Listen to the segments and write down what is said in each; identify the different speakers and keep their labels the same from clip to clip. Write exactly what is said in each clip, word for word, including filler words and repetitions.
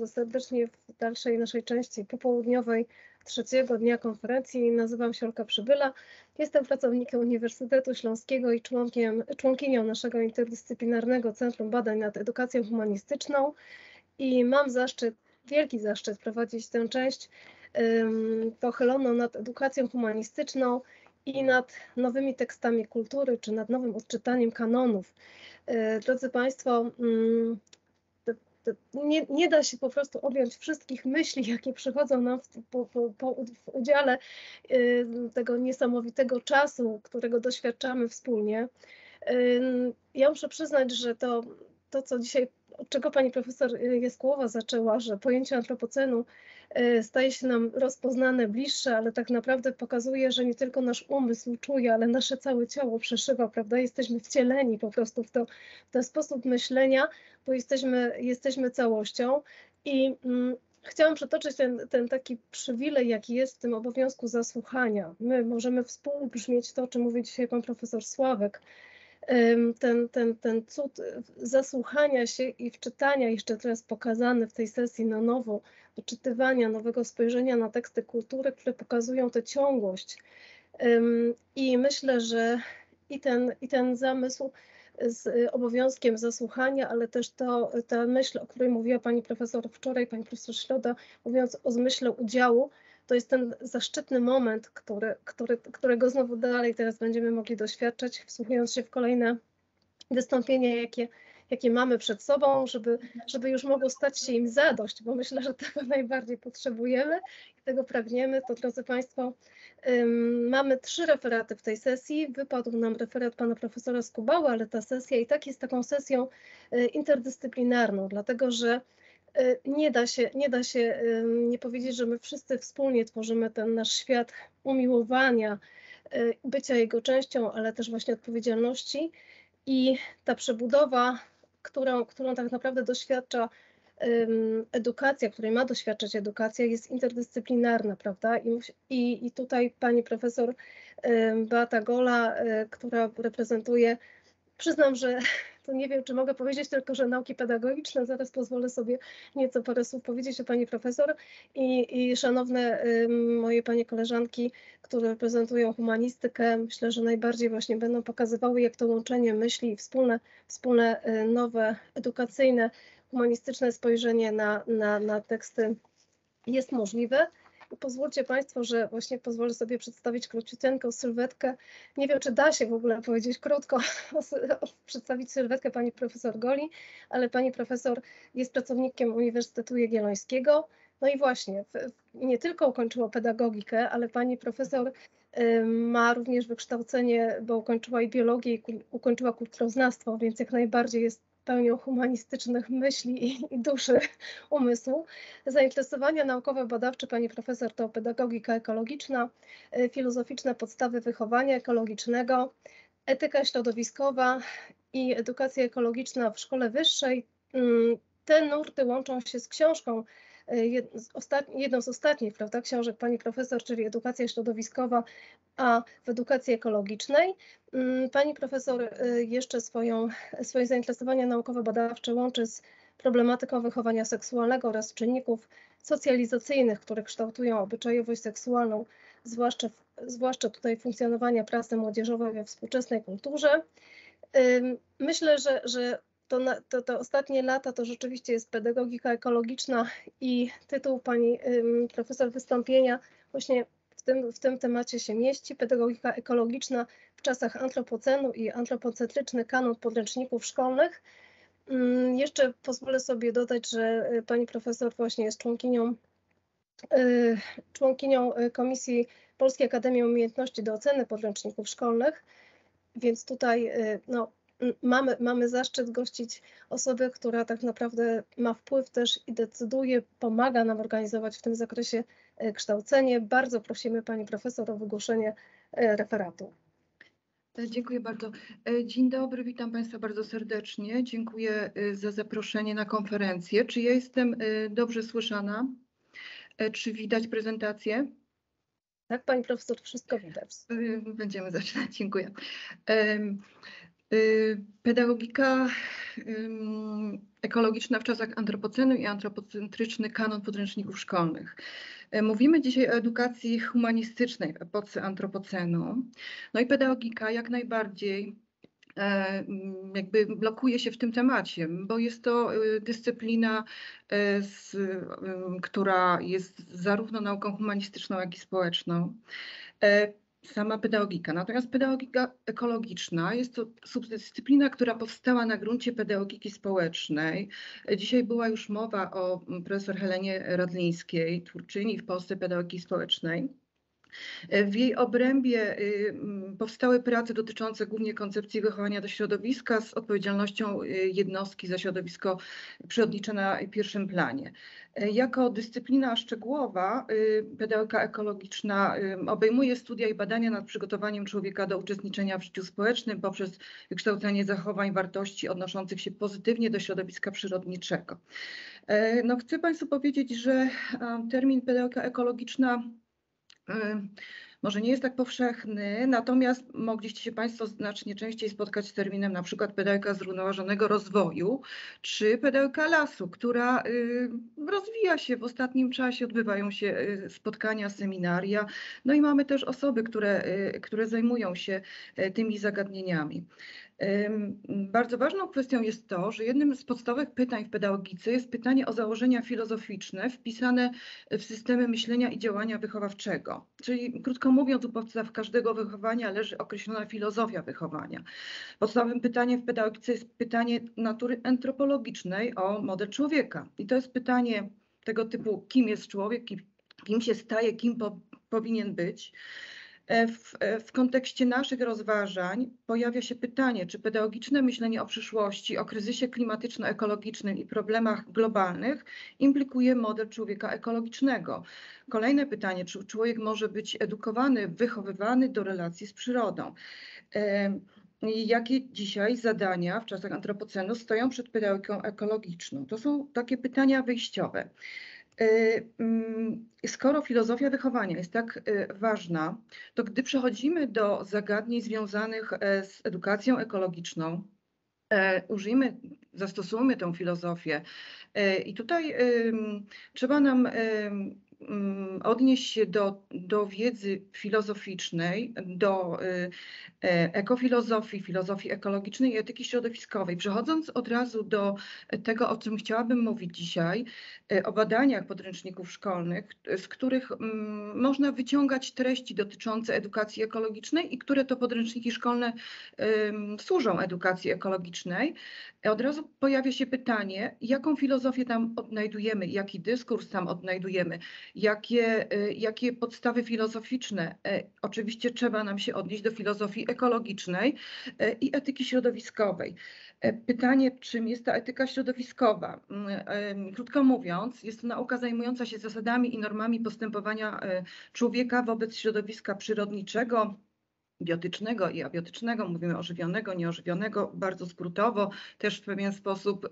Speaker 1: bardzo serdecznie w dalszej naszej części popołudniowej trzeciego dnia konferencji. Nazywam się Olka Przybyla, jestem pracownikiem Uniwersytetu Śląskiego i członkiem, członkinią naszego interdyscyplinarnego Centrum Badań nad Edukacją Humanistyczną i mam zaszczyt, wielki zaszczyt prowadzić tę część um, pochyloną nad edukacją humanistyczną i nad nowymi tekstami kultury, czy nad nowym odczytaniem kanonów. Drodzy Państwo, nie, nie da się po prostu objąć wszystkich myśli, jakie przychodzą nam w, po, po, po, w udziale tego niesamowitego czasu, którego doświadczamy wspólnie. Ja muszę przyznać, że to, to co dzisiaj, od czego pani profesor Jaskółowa zaczęła, że pojęcie antropocenu staje się nam rozpoznane, bliższe, ale tak naprawdę pokazuje, że nie tylko nasz umysł czuje, ale nasze całe ciało przeszywa, prawda? Jesteśmy wcieleni po prostu w, to, w ten sposób myślenia, bo jesteśmy, jesteśmy całością. I mm, chciałam przytoczyć ten, ten taki przywilej, jaki jest w tym obowiązku zasłuchania. My możemy współbrzmieć to, o czym mówi dzisiaj pan profesor Sławek, Ten, ten, ten cud zasłuchania się i wczytania, jeszcze teraz pokazany w tej sesji na nowo, wyczytywania, nowego spojrzenia na teksty kultury, które pokazują tę ciągłość. I myślę, że i ten, i ten zamysł z obowiązkiem zasłuchania, ale też to, ta myśl, o której mówiła pani profesor wczoraj, pani profesor Środa, mówiąc o zmyśle udziału, to jest ten zaszczytny moment, który, który, którego znowu dalej teraz będziemy mogli doświadczać, wsłuchując się w kolejne wystąpienia, jakie, jakie mamy przed sobą, żeby, żeby już mogło stać się im zadość, bo myślę, że tego najbardziej potrzebujemy i tego pragniemy. To, drodzy Państwo, um, mamy trzy referaty w tej sesji. Wypadł nam referat pana profesora Skubały, ale ta sesja i tak jest taką sesją y, interdyscyplinarną, dlatego że Nie da się, nie da się nie powiedzieć, że my wszyscy wspólnie tworzymy ten nasz świat umiłowania, bycia jego częścią, ale też właśnie odpowiedzialności i ta przebudowa, którą, którą tak naprawdę doświadcza edukacja, której ma doświadczać edukacja, jest interdyscyplinarna, prawda? I, i, i tutaj pani profesor Beata Gola, która reprezentuje, przyznam, że to nie wiem, czy mogę powiedzieć tylko, że nauki pedagogiczne, zaraz pozwolę sobie nieco parę słów powiedzieć o pani profesor i, i szanowne y, moje panie koleżanki, które reprezentują humanistykę, myślę, że najbardziej właśnie będą pokazywały, jak to łączenie myśli i wspólne, wspólne y, nowe, edukacyjne, humanistyczne spojrzenie na, na, na teksty jest możliwe. Pozwólcie Państwo, że właśnie pozwolę sobie przedstawić króciuteńką sylwetkę. Nie wiem, czy da się w ogóle powiedzieć krótko, przedstawić sylwetkę pani profesor Goli, ale pani profesor jest pracownikiem Uniwersytetu Jagiellońskiego. No i właśnie, nie tylko ukończyła pedagogikę, ale pani profesor ma również wykształcenie, bo ukończyła i biologię, i ukończyła kulturoznawstwo, więc jak najbardziej jest pełnią humanistycznych myśli i, i duszy umysłu. Zainteresowania naukowe, badawcze pani profesor to pedagogika ekologiczna, filozoficzne podstawy wychowania ekologicznego, etyka środowiskowa i edukacja ekologiczna w szkole wyższej. Te nurty łączą się z książką, jedną z ostatnich, prawda, książek pani profesor, czyli edukacja środowiskowa, a w edukacji ekologicznej. Pani profesor jeszcze swoją, swoje zainteresowania naukowo-badawcze łączy z problematyką wychowania seksualnego oraz czynników socjalizacyjnych, które kształtują obyczajowość seksualną, zwłaszcza, zwłaszcza tutaj funkcjonowania prasy młodzieżowej we współczesnej kulturze. Myślę, że, że to, to, to ostatnie lata to rzeczywiście jest pedagogika ekologiczna i tytuł pani profesor wystąpienia właśnie w tym, w tym temacie się mieści. Pedagogika ekologiczna w czasach antropocenu i antropocentryczny kanon podręczników szkolnych. Jeszcze pozwolę sobie dodać, że pani profesor właśnie jest członkinią, członkinią Komisji Polskiej Akademii Umiejętności do oceny podręczników szkolnych, więc tutaj no, mamy, mamy zaszczyt gościć osobę, która tak naprawdę ma wpływ też i decyduje, pomaga nam organizować w tym zakresie kształcenie. Bardzo prosimy pani profesor o wygłoszenie referatu.
Speaker 2: Dziękuję bardzo. Dzień dobry, witam Państwa bardzo serdecznie. Dziękuję za zaproszenie na konferencję. Czy ja jestem dobrze słyszana? Czy widać prezentację?
Speaker 1: Tak, pani profesor, wszystko widać.
Speaker 2: Będziemy zaczynać, dziękuję. Pedagogika ekologiczna w czasach antropocenu i antropocentryczny kanon podręczników szkolnych. Mówimy dzisiaj o edukacji humanistycznej w epoce antropocenu. No i pedagogika jak najbardziej jakby blokuje się w tym temacie, bo jest to dyscyplina, z, która jest zarówno nauką humanistyczną, jak i społeczną. Sama pedagogika. Natomiast pedagogika ekologiczna jest to subdyscyplina, która powstała na gruncie pedagogiki społecznej. Dzisiaj była już mowa o profesor Helenie Radlińskiej, twórczyni w Polsce pedagogiki społecznej. W jej obrębie powstały prace dotyczące głównie koncepcji wychowania do środowiska z odpowiedzialnością jednostki za środowisko przyrodnicze na pierwszym planie. Jako dyscyplina szczegółowa pedagogika ekologiczna obejmuje studia i badania nad przygotowaniem człowieka do uczestniczenia w życiu społecznym poprzez wykształcanie zachowań, wartości odnoszących się pozytywnie do środowiska przyrodniczego. No, chcę Państwu powiedzieć, że termin pedagogika ekologiczna może nie jest tak powszechny, natomiast mogliście się Państwo znacznie częściej spotkać z terminem na przykład pedagogika zrównoważonego rozwoju czy pedagogika lasu, która rozwija się w ostatnim czasie, odbywają się spotkania, seminaria, no i mamy też osoby, które, które zajmują się tymi zagadnieniami. Bardzo ważną kwestią jest to, że jednym z podstawowych pytań w pedagogice jest pytanie o założenia filozoficzne wpisane w systemy myślenia i działania wychowawczego. Czyli krótko mówiąc, u podstaw każdego wychowania leży określona filozofia wychowania. Podstawowym pytaniem w pedagogice jest pytanie natury antropologicznej o model człowieka. I to jest pytanie tego typu, kim jest człowiek, kim, kim się staje, kim po, powinien być. W, w kontekście naszych rozważań pojawia się pytanie, czy pedagogiczne myślenie o przyszłości, o kryzysie klimatyczno-ekologicznym i problemach globalnych implikuje model człowieka ekologicznego. Kolejne pytanie, czy człowiek może być edukowany, wychowywany do relacji z przyrodą? Jakie dzisiaj zadania w czasach antropocenu stoją przed pedagogiką ekologiczną? To są takie pytania wyjściowe. Skoro filozofia wychowania jest tak ważna, to gdy przechodzimy do zagadnień związanych z edukacją ekologiczną, użyjmy, zastosujmy tę filozofię. I tutaj trzeba nam odnieść się do, do wiedzy filozoficznej, do ekofilozofii, filozofii ekologicznej i etyki środowiskowej. Przechodząc od razu do tego, o czym chciałabym mówić dzisiaj, o badaniach podręczników szkolnych, z których można wyciągać treści dotyczące edukacji ekologicznej i które to podręczniki szkolne służą edukacji ekologicznej, od razu pojawia się pytanie, jaką filozofię tam odnajdujemy, jaki dyskurs tam odnajdujemy, jakie, jakie podstawy filozoficzne. Oczywiście trzeba nam się odnieść do filozofii ekologicznej i etyki środowiskowej. Pytanie, czym jest ta etyka środowiskowa? Krótko mówiąc, jest to nauka zajmująca się zasadami i normami postępowania człowieka wobec środowiska przyrodniczego, biotycznego i abiotycznego, mówimy ożywionego, nieożywionego, bardzo skrótowo, też w pewien sposób,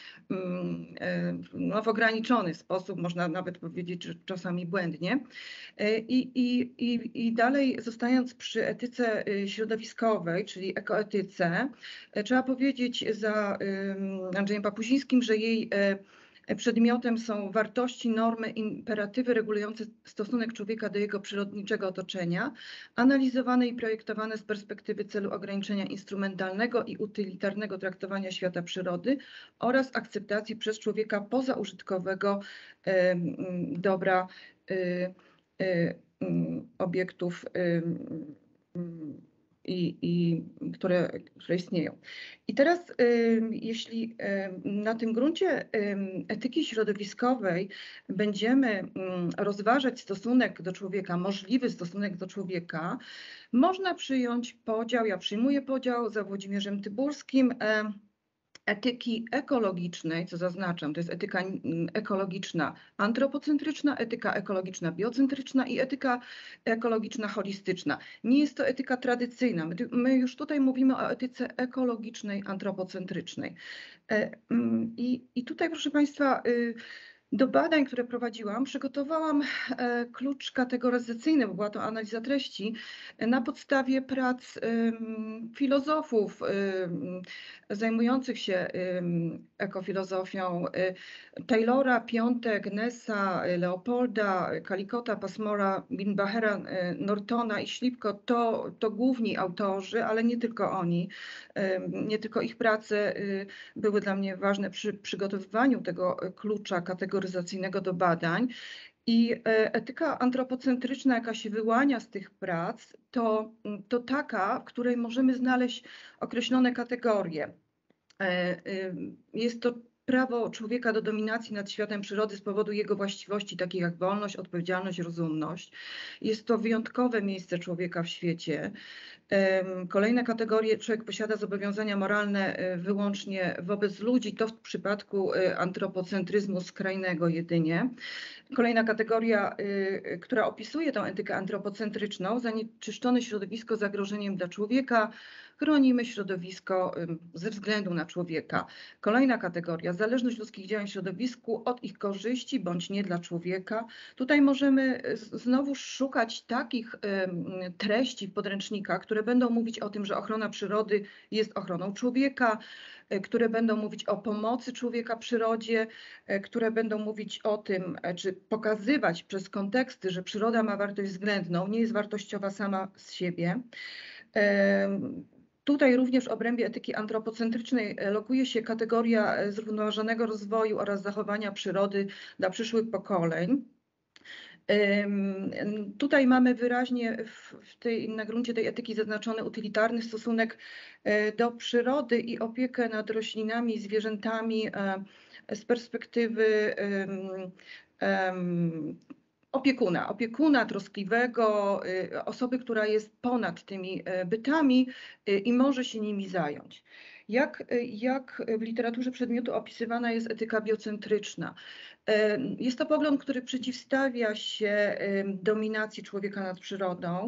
Speaker 2: no, w ograniczony sposób, można nawet powiedzieć, że czasami błędnie. I, i, i, i dalej, zostając przy etyce środowiskowej, czyli ekoetyce, trzeba powiedzieć za Andrzejem Papuzińskim, że jej przedmiotem są wartości, normy, imperatywy regulujące stosunek człowieka do jego przyrodniczego otoczenia, analizowane i projektowane z perspektywy celu ograniczenia instrumentalnego i utylitarnego traktowania świata przyrody oraz akceptacji przez człowieka pozaużytkowego dobra obiektów I, i które, które istnieją. I teraz, jeśli na tym gruncie etyki środowiskowej będziemy rozważać stosunek do człowieka, możliwy stosunek do człowieka, można przyjąć podział, ja przyjmuję podział za Włodzimierzem Tyburskim, etyki ekologicznej, co zaznaczam, to jest etyka ekologiczna antropocentryczna, etyka ekologiczna biocentryczna i etyka ekologiczna holistyczna. Nie jest to etyka tradycyjna. My, my już tutaj mówimy o etyce ekologicznej, antropocentrycznej. I, i tutaj, proszę Państwa, Do badań, które prowadziłam, przygotowałam e, klucz kategoryzacyjny, bo była to analiza treści, e, na podstawie prac ym, filozofów ym, zajmujących się ym, ekofilozofią. y, Taylora, Piątek, Nessa, y, Leopolda, y, Kalikota, Passmora, Binbachera, y, Nortona i Ślipko to, to główni autorzy, ale nie tylko oni. Ym, Nie tylko ich prace y, były dla mnie ważne przy przygotowywaniu tego e, klucza kategoryzacyjnego do badań. I e, etyka antropocentryczna, jaka się wyłania z tych prac, to, to taka, w której możemy znaleźć określone kategorie. E, y, Jest to prawo człowieka do dominacji nad światem przyrody z powodu jego właściwości, takich jak wolność, odpowiedzialność, rozumność. Jest to wyjątkowe miejsce człowieka w świecie. Kolejne kategorie: człowiek posiada zobowiązania moralne e, wyłącznie wobec ludzi, to w przypadku e, antropocentryzmu skrajnego jedynie. Kolejna kategoria, y, która opisuje tę etykę antropocentryczną: zanieczyszczone środowisko zagrożeniem dla człowieka, chronimy środowisko ym, ze względu na człowieka. Kolejna kategoria: zależność ludzkich działań w środowisku od ich korzyści bądź nie dla człowieka. Tutaj możemy z- znowu szukać takich ym, treści w podręcznikach, które będą mówić o tym, że ochrona przyrody jest ochroną człowieka, y, które będą mówić o pomocy człowieka przyrodzie, y, które będą mówić o tym, e, czy pokazywać przez konteksty, że przyroda ma wartość względną, nie jest wartościowa sama z siebie. Em, Tutaj również w obrębie etyki antropocentrycznej e, lokuje się kategoria e, zrównoważonego rozwoju oraz zachowania przyrody dla przyszłych pokoleń. Em, Tutaj mamy wyraźnie w w tej, na gruncie tej etyki zaznaczony utylitarny stosunek e, do przyrody i opiekę nad roślinami i zwierzętami e, z perspektywy em, em, opiekuna, opiekuna troskliwego, y, osoby, która jest ponad tymi e, bytami y, i może się nimi zająć. Jak, y, jak w literaturze przedmiotu opisywana jest etyka biocentryczna? E, Jest to pogląd, który przeciwstawia się em, dominacji człowieka nad przyrodą.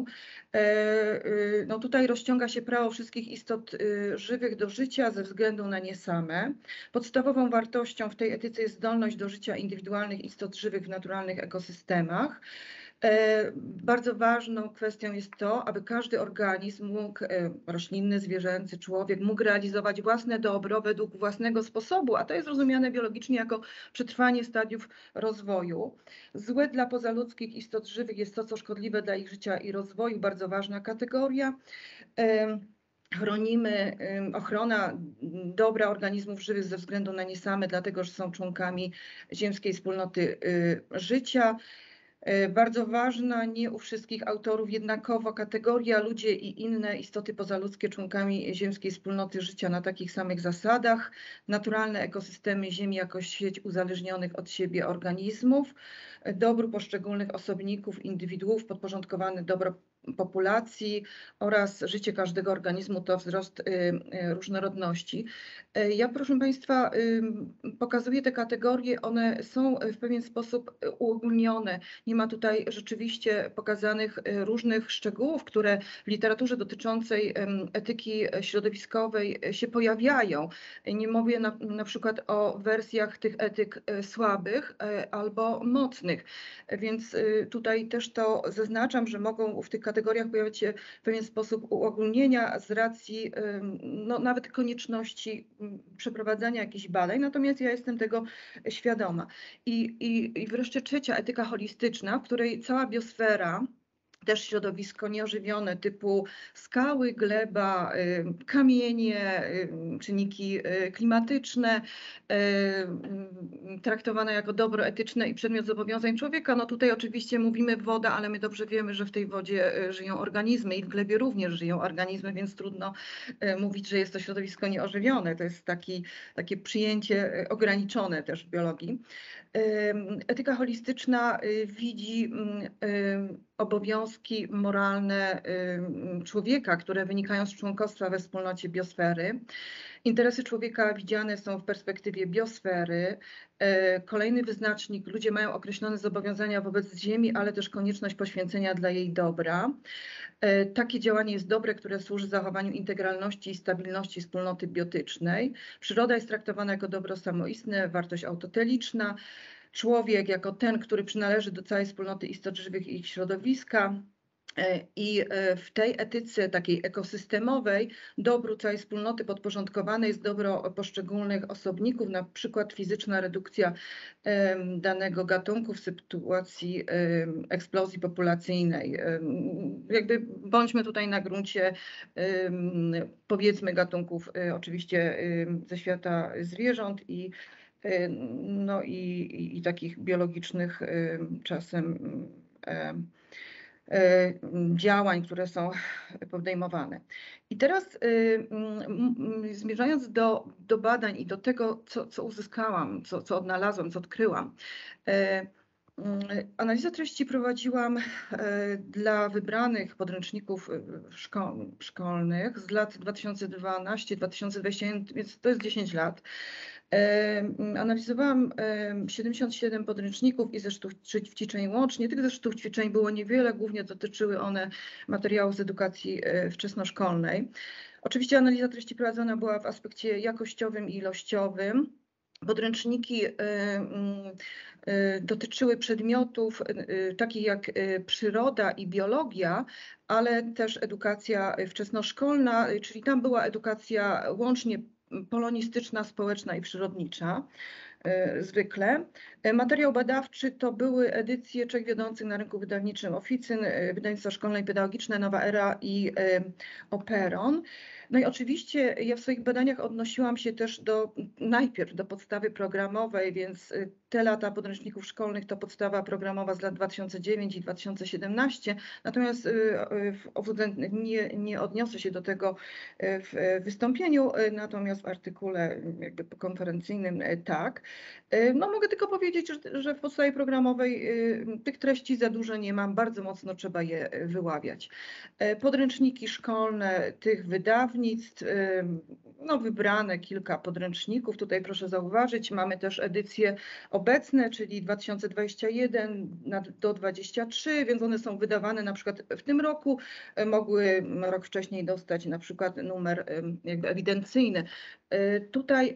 Speaker 2: E, y, No tutaj rozciąga się prawo wszystkich istot y, żywych do życia ze względu na nie same. Podstawową wartością w tej etyce jest zdolność do życia indywidualnych istot żywych w naturalnych ekosystemach. E, Bardzo ważną kwestią jest to, aby każdy organizm mógł, e, roślinny, zwierzęcy, człowiek, mógł realizować własne dobro według własnego sposobu, a to jest rozumiane biologicznie jako przetrwanie stadiów rozwoju. Złe dla pozaludzkich istot żywych jest to, co szkodliwe dla ich życia i rozwoju, bardzo ważna kategoria. E, Chronimy, ym, ochrona dobra organizmów żywych ze względu na nie same, dlatego że są członkami ziemskiej wspólnoty y, życia. Y, Bardzo ważna, nie u wszystkich autorów jednakowo, kategoria ludzie i inne istoty pozaludzkie członkami ziemskiej wspólnoty życia na takich samych zasadach. Naturalne ekosystemy Ziemi jako sieć uzależnionych od siebie organizmów. y, Dobór poszczególnych osobników, indywiduów, podporządkowany dobro populacji oraz życie każdego organizmu to wzrost y, y, różnorodności. Y, Ja, proszę Państwa, y, pokazuję te kategorie, one są w pewien sposób uogólnione. Nie ma tutaj rzeczywiście pokazanych y, różnych szczegółów, które w literaturze dotyczącej ym, etyki środowiskowej y, się pojawiają. Nie mówię na, na przykład o wersjach tych etyk y, słabych y, albo mocnych, więc y, tutaj też to zaznaczam, że mogą w tych kategoriach pojawiać się w pewien sposób uogólnienia z racji ym, no, nawet konieczności ym, przeprowadzania jakichś badań, natomiast ja jestem tego świadoma. I, i, i wreszcie trzecia, etyka holistyczna, w której cała biosfera, też środowisko nieożywione typu skały, gleba, y, kamienie, y, czynniki y, klimatyczne, y, traktowane jako dobro etyczne i przedmiot zobowiązań człowieka. No tutaj oczywiście mówimy woda, ale my dobrze wiemy, że w tej wodzie y, żyją organizmy i w glebie również żyją organizmy, więc trudno y, mówić, że jest to środowisko nieożywione. To jest taki, takie przyjęcie y, ograniczone też w biologii. Ym, Etyka holistyczna y, widzi ym, ym, obowiązki moralne ym, człowieka, które wynikają z członkostwa we wspólnocie biosfery. Interesy człowieka widziane są w perspektywie biosfery. E, Kolejny wyznacznik: ludzie mają określone zobowiązania wobec Ziemi, ale też konieczność poświęcenia dla jej dobra. E, Takie działanie jest dobre, które służy zachowaniu integralności i stabilności wspólnoty biotycznej. Przyroda jest traktowana jako dobro samoistne, wartość autoteliczna. człowiek jako ten, który przynależy do całej wspólnoty istot żywych i ich środowiska. I w tej etyce takiej ekosystemowej dobru całej wspólnoty podporządkowane jest dobro poszczególnych osobników, na przykład fizyczna redukcja danego gatunku w sytuacji eksplozji populacyjnej. Jakby bądźmy tutaj na gruncie, powiedzmy, gatunków oczywiście ze świata zwierząt i no i, i, i takich biologicznych czasem działań, które są podejmowane. I teraz zmierzając do, do badań i do tego, co, co uzyskałam, co, co odnalazłam, co odkryłam, analizę treści prowadziłam dla wybranych podręczników szko szkolnych z lat dwa tysiące dwunasty do dwa tysiące dwudziestego pierwszego, więc to jest dziesięć lat. Analizowałam siedemdziesiąt siedem podręczników i ze sztuk ćwiczeń łącznie. Tych ze sztuk ćwiczeń było niewiele, głównie dotyczyły one materiałów z edukacji wczesnoszkolnej. Oczywiście analiza treści prowadzona była w aspekcie jakościowym i ilościowym. Podręczniki dotyczyły przedmiotów takich jak przyroda i biologia, ale też edukacja wczesnoszkolna, czyli tam była edukacja łącznie polonistyczna, społeczna i przyrodnicza zwykle. Materiał badawczy to były edycje trzech wiodących na rynku wydawniczym Oficyn, Wydawnictwo Szkolne i Pedagogiczne, Nowa Era i Operon. No i oczywiście ja w swoich badaniach odnosiłam się też do, najpierw do podstawy programowej, więc te lata podręczników szkolnych to podstawa programowa z lat dwa tysiące dziewiątego i dwa tysiące siedemnastego, natomiast nie, nie odniosę się do tego w wystąpieniu, natomiast w artykule jakby konferencyjnym tak. No mogę tylko powiedzieć, że, że w podstawie programowej tych treści za dużo nie mam, bardzo mocno trzeba je wyławiać. Podręczniki szkolne tych wydawnictw, no wybrane kilka podręczników, tutaj proszę zauważyć, mamy też edycje obecne, czyli dwa tysiące dwudziesty pierwszy do dwudziestego trzeciego, więc one są wydawane na przykład w tym roku, mogły rok wcześniej dostać na przykład numer jakby ewidencyjny. Tutaj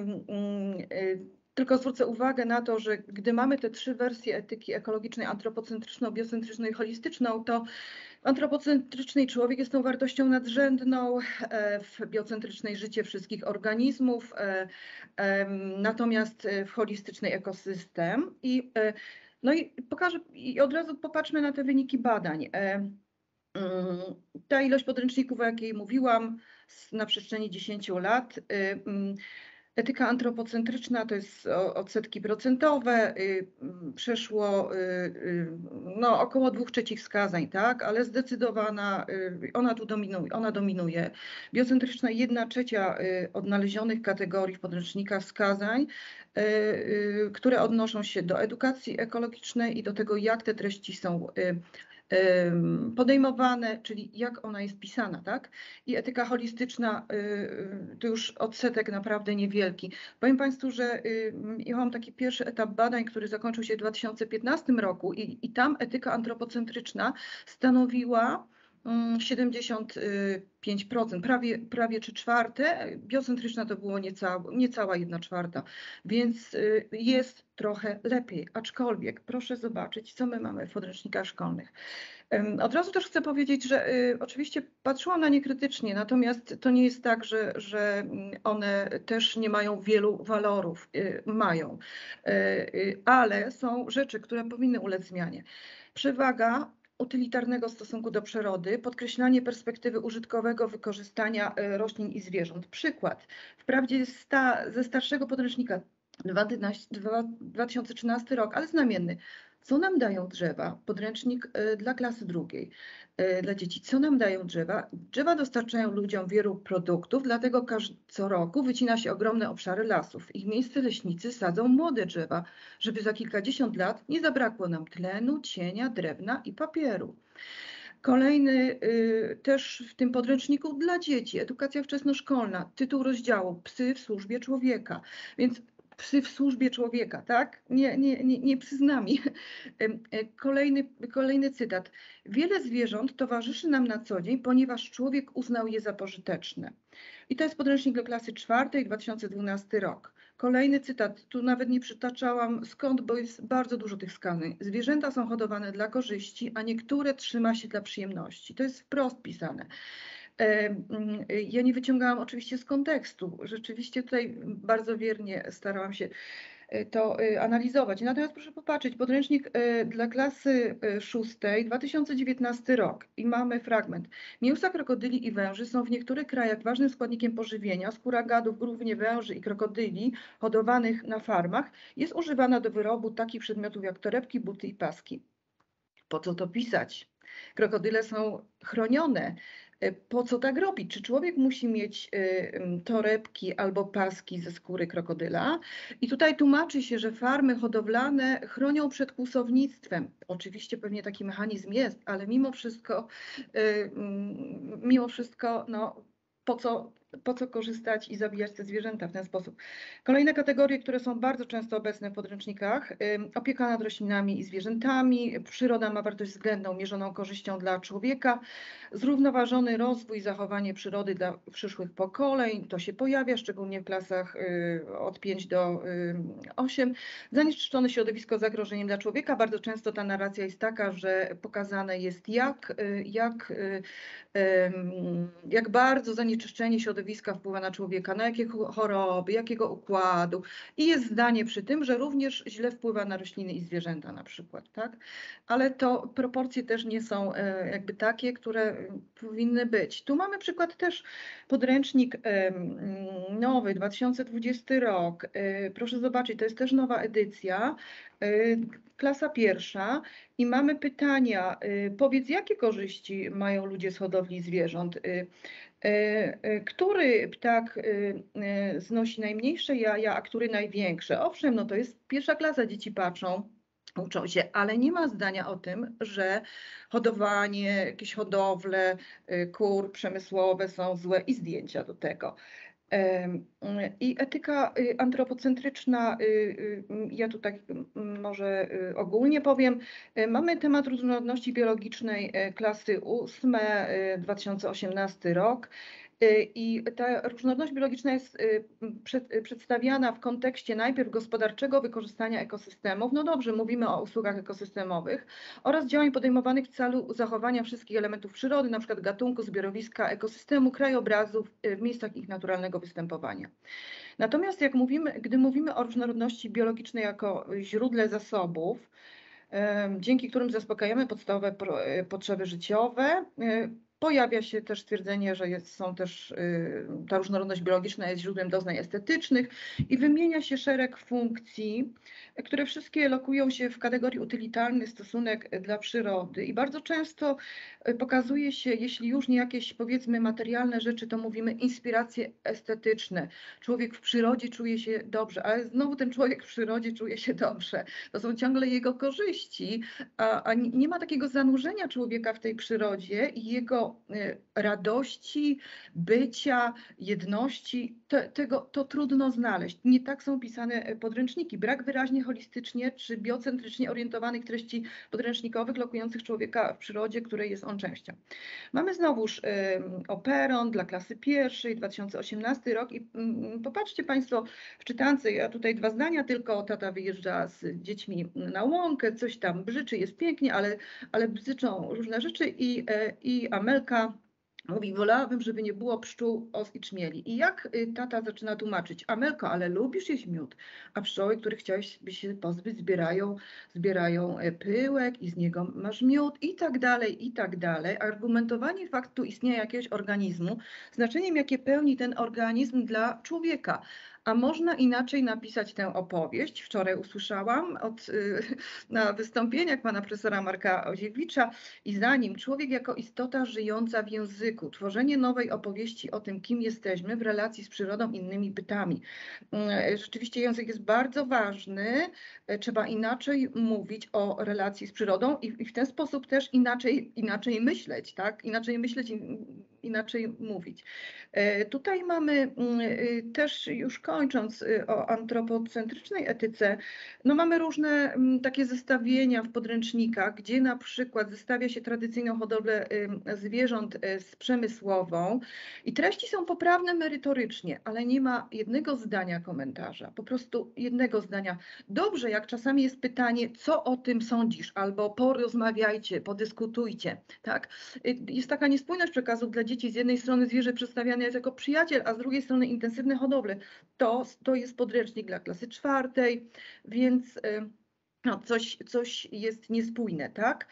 Speaker 2: tylko zwrócę uwagę na to, że gdy mamy te trzy wersje etyki ekologicznej, antropocentryczną, biocentryczną i holistyczną, to w antropocentrycznej człowiek jest tą wartością nadrzędną, w biocentrycznej życie wszystkich organizmów, natomiast w holistycznej ekosystem. I, no i pokażę, i od razu popatrzmy na te wyniki badań. Ta ilość podręczników, o jakiej mówiłam, na przestrzeni dziesięciu lat. Etyka antropocentryczna to jest odsetki procentowe, przeszło no, około dwóch trzecich wskazań, tak, ale zdecydowana, ona tu dominuje, ona dominuje. Biocentryczna jedna trzecia odnalezionych kategorii w podręcznikach wskazań, które odnoszą się do edukacji ekologicznej i do tego, jak te treści są podejmowane, czyli jak ona jest pisana, tak? I etyka holistyczna to już odsetek naprawdę niewielki. Powiem Państwu, że ja mam taki pierwszy etap badań, który zakończył się w dwa tysiące piętnastym roku i, i tam etyka antropocentryczna stanowiła siedemdziesiąt pięć procent, prawie, prawie trzy czwarte, biocentryczna to było niecała, niecała jedna czwarta, więc jest trochę lepiej, aczkolwiek proszę zobaczyć, co my mamy w podręcznikach szkolnych. Od razu też chcę powiedzieć, że y, oczywiście patrzyłam na nie krytycznie, natomiast to nie jest tak, że, że one też nie mają wielu walorów, y, mają, y, y, ale są rzeczy, które powinny ulec zmianie. Przewaga utylitarnego stosunku do przyrody, podkreślanie perspektywy użytkowego wykorzystania roślin i zwierząt. Przykład, wprawdzie sta, ze starszego podręcznika dwa tysiące trzynasty rok, ale znamienny. Co nam dają drzewa? Podręcznik dla klasy drugiej dla dzieci. Co nam dają drzewa? Drzewa dostarczają ludziom wielu produktów, dlatego co roku wycina się ogromne obszary lasów. W ich miejsce leśnicy sadzą młode drzewa, żeby za kilkadziesiąt lat nie zabrakło nam tlenu, cienia, drewna i papieru. Kolejny y, też w tym podręczniku dla dzieci, edukacja wczesnoszkolna, tytuł rozdziału Psy w służbie człowieka. Więc psy w służbie człowieka, tak? Nie, nie, nie, nie psy z nami. Kolejny, kolejny cytat. Wiele zwierząt towarzyszy nam na co dzień, ponieważ człowiek uznał je za pożyteczne. I to jest podręcznik do klasy czwartej, dwa tysiące dwunasty rok. Kolejny cytat, tu nawet nie przytaczałam skąd, bo jest bardzo dużo tych wskazań. Zwierzęta są hodowane dla korzyści, a niektóre trzyma się dla przyjemności. To jest wprost pisane. Ja nie wyciągałam oczywiście z kontekstu. Rzeczywiście tutaj bardzo wiernie starałam się to analizować. Natomiast proszę popatrzeć, podręcznik dla klasy szóstej, dwa tysiące dziewiętnasty rok i mamy fragment. Mięsa krokodyli i węży są w niektórych krajach ważnym składnikiem pożywienia. Skóra gadów, głównie węży i krokodyli hodowanych na farmach jest używana do wyrobu takich przedmiotów jak torebki, buty i paski. Po co to pisać? Krokodyle są chronione. Po co tak robić? Czy człowiek musi mieć torebki albo paski ze skóry krokodyla? I tutaj tłumaczy się, że farmy hodowlane chronią przed kłusownictwem. Oczywiście pewnie taki mechanizm jest, ale mimo wszystko, mimo wszystko, no, po co, po co korzystać i zabijać te zwierzęta w ten sposób? Kolejne kategorie, które są bardzo często obecne w podręcznikach. Opieka nad roślinami i zwierzętami. Przyroda ma wartość względną, mierzoną korzyścią dla człowieka. Zrównoważony rozwój, zachowanie przyrody dla przyszłych pokoleń. To się pojawia, szczególnie w klasach od pięć do ośmiu. Zanieczyszczone środowisko zagrożeniem dla człowieka. Bardzo często ta narracja jest taka, że pokazane jest jak, jak, jak bardzo zanieczyszczenie środowiska wpływa na człowieka, na jakie choroby, jakiego układu. I jest zdanie przy tym, że również źle wpływa na rośliny i zwierzęta na przykład, tak? Ale to proporcje też nie są jakby takie, które powinny być. Tu mamy przykład też podręcznik nowy, dwa tysiące dwudziesty rok. Proszę zobaczyć, to jest też nowa edycja, klasa pierwsza i mamy pytania. Powiedz, jakie korzyści mają ludzie z hodowli zwierząt? Który ptak znosi najmniejsze jaja, a który największe? Owszem, no to jest pierwsza klasa, dzieci patrzą, uczą się, ale nie ma zdania o tym, że hodowanie, jakieś hodowle kur przemysłowe są złe i zdjęcia do tego. I etyka antropocentryczna, ja tutaj może ogólnie powiem, mamy temat różnorodności biologicznej klasy ósmej, dwa tysiące osiemnasty rok. I ta różnorodność biologiczna jest przed, przedstawiana w kontekście najpierw gospodarczego wykorzystania ekosystemów, no dobrze, mówimy o usługach ekosystemowych, oraz działań podejmowanych w celu zachowania wszystkich elementów przyrody, na przykład gatunku, zbiorowiska, ekosystemu, krajobrazów w miejscach ich naturalnego występowania. Natomiast jak mówimy, gdy mówimy o różnorodności biologicznej jako źródle zasobów, dzięki którym zaspokajamy podstawowe potrzeby życiowe, pojawia się też stwierdzenie, że jest, są też, ta różnorodność biologiczna jest źródłem doznań estetycznych i wymienia się szereg funkcji, które wszystkie lokują się w kategorii utylitarny stosunek dla przyrody i bardzo często pokazuje się, jeśli już nie jakieś powiedzmy materialne rzeczy, to mówimy inspiracje estetyczne. Człowiek w przyrodzie czuje się dobrze, ale znowu ten człowiek w przyrodzie czuje się dobrze. To są ciągle jego korzyści, a, a nie ma takiego zanurzenia człowieka w tej przyrodzie i jego radości, bycia, jedności, te, tego to trudno znaleźć. Nie tak są pisane podręczniki. Brak wyraźnie holistycznie czy biocentrycznie orientowanych treści podręcznikowych lokujących człowieka w przyrodzie, której jest on częścią. Mamy znowuż Operon dla klasy pierwszej, dwa tysiące osiemnasty rok i popatrzcie Państwo w czytance, ja tutaj dwa zdania tylko, tata wyjeżdża z dziećmi na łąkę, coś tam brzyczy, jest pięknie, ale, ale bzyczą różne rzeczy i, i Amelka mówi, wolałabym, żeby nie było pszczół, os i czmieli. I jak tata zaczyna tłumaczyć, Amelko, ale lubisz jeść miód, a pszczoły, których chciałeś by się pozbyć, zbierają, zbierają pyłek i z niego masz miód i tak dalej, i tak dalej. Argumentowanie faktu istnienia jakiegoś organizmu, znaczeniem jakie pełni ten organizm dla człowieka. A można inaczej napisać tę opowieść. Wczoraj usłyszałam od, na wystąpieniach pana profesora Marka Oziewicza i za nim człowiek jako istota żyjąca w języku, tworzenie nowej opowieści o tym, kim jesteśmy w relacji z przyrodą, innymi bytami. Rzeczywiście język jest bardzo ważny, trzeba inaczej mówić o relacji z przyrodą i, i w ten sposób też inaczej, inaczej myśleć, tak? Inaczej myśleć, inaczej mówić. Tutaj mamy też, już kończąc, o antropocentrycznej etyce, no mamy różne takie zestawienia w podręcznikach, gdzie na przykład zestawia się tradycyjną hodowlę zwierząt z przemysłową i treści są poprawne merytorycznie, ale nie ma jednego zdania komentarza, po prostu jednego zdania. Dobrze, jak czasami jest pytanie, co o tym sądzisz, albo porozmawiajcie, podyskutujcie, tak? Jest taka niespójność przekazu dla dzieci. Z jednej strony zwierzę przedstawiane jest jako przyjaciel, a z drugiej strony intensywne hodowle. To, to jest podręcznik dla klasy czwartej, więc no, coś, coś jest niespójne, tak?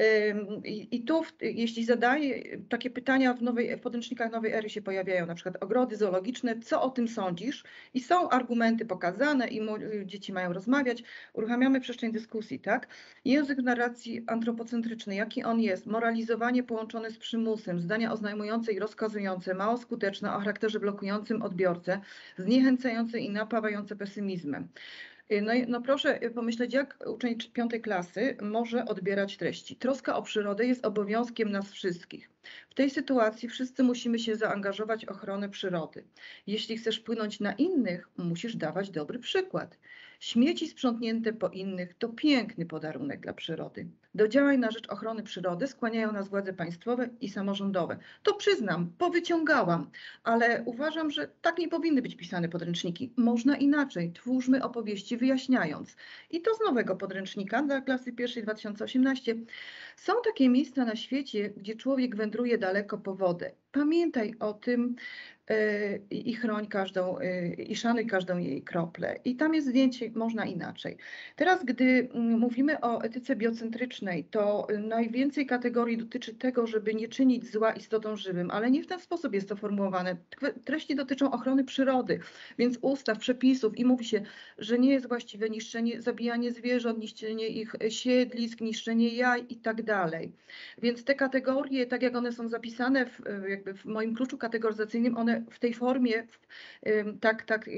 Speaker 2: I, i tu, jeśli zadaję takie pytania w, nowej, w podręcznikach nowej ery się pojawiają, na przykład ogrody zoologiczne, co o tym sądzisz? I są argumenty pokazane i dzieci mają rozmawiać, uruchamiamy przestrzeń dyskusji, tak? Język narracji antropocentrycznej, jaki on jest? Moralizowanie połączone z przymusem, zdania oznajmujące i rozkazujące, mało skuteczne, o charakterze blokującym odbiorcę, zniechęcające i napawające pesymizmem. No, no proszę pomyśleć, jak uczeń piątej klasy może odbierać treści. Troska o przyrodę jest obowiązkiem nas wszystkich. W tej sytuacji wszyscy musimy się zaangażować w ochronę przyrody. Jeśli chcesz wpłynąć na innych, musisz dawać dobry przykład. Śmieci sprzątnięte po innych to piękny podarunek dla przyrody. Do działań na rzecz ochrony przyrody skłaniają nas władze państwowe i samorządowe. To przyznam, powyciągałam, ale uważam, że tak nie powinny być pisane podręczniki. Można inaczej. Twórzmy opowieści wyjaśniając. I to z nowego podręcznika dla klasy pierwszej dwa tysiące osiemnaście. Są takie miejsca na świecie, gdzie człowiek wędruje daleko po wodę. Pamiętaj o tym yy, i chroń każdą, yy, i szanuj każdą jej kroplę. I tam jest zdjęcie, można inaczej. Teraz, gdy yy, mówimy o etyce biocentrycznej, to yy, najwięcej kategorii dotyczy tego, żeby nie czynić zła istotom żywym, ale nie w ten sposób jest to formułowane. Treści dotyczą ochrony przyrody, więc ustaw, przepisów i mówi się, że nie jest właściwe niszczenie, zabijanie zwierząt, niszczenie ich siedlisk, niszczenie jaj i tak dalej. Więc te kategorie, tak jak one są zapisane w, jakby w moim kluczu kategoryzacyjnym, one w tej formie tak, tak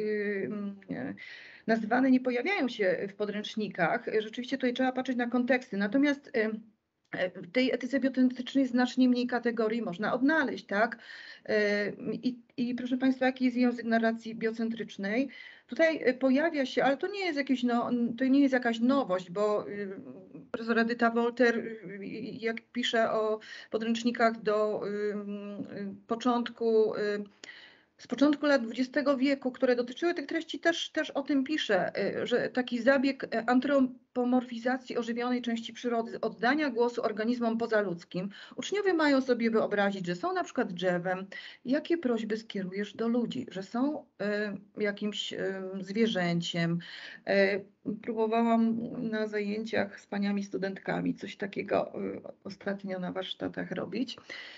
Speaker 2: nazywane nie pojawiają się w podręcznikach. Rzeczywiście tutaj trzeba patrzeć na konteksty. Natomiast w tej etyce biocentrycznej znacznie mniej kategorii można odnaleźć, tak? I, I proszę Państwa, jaki jest język narracji biocentrycznej? Tutaj pojawia się, ale to nie jest jakieś, no, to nie jest jakaś nowość, bo profesor Edyta Wolter, jak pisze o podręcznikach do początku, z początku lat dwudziestego wieku, które dotyczyły tych treści, też, też o tym pisze, że taki zabieg antropomorfizacji ożywionej części przyrody, oddania głosu organizmom pozaludzkim. Uczniowie mają sobie wyobrazić, że są na przykład drzewem. Jakie prośby skierujesz do ludzi, że są y, jakimś y, zwierzęciem. Y, próbowałam na zajęciach z paniami studentkami coś takiego y, ostatnio na warsztatach robić.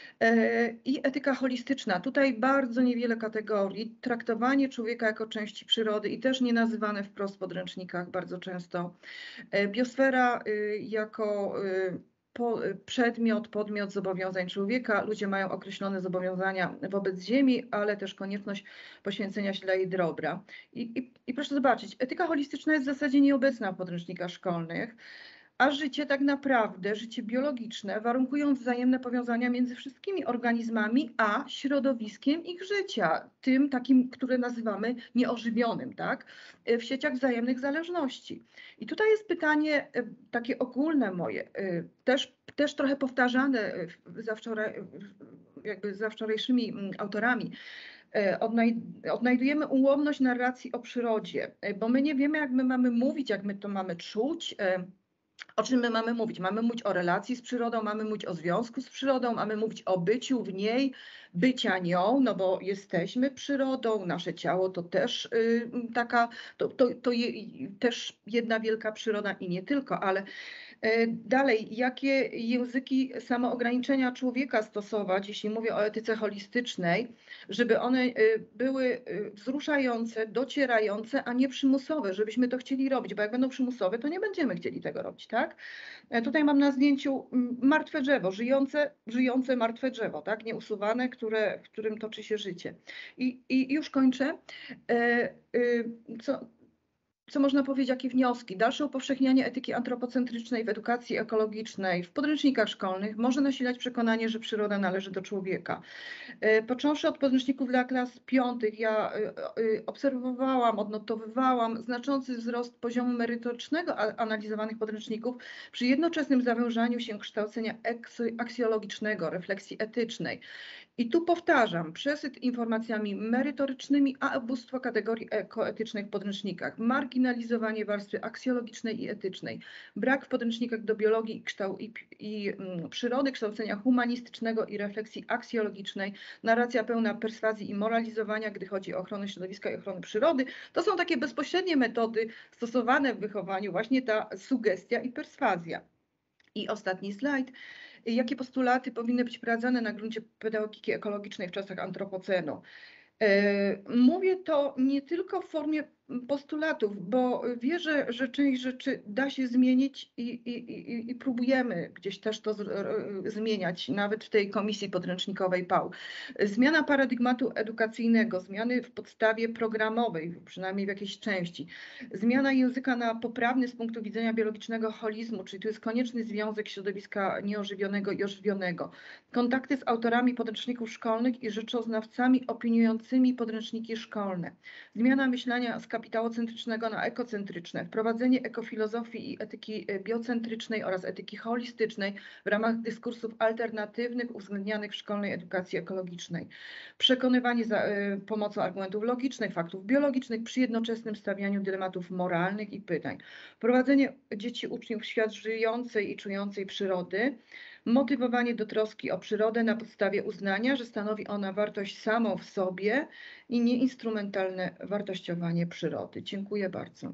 Speaker 2: I etyka holistyczna. Tutaj bardzo niewiele kategorii. Traktowanie człowieka jako części przyrody i też nie nazywane wprost w podręcznikach bardzo często. Biosfera jako przedmiot, podmiot zobowiązań człowieka. Ludzie mają określone zobowiązania wobec Ziemi, ale też konieczność poświęcenia się dla jej dobra. I, i, i proszę zobaczyć, etyka holistyczna jest w zasadzie nieobecna w podręcznikach szkolnych. A życie tak naprawdę, życie biologiczne, warunkują wzajemne powiązania między wszystkimi organizmami, a środowiskiem ich życia, tym takim, które nazywamy nieożywionym, tak? W sieciach wzajemnych zależności. I tutaj jest pytanie takie ogólne moje, też, też trochę powtarzane za, wczoraj, jakby za wczorajszymi autorami. Odnajdujemy ułomność narracji o przyrodzie, bo my nie wiemy, jak my mamy mówić, jak my to mamy czuć. O czym my mamy mówić? Mamy mówić o relacji z przyrodą, mamy mówić o związku z przyrodą, mamy mówić o byciu w niej, bycia nią, no bo jesteśmy przyrodą, nasze ciało to też y, taka, to, to, to je, też jedna wielka przyroda i nie tylko, ale dalej, jakie języki samoograniczenia człowieka stosować, jeśli mówię o etyce holistycznej, żeby one były wzruszające, docierające, a nie przymusowe, żebyśmy to chcieli robić, bo jak będą przymusowe, to nie będziemy chcieli tego robić, tak? Tutaj mam na zdjęciu martwe drzewo, żyjące, żyjące martwe drzewo, tak? Nieusuwane, które, w którym toczy się życie. I, i już kończę. Co, Co można powiedzieć, jakie wnioski? Dalsze upowszechnianie etyki antropocentrycznej w edukacji ekologicznej, w podręcznikach szkolnych może nasilać przekonanie, że przyroda należy do człowieka. Począwszy od podręczników dla klas piątych, ja obserwowałam, odnotowywałam znaczący wzrost poziomu merytorycznego analizowanych podręczników przy jednoczesnym zawiązaniu się kształcenia aksjologicznego, refleksji etycznej. I tu powtarzam, przesyt informacjami merytorycznymi, a ubóstwo kategorii ekoetycznych w podręcznikach, marginalizowanie warstwy aksjologicznej i etycznej, brak w podręcznikach do biologii i, kształ, i, i mm, przyrody, kształcenia humanistycznego i refleksji aksjologicznej, narracja pełna perswazji i moralizowania, gdy chodzi o ochronę środowiska i ochronę przyrody. To są takie bezpośrednie metody stosowane w wychowaniu, właśnie ta sugestia i perswazja. I ostatni slajd. Jakie postulaty powinny być wprowadzane na gruncie pedagogiki ekologicznej w czasach antropocenu? Mówię to nie tylko w formie postulatów, bo wierzę, że część rzeczy da się zmienić i, i, i, i próbujemy gdzieś też to z, zmieniać, nawet w tej komisji podręcznikowej P A U. Zmiana paradygmatu edukacyjnego, zmiany w podstawie programowej, przynajmniej w jakiejś części, zmiana języka na poprawny z punktu widzenia biologicznego holizmu, czyli tu jest konieczny związek środowiska nieożywionego i ożywionego, kontakty z autorami podręczników szkolnych i rzeczoznawcami opiniującymi podręczniki szkolne, zmiana myślenia z kapitałocentrycznego na ekocentryczne, wprowadzenie ekofilozofii i etyki biocentrycznej oraz etyki holistycznej w ramach dyskursów alternatywnych uwzględnianych w szkolnej edukacji ekologicznej, przekonywanie za y, pomocą argumentów logicznych, faktów biologicznych przy jednoczesnym stawianiu dylematów moralnych i pytań, wprowadzenie dzieci uczniów w świat żyjącej i czującej przyrody, motywowanie do troski o przyrodę na podstawie uznania, że stanowi ona wartość samą w sobie i nieinstrumentalne wartościowanie przyrody. Dziękuję bardzo.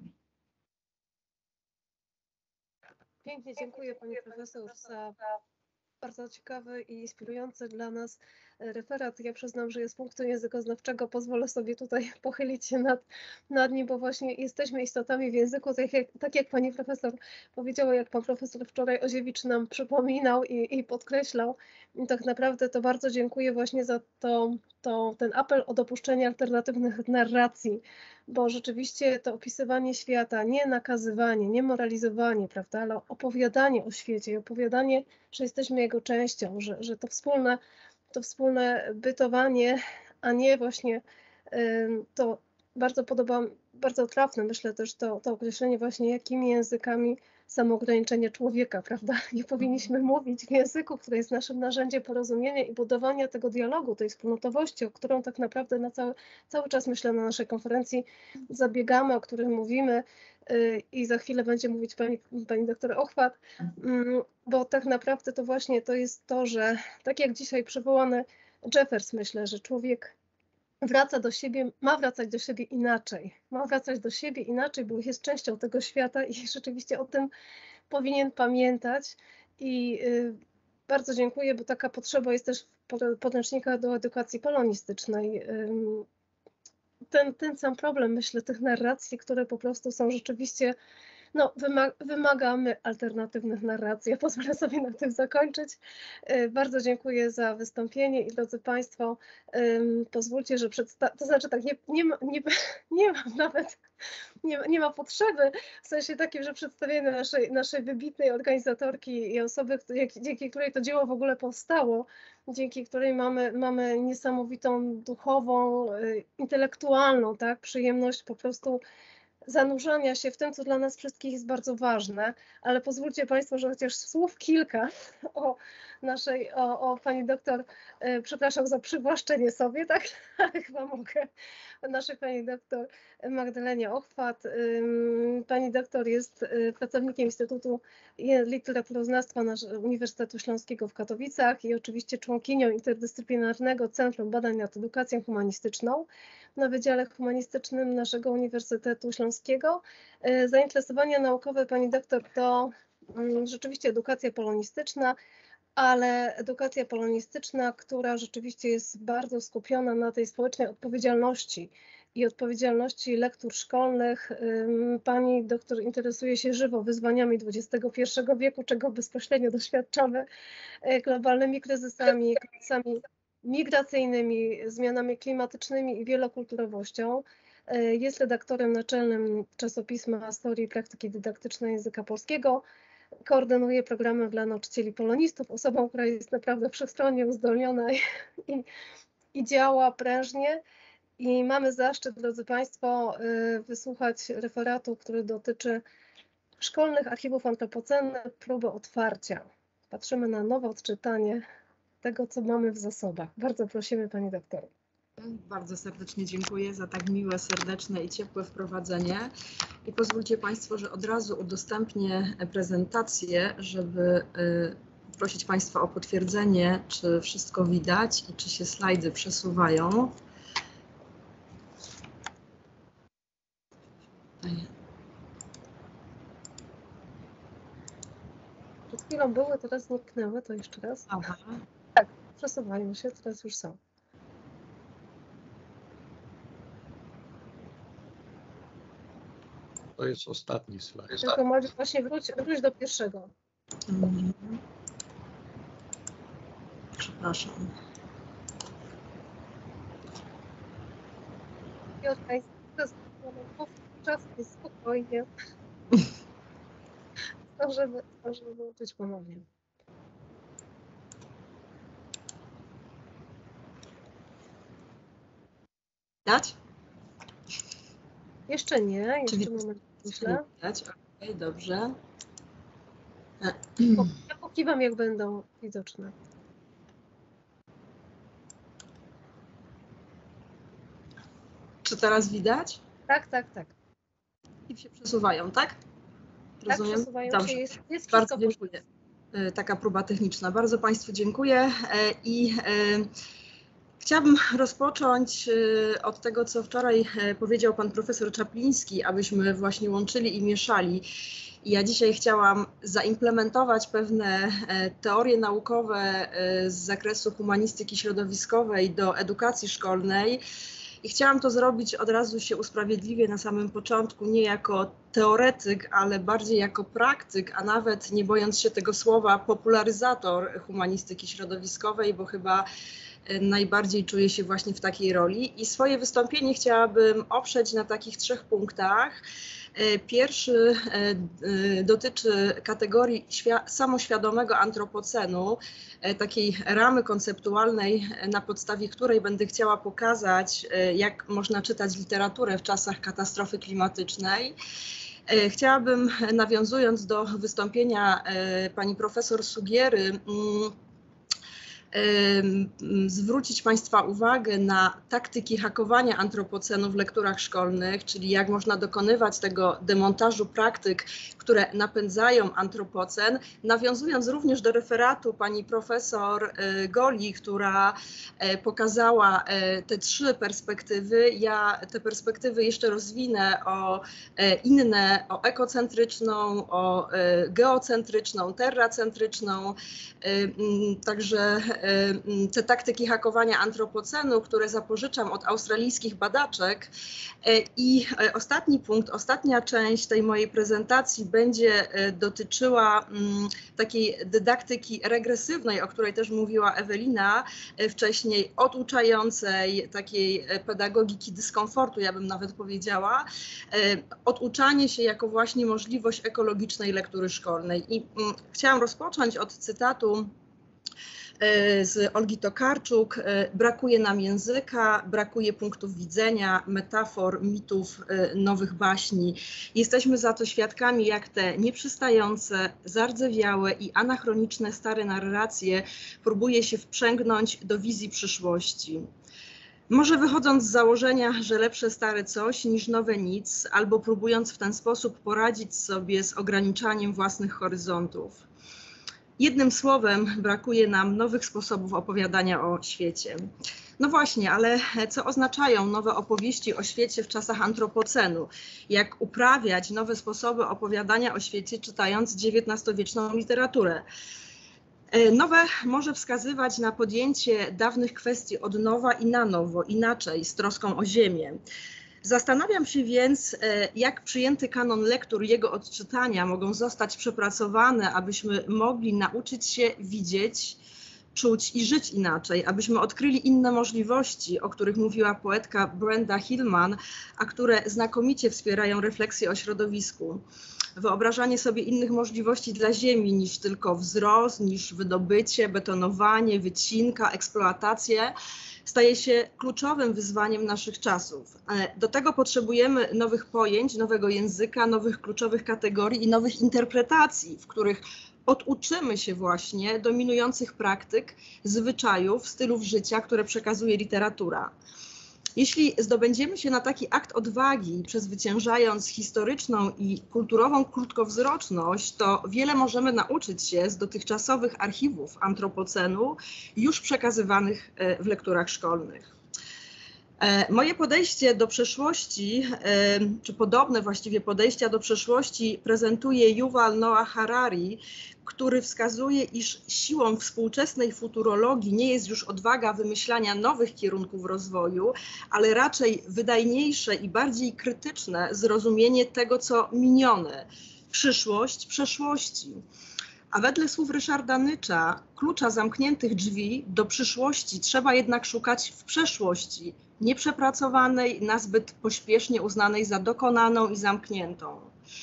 Speaker 1: Pięknie dziękuję Pani Profesor za bardzo ciekawy i inspirujący dla nas referat. Ja przyznam, że z punktu językoznawczego pozwolę sobie tutaj pochylić się nad, nad nim, bo właśnie jesteśmy istotami w języku, tak jak, tak jak Pani Profesor powiedziała, jak Pan Profesor wczoraj Oziewicz nam przypominał i, i podkreślał. I tak naprawdę to bardzo dziękuję właśnie za to, to, ten apel o dopuszczenie alternatywnych narracji, bo rzeczywiście to opisywanie świata, nie nakazywanie, nie moralizowanie, prawda, ale opowiadanie o świecie i opowiadanie, że jesteśmy jego częścią, że, że to wspólne, to wspólne bytowanie, a nie właśnie y, to bardzo podoba, bardzo trafne, myślę też to, to określenie właśnie, jakimi językami samoograniczenie człowieka, prawda? Nie powinniśmy mówić w języku, który jest naszym narzędziem porozumienia i budowania tego dialogu, tej wspólnotowości, o którą tak naprawdę na cały, cały czas, myślę, na naszej konferencji zabiegamy, o którym mówimy yy, i za chwilę będzie mówić pani, pani doktor Ochwat, yy, bo tak naprawdę to właśnie to jest to, że tak jak dzisiaj przywołany Jeffers, myślę, że człowiek wraca do siebie, ma wracać do siebie inaczej, ma wracać do siebie inaczej, bo jest częścią tego świata i rzeczywiście o tym powinien pamiętać i y, bardzo dziękuję, bo taka potrzeba jest też w podręcznikach do edukacji polonistycznej. Y, ten, ten sam problem, myślę, tych narracji, które po prostu są rzeczywiście, no, wymagamy alternatywnych narracji. Ja pozwolę sobie na tym zakończyć. Bardzo dziękuję za wystąpienie i drodzy Państwo, pozwólcie, że przedstawię, to znaczy tak, nie, nie, ma, nie, nie mam nawet, nie, nie ma potrzeby, w sensie takim, że przedstawienie naszej, naszej wybitnej organizatorki i osoby, dzięki której to dzieło w ogóle powstało, dzięki której mamy, mamy niesamowitą duchową, intelektualną, tak, przyjemność po prostu zanurzania się w tym, co dla nas wszystkich jest bardzo ważne, ale pozwólcie Państwo, że chociaż słów kilka o naszej, o, o pani doktor, e, przepraszam za przywłaszczenie sobie, tak, ale chyba mogę, o naszej pani doktor Magdalenie Ochwat. Pani doktor jest pracownikiem Instytutu Literaturoznawstwa Uniwersytetu Śląskiego w Katowicach i oczywiście członkinią Interdyscyplinarnego Centrum Badań nad Edukacją Humanistyczną na Wydziale Humanistycznym naszego Uniwersytetu Śląskiego. Zainteresowania naukowe pani doktor to rzeczywiście edukacja polonistyczna, ale edukacja polonistyczna, która rzeczywiście jest bardzo skupiona na tej społecznej odpowiedzialności i odpowiedzialności lektur szkolnych. Pani doktor interesuje się żywo wyzwaniami dwudziestego pierwszego wieku, czego bezpośrednio doświadczamy, globalnymi kryzysami, kryzysami migracyjnymi, zmianami klimatycznymi i wielokulturowością. Jest redaktorem naczelnym czasopisma Historii i Praktyki Dydaktycznej Języka Polskiego. Koordynuje programy dla nauczycieli polonistów, osobą, która jest naprawdę wszechstronnie uzdolniona i, i, i działa prężnie. I mamy zaszczyt, drodzy Państwo, wysłuchać referatu, który dotyczy szkolnych archiwów antropocennych, próby otwarcia. Patrzymy na nowe odczytanie tego, co mamy w zasobach. Bardzo prosimy Pani doktor.
Speaker 3: Bardzo serdecznie dziękuję za tak miłe, serdeczne i ciepłe wprowadzenie. I pozwólcie Państwo, że od razu udostępnię prezentację, żeby prosić Państwa o potwierdzenie, czy wszystko widać i czy się slajdy przesuwają.
Speaker 1: Przed chwilą były, teraz zniknęły, to jeszcze raz.
Speaker 3: Aha.
Speaker 1: Tak, przesuwają się, teraz już są.
Speaker 4: To jest ostatni slajd.
Speaker 1: Tylko może właśnie wróć, wróć do pierwszego.
Speaker 3: Mhm. Przepraszam.
Speaker 1: Piotrka, czas jest spokojnie. Zdążymy, zdążymy włączyć ponownie.
Speaker 3: Widać?
Speaker 1: Jeszcze nie, jeszcze
Speaker 3: Czyli
Speaker 1: moment, myślę.
Speaker 3: Widać, okej, dobrze.
Speaker 1: Ja pokiwam, jak będą widoczne.
Speaker 3: Czy teraz widać?
Speaker 1: Tak, tak, tak.
Speaker 3: I się przesuwają, tak?
Speaker 1: Tak,
Speaker 3: Rozumiem?
Speaker 1: przesuwają
Speaker 3: Dobrze.
Speaker 1: się, jest, jest
Speaker 3: Bardzo
Speaker 1: wszystko
Speaker 3: dziękuję. Taka próba techniczna. Bardzo Państwu dziękuję i chciałabym rozpocząć od tego, co wczoraj powiedział Pan Profesor Czapliński, abyśmy właśnie łączyli i mieszali. I ja dzisiaj chciałam zaimplementować pewne teorie naukowe z zakresu humanistyki środowiskowej do edukacji szkolnej. I chciałam to zrobić, od razu się usprawiedliwię na samym początku, nie jako teoretyk, ale bardziej jako praktyk, a nawet, nie bojąc się tego słowa, popularyzator humanistyki środowiskowej, bo chyba najbardziej czuję się właśnie w takiej roli. I swoje wystąpienie chciałabym oprzeć na takich trzech punktach. Pierwszy dotyczy kategorii samoświadomego antropocenu, takiej ramy konceptualnej, na podstawie której będę chciała pokazać, jak można czytać literaturę w czasach katastrofy klimatycznej. Chciałabym, nawiązując do wystąpienia pani profesor Sugiery, zwrócić Państwa uwagę na taktyki hakowania antropocenu w lekturach szkolnych, czyli jak można dokonywać tego demontażu praktyk, które napędzają antropocen, nawiązując również do referatu pani profesor Goli, która pokazała te trzy perspektywy. Ja te perspektywy jeszcze rozwinę o inne, o ekocentryczną, o geocentryczną, terracentryczną, także te taktyki hakowania antropocenu, które zapożyczam od australijskich badaczek. I ostatni punkt, ostatnia część tej mojej prezentacji będzie dotyczyła takiej dydaktyki regresywnej, o której też mówiła Ewelina wcześniej, oduczającej, takiej pedagogiki dyskomfortu, ja bym nawet powiedziała, oduczanie się jako właśnie możliwość ekologicznej lektury szkolnej. I chciałam rozpocząć od cytatu z Olgi Tokarczuk. Brakuje nam języka, brakuje punktów widzenia, metafor, mitów, nowych baśni. Jesteśmy za to świadkami, jak te nieprzystające, zardzewiałe i anachroniczne stare narracje próbuje się wprzęgnąć do wizji przyszłości. Może wychodząc z założenia, że lepsze stare coś niż nowe nic, albo próbując w ten sposób poradzić sobie z ograniczaniem własnych horyzontów. Jednym słowem, brakuje nam nowych sposobów opowiadania o świecie. No właśnie, ale co oznaczają nowe opowieści o świecie w czasach antropocenu? Jak uprawiać nowe sposoby opowiadania o świecie, czytając dziewiętnastowieczną literaturę? Nowe może wskazywać na podjęcie dawnych kwestii od nowa i na nowo, inaczej, z troską o ziemię. Zastanawiam się więc, jak przyjęty kanon lektur i jego odczytania mogą zostać przepracowane, abyśmy mogli nauczyć się widzieć, czuć i żyć inaczej, abyśmy odkryli inne możliwości, o których mówiła poetka Brenda Hillman, a które znakomicie wspierają refleksję o środowisku. Wyobrażanie sobie innych możliwości dla Ziemi niż tylko wzrost, niż wydobycie, betonowanie, wycinka, eksploatację staje się kluczowym wyzwaniem naszych czasów. Do tego potrzebujemy nowych pojęć, nowego języka, nowych kluczowych kategorii i nowych interpretacji, w których oduczymy się właśnie dominujących praktyk, zwyczajów, stylów życia, które przekazuje literatura. Jeśli zdobędziemy się na taki akt odwagi, przezwyciężając historyczną i kulturową krótkowzroczność, to wiele możemy nauczyć się z dotychczasowych archiwów antropocenu, już przekazywanych w lekturach szkolnych. Moje podejście do przeszłości, czy podobne właściwie podejścia do przeszłości prezentuje Yuval Noah Harari, który wskazuje, iż siłą współczesnej futurologii nie jest już odwaga wymyślania nowych kierunków rozwoju, ale raczej wydajniejsze i bardziej krytyczne zrozumienie tego, co minione, przyszłość przeszłości. A wedle słów Ryszarda Nycza, klucza zamkniętych drzwi do przyszłości trzeba jednak szukać w przeszłości, nieprzepracowanej, nazbyt pośpiesznie uznanej za dokonaną i zamkniętą.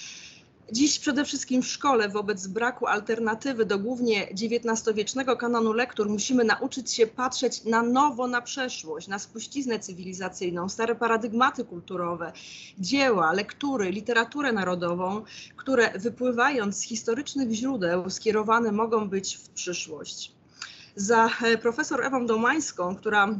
Speaker 3: Dziś przede wszystkim w szkole wobec braku alternatywy do głównie dziewiętnastowiecznego kanonu lektur musimy nauczyć się patrzeć na nowo na przeszłość, na spuściznę cywilizacyjną, stare paradygmaty kulturowe, dzieła, lektury, literaturę narodową, które wypływając z historycznych źródeł skierowane mogą być w przyszłość. Za profesor Ewą Domańską, która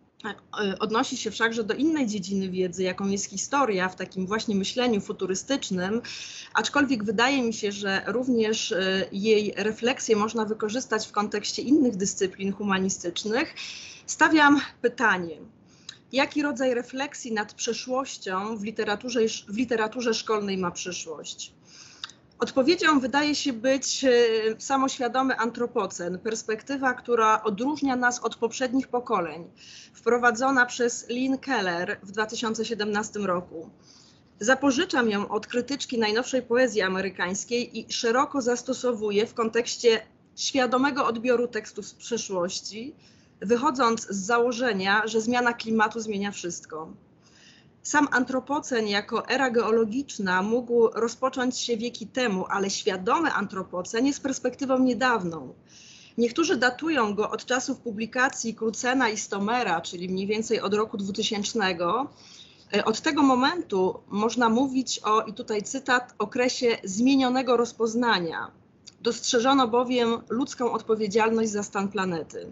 Speaker 3: odnosi się wszakże do innej dziedziny wiedzy, jaką jest historia, w takim właśnie myśleniu futurystycznym, aczkolwiek wydaje mi się, że również jej refleksję można wykorzystać w kontekście innych dyscyplin humanistycznych. Stawiam pytanie, jaki rodzaj refleksji nad przeszłością w literaturze, w literaturze szkolnej ma przyszłość? Odpowiedzią wydaje się być samoświadomy antropocen, perspektywa, która odróżnia nas od poprzednich pokoleń, wprowadzona przez Lynn Keller w dwa tysiące siedemnastym roku. Zapożyczam ją od krytyczki najnowszej poezji amerykańskiej i szeroko zastosowuję w kontekście świadomego odbioru tekstów z przeszłości, wychodząc z założenia, że zmiana klimatu zmienia wszystko. Sam antropocen jako era geologiczna mógł rozpocząć się wieki temu, ale świadomy antropocen jest perspektywą niedawną. Niektórzy datują go od czasów publikacji Crutzena i Stomera, czyli mniej więcej od roku dwutysięcznego. Od tego momentu można mówić o, i tutaj cytat, okresie zmienionego rozpoznania. Dostrzeżono bowiem ludzką odpowiedzialność za stan planety.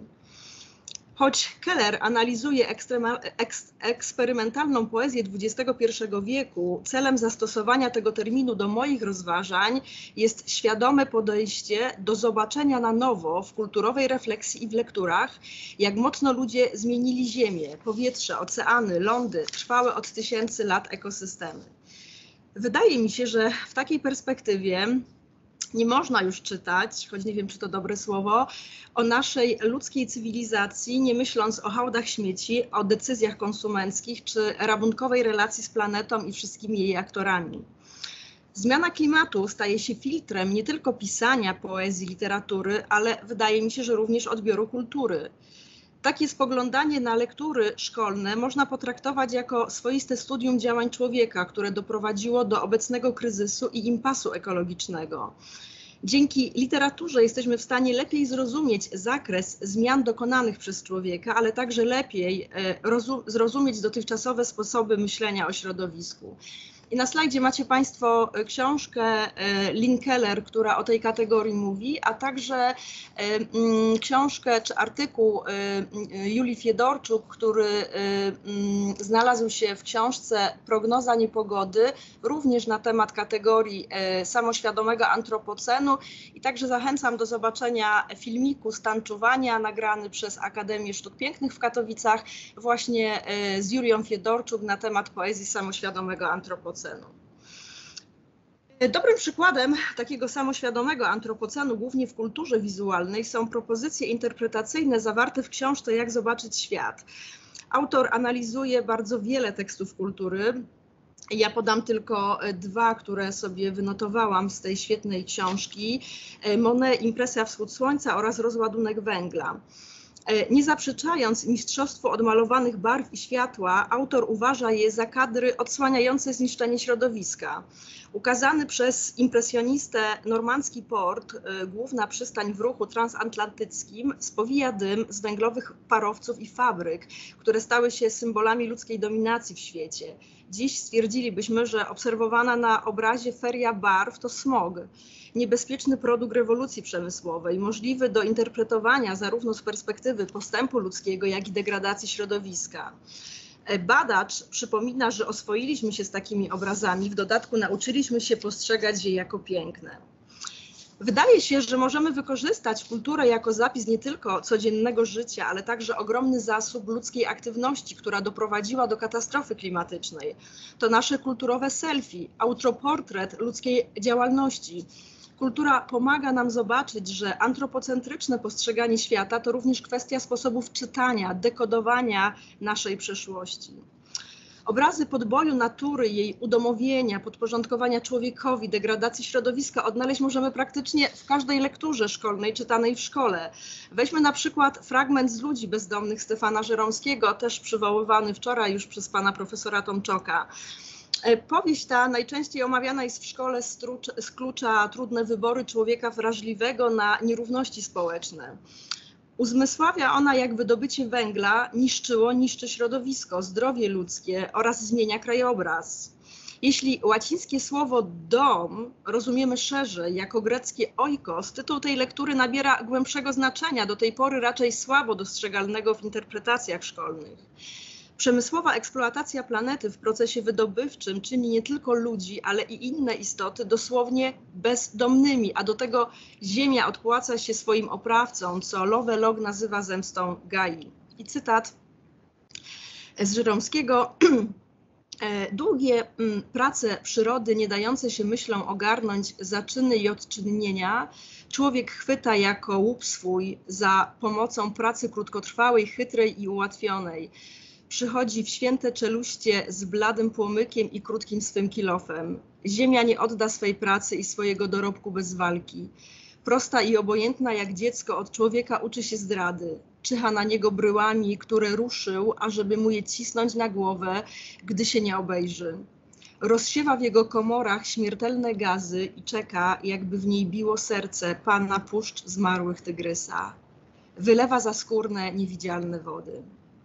Speaker 3: Choć Keller analizuje eks, eksperymentalną poezję dwudziestego pierwszego wieku, celem zastosowania tego terminu do moich rozważań jest świadome podejście do zobaczenia na nowo w kulturowej refleksji i w lekturach, jak mocno ludzie zmienili ziemię, powietrze, oceany, lądy, trwałe od tysięcy lat ekosystemy. Wydaje mi się, że w takiej perspektywie nie można już czytać, choć nie wiem, czy to dobre słowo, o naszej ludzkiej cywilizacji, nie myśląc o hałdach śmieci, o decyzjach konsumenckich czy rabunkowej relacji z planetą i wszystkimi jej aktorami. Zmiana klimatu staje się filtrem nie tylko pisania, poezji, literatury, ale wydaje mi się, że również odbioru kultury. Takie spoglądanie na lektury szkolne można potraktować jako swoiste studium działań człowieka, które doprowadziło do obecnego kryzysu i impasu ekologicznego. Dzięki literaturze jesteśmy w stanie lepiej zrozumieć zakres zmian dokonanych przez człowieka, ale także lepiej zrozumieć dotychczasowe sposoby myślenia o środowisku. I na slajdzie macie Państwo książkę Lynn Keller, która o tej kategorii mówi, a także książkę czy artykuł Julii Fiedorczuk, który znalazł się w książce Prognoza niepogody, również na temat kategorii samoświadomego antropocenu. I także zachęcam do zobaczenia filmiku Stan czuwania, nagrany przez Akademię Sztuk Pięknych w Katowicach, właśnie z Julią Fiedorczuk na temat poezji samoświadomego antropocenu. Dobrym przykładem takiego samoświadomego antropocenu, głównie w kulturze wizualnej, są propozycje interpretacyjne zawarte w książce Jak zobaczyć świat. Autor analizuje bardzo wiele tekstów kultury, Ja podam tylko dwa, które sobie wynotowałam z tej świetnej książki. Monet, Impresja Wschód Słońca oraz Rozładunek węgla. Nie zaprzeczając mistrzostwu odmalowanych barw i światła, autor uważa je za kadry odsłaniające zniszczenie środowiska. Ukazany przez impresjonistę normandzki port, główna przystań w ruchu transatlantyckim, spowija dym z węglowych parowców i fabryk, które stały się symbolami ludzkiej dominacji w świecie. Dziś stwierdzilibyśmy, że obserwowana na obrazie feria barw to smog, niebezpieczny produkt rewolucji przemysłowej, możliwy do interpretowania zarówno z perspektywy postępu ludzkiego, jak i degradacji środowiska. Badacz przypomina, że oswoiliśmy się z takimi obrazami, w dodatku nauczyliśmy się postrzegać je jako piękne. Wydaje się, że możemy wykorzystać kulturę jako zapis nie tylko codziennego życia, ale także ogromny zasób ludzkiej aktywności, która doprowadziła do katastrofy klimatycznej. To nasze kulturowe selfie, autoportret ludzkiej działalności. Kultura pomaga nam zobaczyć, że antropocentryczne postrzeganie świata to również kwestia sposobów czytania, dekodowania naszej przeszłości. Obrazy podboju natury, jej udomowienia, podporządkowania człowiekowi, degradacji środowiska odnaleźć możemy praktycznie w każdej lekturze szkolnej czytanej w szkole. Weźmy na przykład fragment z Ludzi bezdomnych Stefana Żeromskiego, też przywoływany wczoraj już przez pana profesora Tomczoka. Powieść ta najczęściej omawiana jest w szkole z, z klucza trudne wybory człowieka wrażliwego na nierówności społeczne. Uzmysławia ona, jak wydobycie węgla niszczyło, niszczy środowisko, zdrowie ludzkie oraz zmienia krajobraz. Jeśli łacińskie słowo dom rozumiemy szerzej jako greckie oikos, tytuł tej lektury nabiera głębszego znaczenia, do tej pory raczej słabo dostrzegalnego w interpretacjach szkolnych. Przemysłowa eksploatacja planety w procesie wydobywczym czyni nie tylko ludzi, ale i inne istoty dosłownie bezdomnymi, a do tego Ziemia odpłaca się swoim oprawcom, co Lovelock nazywa zemstą Gai. I cytat z Żeromskiego. Długie prace przyrody, nie dające się myślą ogarnąć za czyny i odczynnienia, człowiek chwyta jako łup swój za pomocą pracy krótkotrwałej, chytrej i ułatwionej. Przychodzi w święte czeluście z bladym płomykiem i krótkim swym kilofem. Ziemia nie odda swej pracy i swojego dorobku bez walki. Prosta i obojętna jak dziecko od człowieka uczy się zdrady. Czyha na niego bryłami, które ruszył, ażeby mu je cisnąć na głowę, gdy się nie obejrzy. Rozsiewa w jego komorach śmiertelne gazy i czeka, jakby w niej biło serce pana puszcz zmarłych tygrysa. Wylewa za skórne, niewidzialne wody.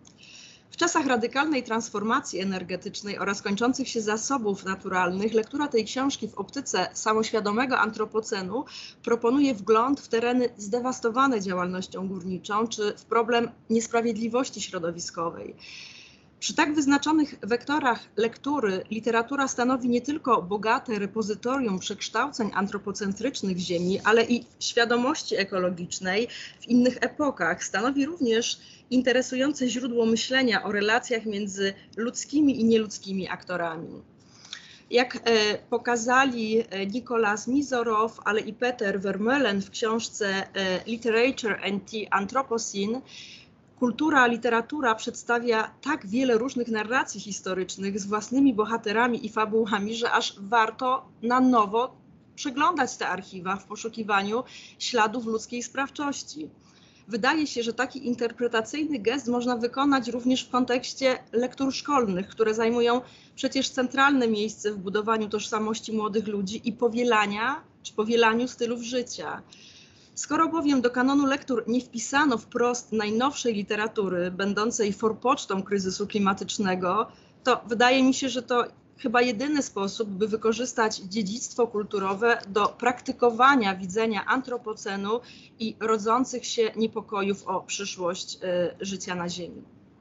Speaker 3: W czasach radykalnej transformacji energetycznej oraz kończących się zasobów naturalnych, lektura tej książki w optyce samoświadomego antropocenu proponuje wgląd w tereny zdewastowane działalnością górniczą czy w problem niesprawiedliwości środowiskowej. Przy tak wyznaczonych wektorach lektury literatura stanowi nie tylko bogate repozytorium przekształceń antropocentrycznych w Ziemi, ale i świadomości ekologicznej w innych epokach. Stanowi również interesujące źródło myślenia o relacjach między ludzkimi i nieludzkimi aktorami. Jak e, pokazali Nicolas Mizorow, ale i Peter Vermeulen w książce e, Literature and the Anthropocene, kultura, literatura przedstawia tak wiele różnych narracji historycznych z własnymi bohaterami i fabułami, że aż warto na nowo przeglądać te archiwa w poszukiwaniu śladów ludzkiej sprawczości. Wydaje się, że taki interpretacyjny gest można wykonać również w kontekście lektur szkolnych, które zajmują przecież centralne miejsce w budowaniu tożsamości młodych ludzi i powielania czy powielaniu stylów życia. Skoro bowiem do kanonu lektur nie wpisano wprost najnowszej literatury, będącej forpocztą kryzysu klimatycznego, to wydaje mi się, że to chyba jedyny sposób, by wykorzystać dziedzictwo kulturowe do praktykowania widzenia antropocenu i rodzących się niepokojów o przyszłość y, życia na Ziemi.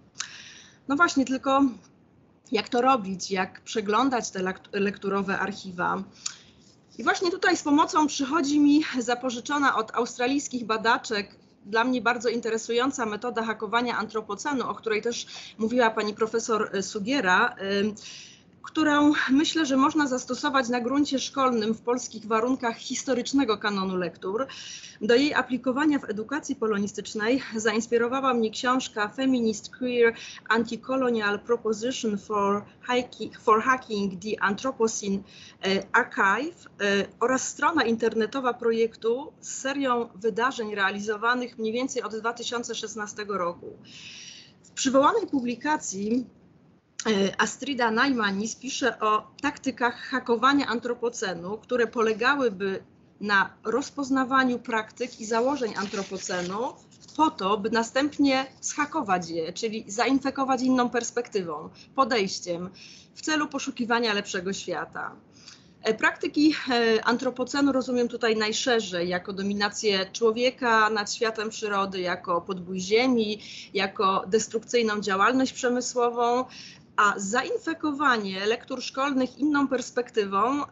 Speaker 3: No właśnie, tylko jak to robić, jak przeglądać te lekturowe archiwa? I właśnie tutaj z pomocą przychodzi mi zapożyczona od australijskich badaczek dla mnie bardzo interesująca metoda hakowania antropocenu, o której też mówiła pani profesor Sugiera. którą myślę, że można zastosować na gruncie szkolnym w polskich warunkach historycznego kanonu lektur. Do jej aplikowania w edukacji polonistycznej zainspirowała mnie książka Feminist Queer Anti-Colonial Proposition for Hacking, for Hacking the Anthropocene Archive oraz strona internetowa projektu z serią wydarzeń realizowanych mniej więcej od dwa tysiące szesnastego roku. W przywołanej publikacji Astrida Naimanis pisze o taktykach hakowania antropocenu, które polegałyby na rozpoznawaniu praktyk i założeń antropocenu po to, by następnie zhakować je, czyli zainfekować inną perspektywą, podejściem w celu poszukiwania lepszego świata. Praktyki antropocenu rozumiem tutaj najszerzej jako dominację człowieka nad światem przyrody, jako podbój ziemi, jako destrukcyjną działalność przemysłową, a zainfekowanie lektur szkolnych inną perspektywą y,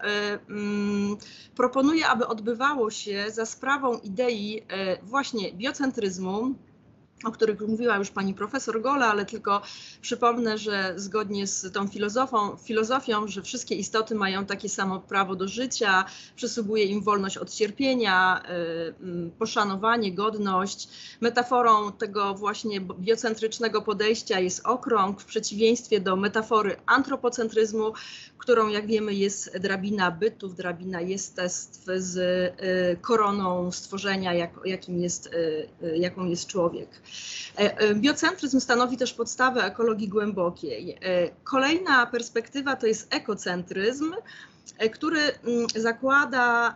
Speaker 3: y, proponuję, aby odbywało się za sprawą idei y, właśnie biocentryzmu, o których mówiła już pani profesor Gola, ale tylko przypomnę, że zgodnie z tą filozofią, filozofią, że wszystkie istoty mają takie samo prawo do życia, przysługuje im wolność od cierpienia, poszanowanie, godność. Metaforą tego właśnie biocentrycznego podejścia jest okrąg w przeciwieństwie do metafory antropocentryzmu, którą jak wiemy jest drabina bytów, drabina jestestw z koroną stworzenia, jak, jakim jest, jaką jest człowiek. Biocentryzm stanowi też podstawę ekologii głębokiej. Kolejna perspektywa to jest ekocentryzm, który zakłada,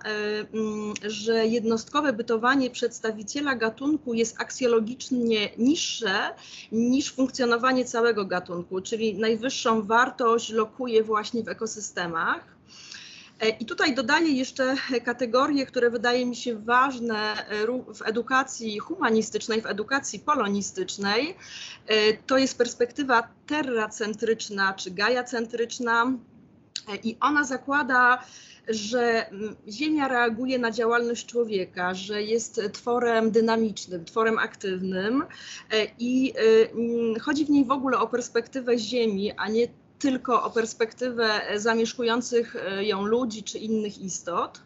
Speaker 3: że jednostkowe bytowanie przedstawiciela gatunku jest aksjologicznie niższe niż funkcjonowanie całego gatunku, czyli najwyższą wartość lokuje właśnie w ekosystemach. I tutaj dodaję jeszcze kategorie, które wydaje mi się ważne w edukacji humanistycznej, w edukacji polonistycznej. To jest perspektywa terracentryczna czy gajacentryczna i ona zakłada, że Ziemia reaguje na działalność człowieka, że jest tworem dynamicznym, tworem aktywnym i chodzi w niej w ogóle o perspektywę Ziemi, a nie tylko o perspektywę zamieszkujących ją ludzi czy innych istot.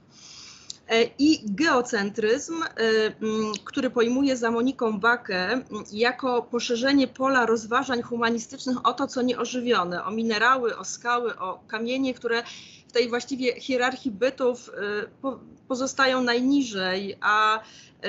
Speaker 3: I geocentryzm, który pojmuje za Moniką Bakę jako poszerzenie pola rozważań humanistycznych o to, co nieożywione, o minerały, o skały, o kamienie, które w tej właściwie hierarchii bytów pozostają najniżej, a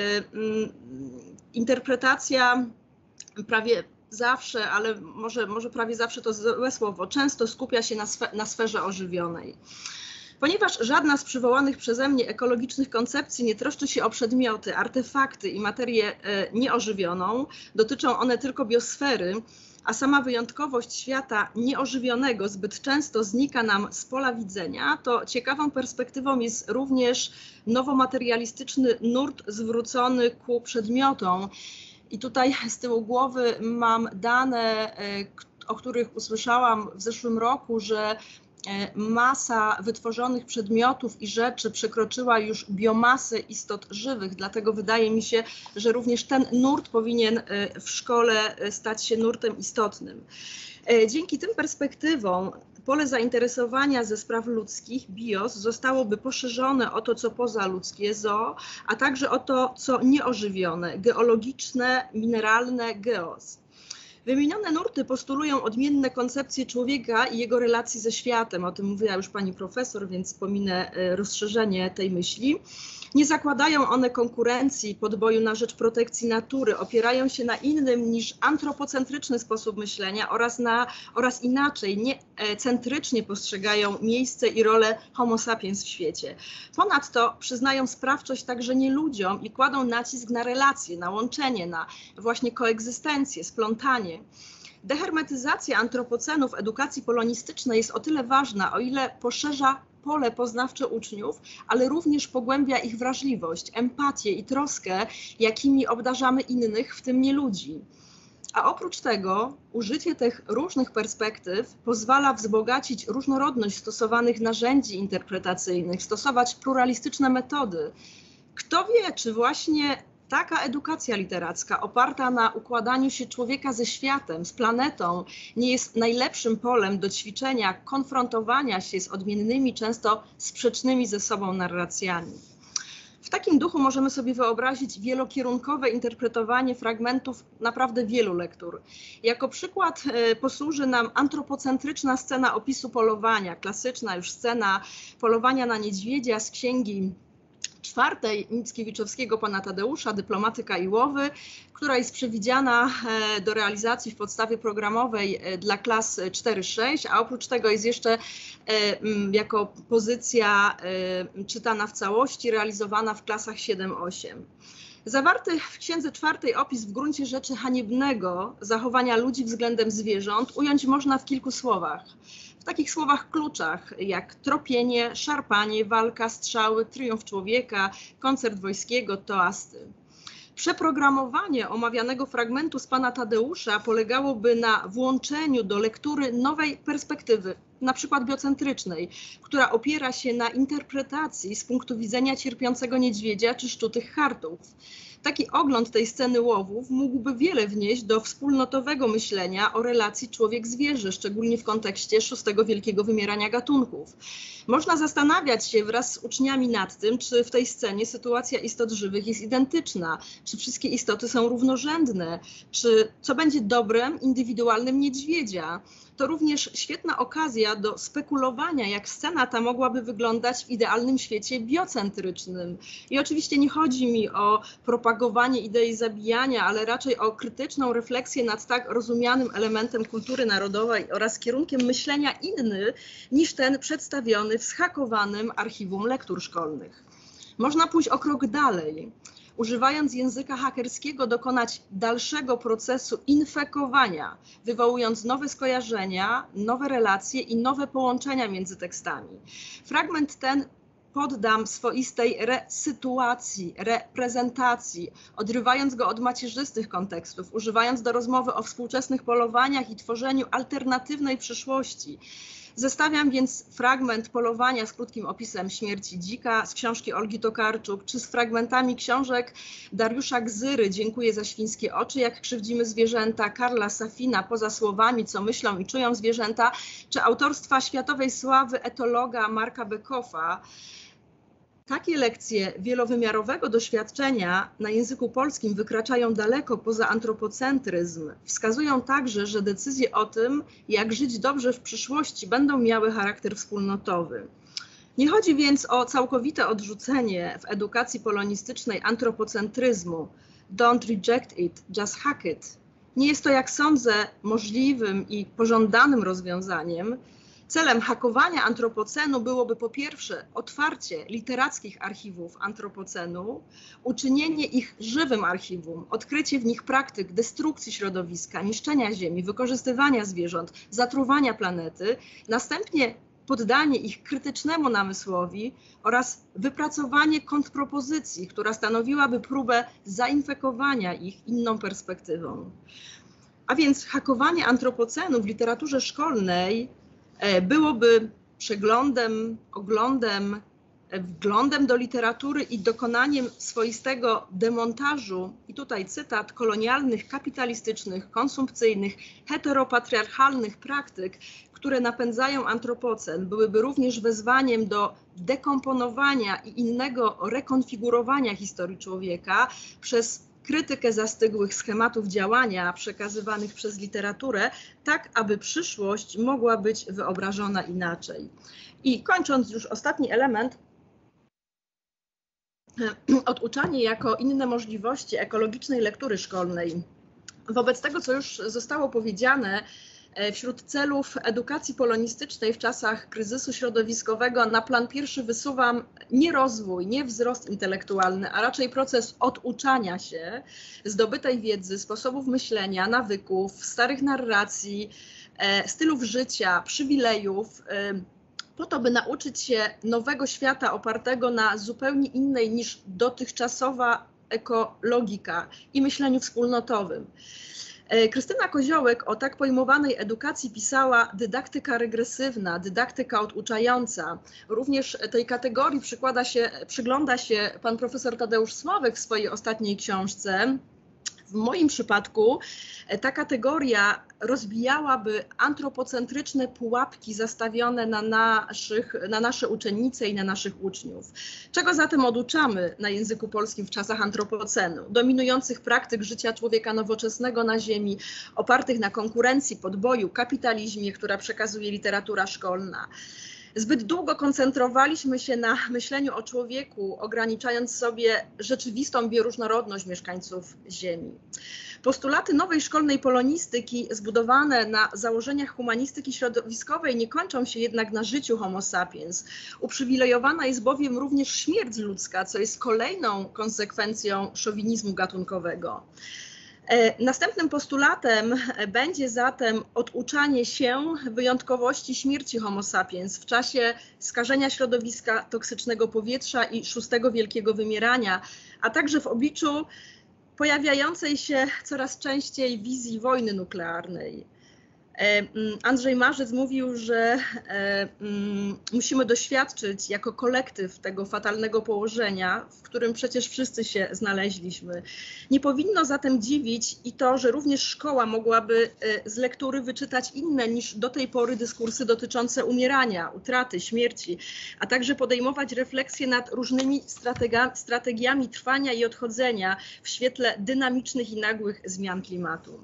Speaker 3: interpretacja prawie zawsze, ale może, może prawie zawsze to złe słowo, często skupia się na, sfe, na sferze ożywionej. Ponieważ żadna z przywołanych przeze mnie ekologicznych koncepcji nie troszczy się o przedmioty, artefakty i materię e, nieożywioną, dotyczą one tylko biosfery, a sama wyjątkowość świata nieożywionego zbyt często znika nam z pola widzenia, to ciekawą perspektywą jest również nowomaterialistyczny nurt zwrócony ku przedmiotom. I tutaj z tyłu głowy mam dane, o których usłyszałam w zeszłym roku, że masa wytworzonych przedmiotów i rzeczy przekroczyła już biomasę istot żywych, dlatego wydaje mi się, że również ten nurt powinien w szkole stać się nurtem istotnym. Dzięki tym perspektywom pole zainteresowania ze spraw ludzkich, bios, zostałoby poszerzone o to, co pozaludzkie, zoo, a także o to, co nieożywione, geologiczne, mineralne, geos. Wymienione nurty postulują odmienne koncepcje człowieka i jego relacji ze światem. O tym mówiła już pani profesor, więc pominę rozszerzenie tej myśli. Nie zakładają one konkurencji, podboju na rzecz protekcji natury, opierają się na innym niż antropocentryczny sposób myślenia oraz, na, oraz inaczej, nie centrycznie postrzegają miejsce i rolę homo sapiens w świecie. Ponadto przyznają sprawczość także nie ludziom i kładą nacisk na relacje, na łączenie, na właśnie koegzystencję, splątanie. Dehermetyzacja antropocenu w edukacji polonistycznej jest o tyle ważna, o ile poszerza pole poznawcze uczniów, ale również pogłębia ich wrażliwość, empatię i troskę, jakimi obdarzamy innych, w tym nie ludzi. A oprócz tego użycie tych różnych perspektyw pozwala wzbogacić różnorodność stosowanych narzędzi interpretacyjnych, stosować pluralistyczne metody. Kto wie, czy właśnie taka edukacja literacka oparta na układaniu się człowieka ze światem, z planetą, nie jest najlepszym polem do ćwiczenia, konfrontowania się z odmiennymi, często sprzecznymi ze sobą narracjami. W takim duchu możemy sobie wyobrazić wielokierunkowe interpretowanie fragmentów naprawdę wielu lektur. Jako przykład posłuży nam antropocentryczna scena opisu polowania, klasyczna już scena polowania na niedźwiedzia z księgi czwartej Mickiewiczowskiego Pana Tadeusza, Dyplomatyka i łowy, która jest przewidziana do realizacji w podstawie programowej dla klas cztery sześć, a oprócz tego jest jeszcze jako pozycja czytana w całości, realizowana w klasach siedem osiem. Zawarty w księdze czwartej opis w gruncie rzeczy haniebnego zachowania ludzi względem zwierząt ująć można w kilku słowach. W takich słowach kluczach jak tropienie, szarpanie, walka, strzały, tryumf człowieka, koncert wojskiego, toasty. Przeprogramowanie omawianego fragmentu z Pana Tadeusza polegałoby na włączeniu do lektury nowej perspektywy, na przykład biocentrycznej, która opiera się na interpretacji z punktu widzenia cierpiącego niedźwiedzia czy szczutych chartów. Taki ogląd tej sceny łowów mógłby wiele wnieść do wspólnotowego myślenia o relacji człowiek-zwierzę, szczególnie w kontekście szóstego wielkiego wymierania gatunków. Można zastanawiać się wraz z uczniami nad tym, czy w tej scenie sytuacja istot żywych jest identyczna, czy wszystkie istoty są równorzędne, czy co będzie dobrem indywidualnym niedźwiedzia. To również świetna okazja do spekulowania, jak scena ta mogłaby wyglądać w idealnym świecie biocentrycznym. I oczywiście nie chodzi mi o propagowanie idei zabijania, ale raczej o krytyczną refleksję nad tak rozumianym elementem kultury narodowej oraz kierunkiem myślenia inny niż ten przedstawiony w zhakowanym archiwum lektur szkolnych. Można pójść o krok dalej. Używając języka hakerskiego dokonać dalszego procesu infekowania, wywołując nowe skojarzenia, nowe relacje i nowe połączenia między tekstami. Fragment ten poddam swoistej resytuacji, reprezentacji, odrywając go od macierzystych kontekstów, używając do rozmowy o współczesnych polowaniach i tworzeniu alternatywnej przyszłości. Zestawiam więc fragment polowania z krótkim opisem śmierci dzika z książki Olgi Tokarczuk, czy z fragmentami książek Dariusza Gzyry Dziękuję za świńskie oczy, jak krzywdzimy zwierzęta, Karla Safina Poza słowami, co myślą i czują zwierzęta, czy autorstwa światowej sławy etologa Marka Bekoffa. Takie lekcje wielowymiarowego doświadczenia na języku polskim wykraczają daleko poza antropocentryzm. Wskazują także, że decyzje o tym, jak żyć dobrze w przyszłości, będą miały charakter wspólnotowy. Nie chodzi więc o całkowite odrzucenie w edukacji polonistycznej antropocentryzmu. Don't reject it, just hack it. Nie jest to, jak sądzę, możliwym i pożądanym rozwiązaniem. Celem hakowania antropocenu byłoby po pierwsze otwarcie literackich archiwów antropocenu, uczynienie ich żywym archiwum, odkrycie w nich praktyk destrukcji środowiska, niszczenia ziemi, wykorzystywania zwierząt, zatruwania planety, następnie poddanie ich krytycznemu namysłowi oraz wypracowanie kontrpropozycji, która stanowiłaby próbę zainfekowania ich inną perspektywą. A więc hakowanie antropocenu w literaturze szkolnej byłoby przeglądem, oglądem, wglądem do literatury i dokonaniem swoistego demontażu, i tutaj cytat, kolonialnych, kapitalistycznych, konsumpcyjnych, heteropatriarchalnych praktyk, które napędzają antropocen, byłyby również wezwaniem do dekomponowania i innego rekonfigurowania historii człowieka przez krytykę zastygłych schematów działania przekazywanych przez literaturę, tak aby przyszłość mogła być wyobrażona inaczej. I kończąc już ostatni element, oduczanie jako inne możliwości ekologicznej lektury szkolnej. Wobec tego, co już zostało powiedziane, wśród celów edukacji polonistycznej w czasach kryzysu środowiskowego na plan pierwszy wysuwam nie rozwój, nie wzrost intelektualny, a raczej proces oduczania się zdobytej wiedzy, sposobów myślenia, nawyków, starych narracji, stylów życia, przywilejów, po to, by nauczyć się nowego świata opartego na zupełnie innej niż dotychczasowa ekologika i myśleniu wspólnotowym. Krystyna Koziołek o tak pojmowanej edukacji pisała: dydaktyka regresywna, dydaktyka oduczająca. Również tej kategorii przykłada się, przygląda się pan profesor Tadeusz Sławek w swojej ostatniej książce. W moim przypadku ta kategoria rozbijałaby antropocentryczne pułapki zastawione na, naszych, na nasze uczennice i na naszych uczniów. Czego zatem oduczamy na języku polskim w czasach antropocenu? Dominujących praktyk życia człowieka nowoczesnego na ziemi, opartych na konkurencji, podboju, kapitalizmie, która przekazuje literatura szkolna. Zbyt długo koncentrowaliśmy się na myśleniu o człowieku, ograniczając sobie rzeczywistą bioróżnorodność mieszkańców Ziemi. Postulaty nowej szkolnej polonistyki zbudowane na założeniach humanistyki środowiskowej nie kończą się jednak na życiu homo sapiens. Uprzywilejowana jest bowiem również śmierć ludzka, co jest kolejną konsekwencją szowinizmu gatunkowego. Następnym postulatem będzie zatem oduczanie się wyjątkowości śmierci homo sapiens w czasie skażenia środowiska, toksycznego powietrza i szóstego wielkiego wymierania, a także w obliczu pojawiającej się coraz częściej wizji wojny nuklearnej. Andrzej Marzec mówił, że musimy doświadczyć jako kolektyw tego fatalnego położenia, w którym przecież wszyscy się znaleźliśmy. Nie powinno zatem dziwić i to, że również szkoła mogłaby z lektury wyczytać inne niż do tej pory dyskursy dotyczące umierania, utraty, śmierci, a także podejmować refleksje nad różnymi strategiami trwania i odchodzenia w świetle dynamicznych i nagłych zmian klimatu.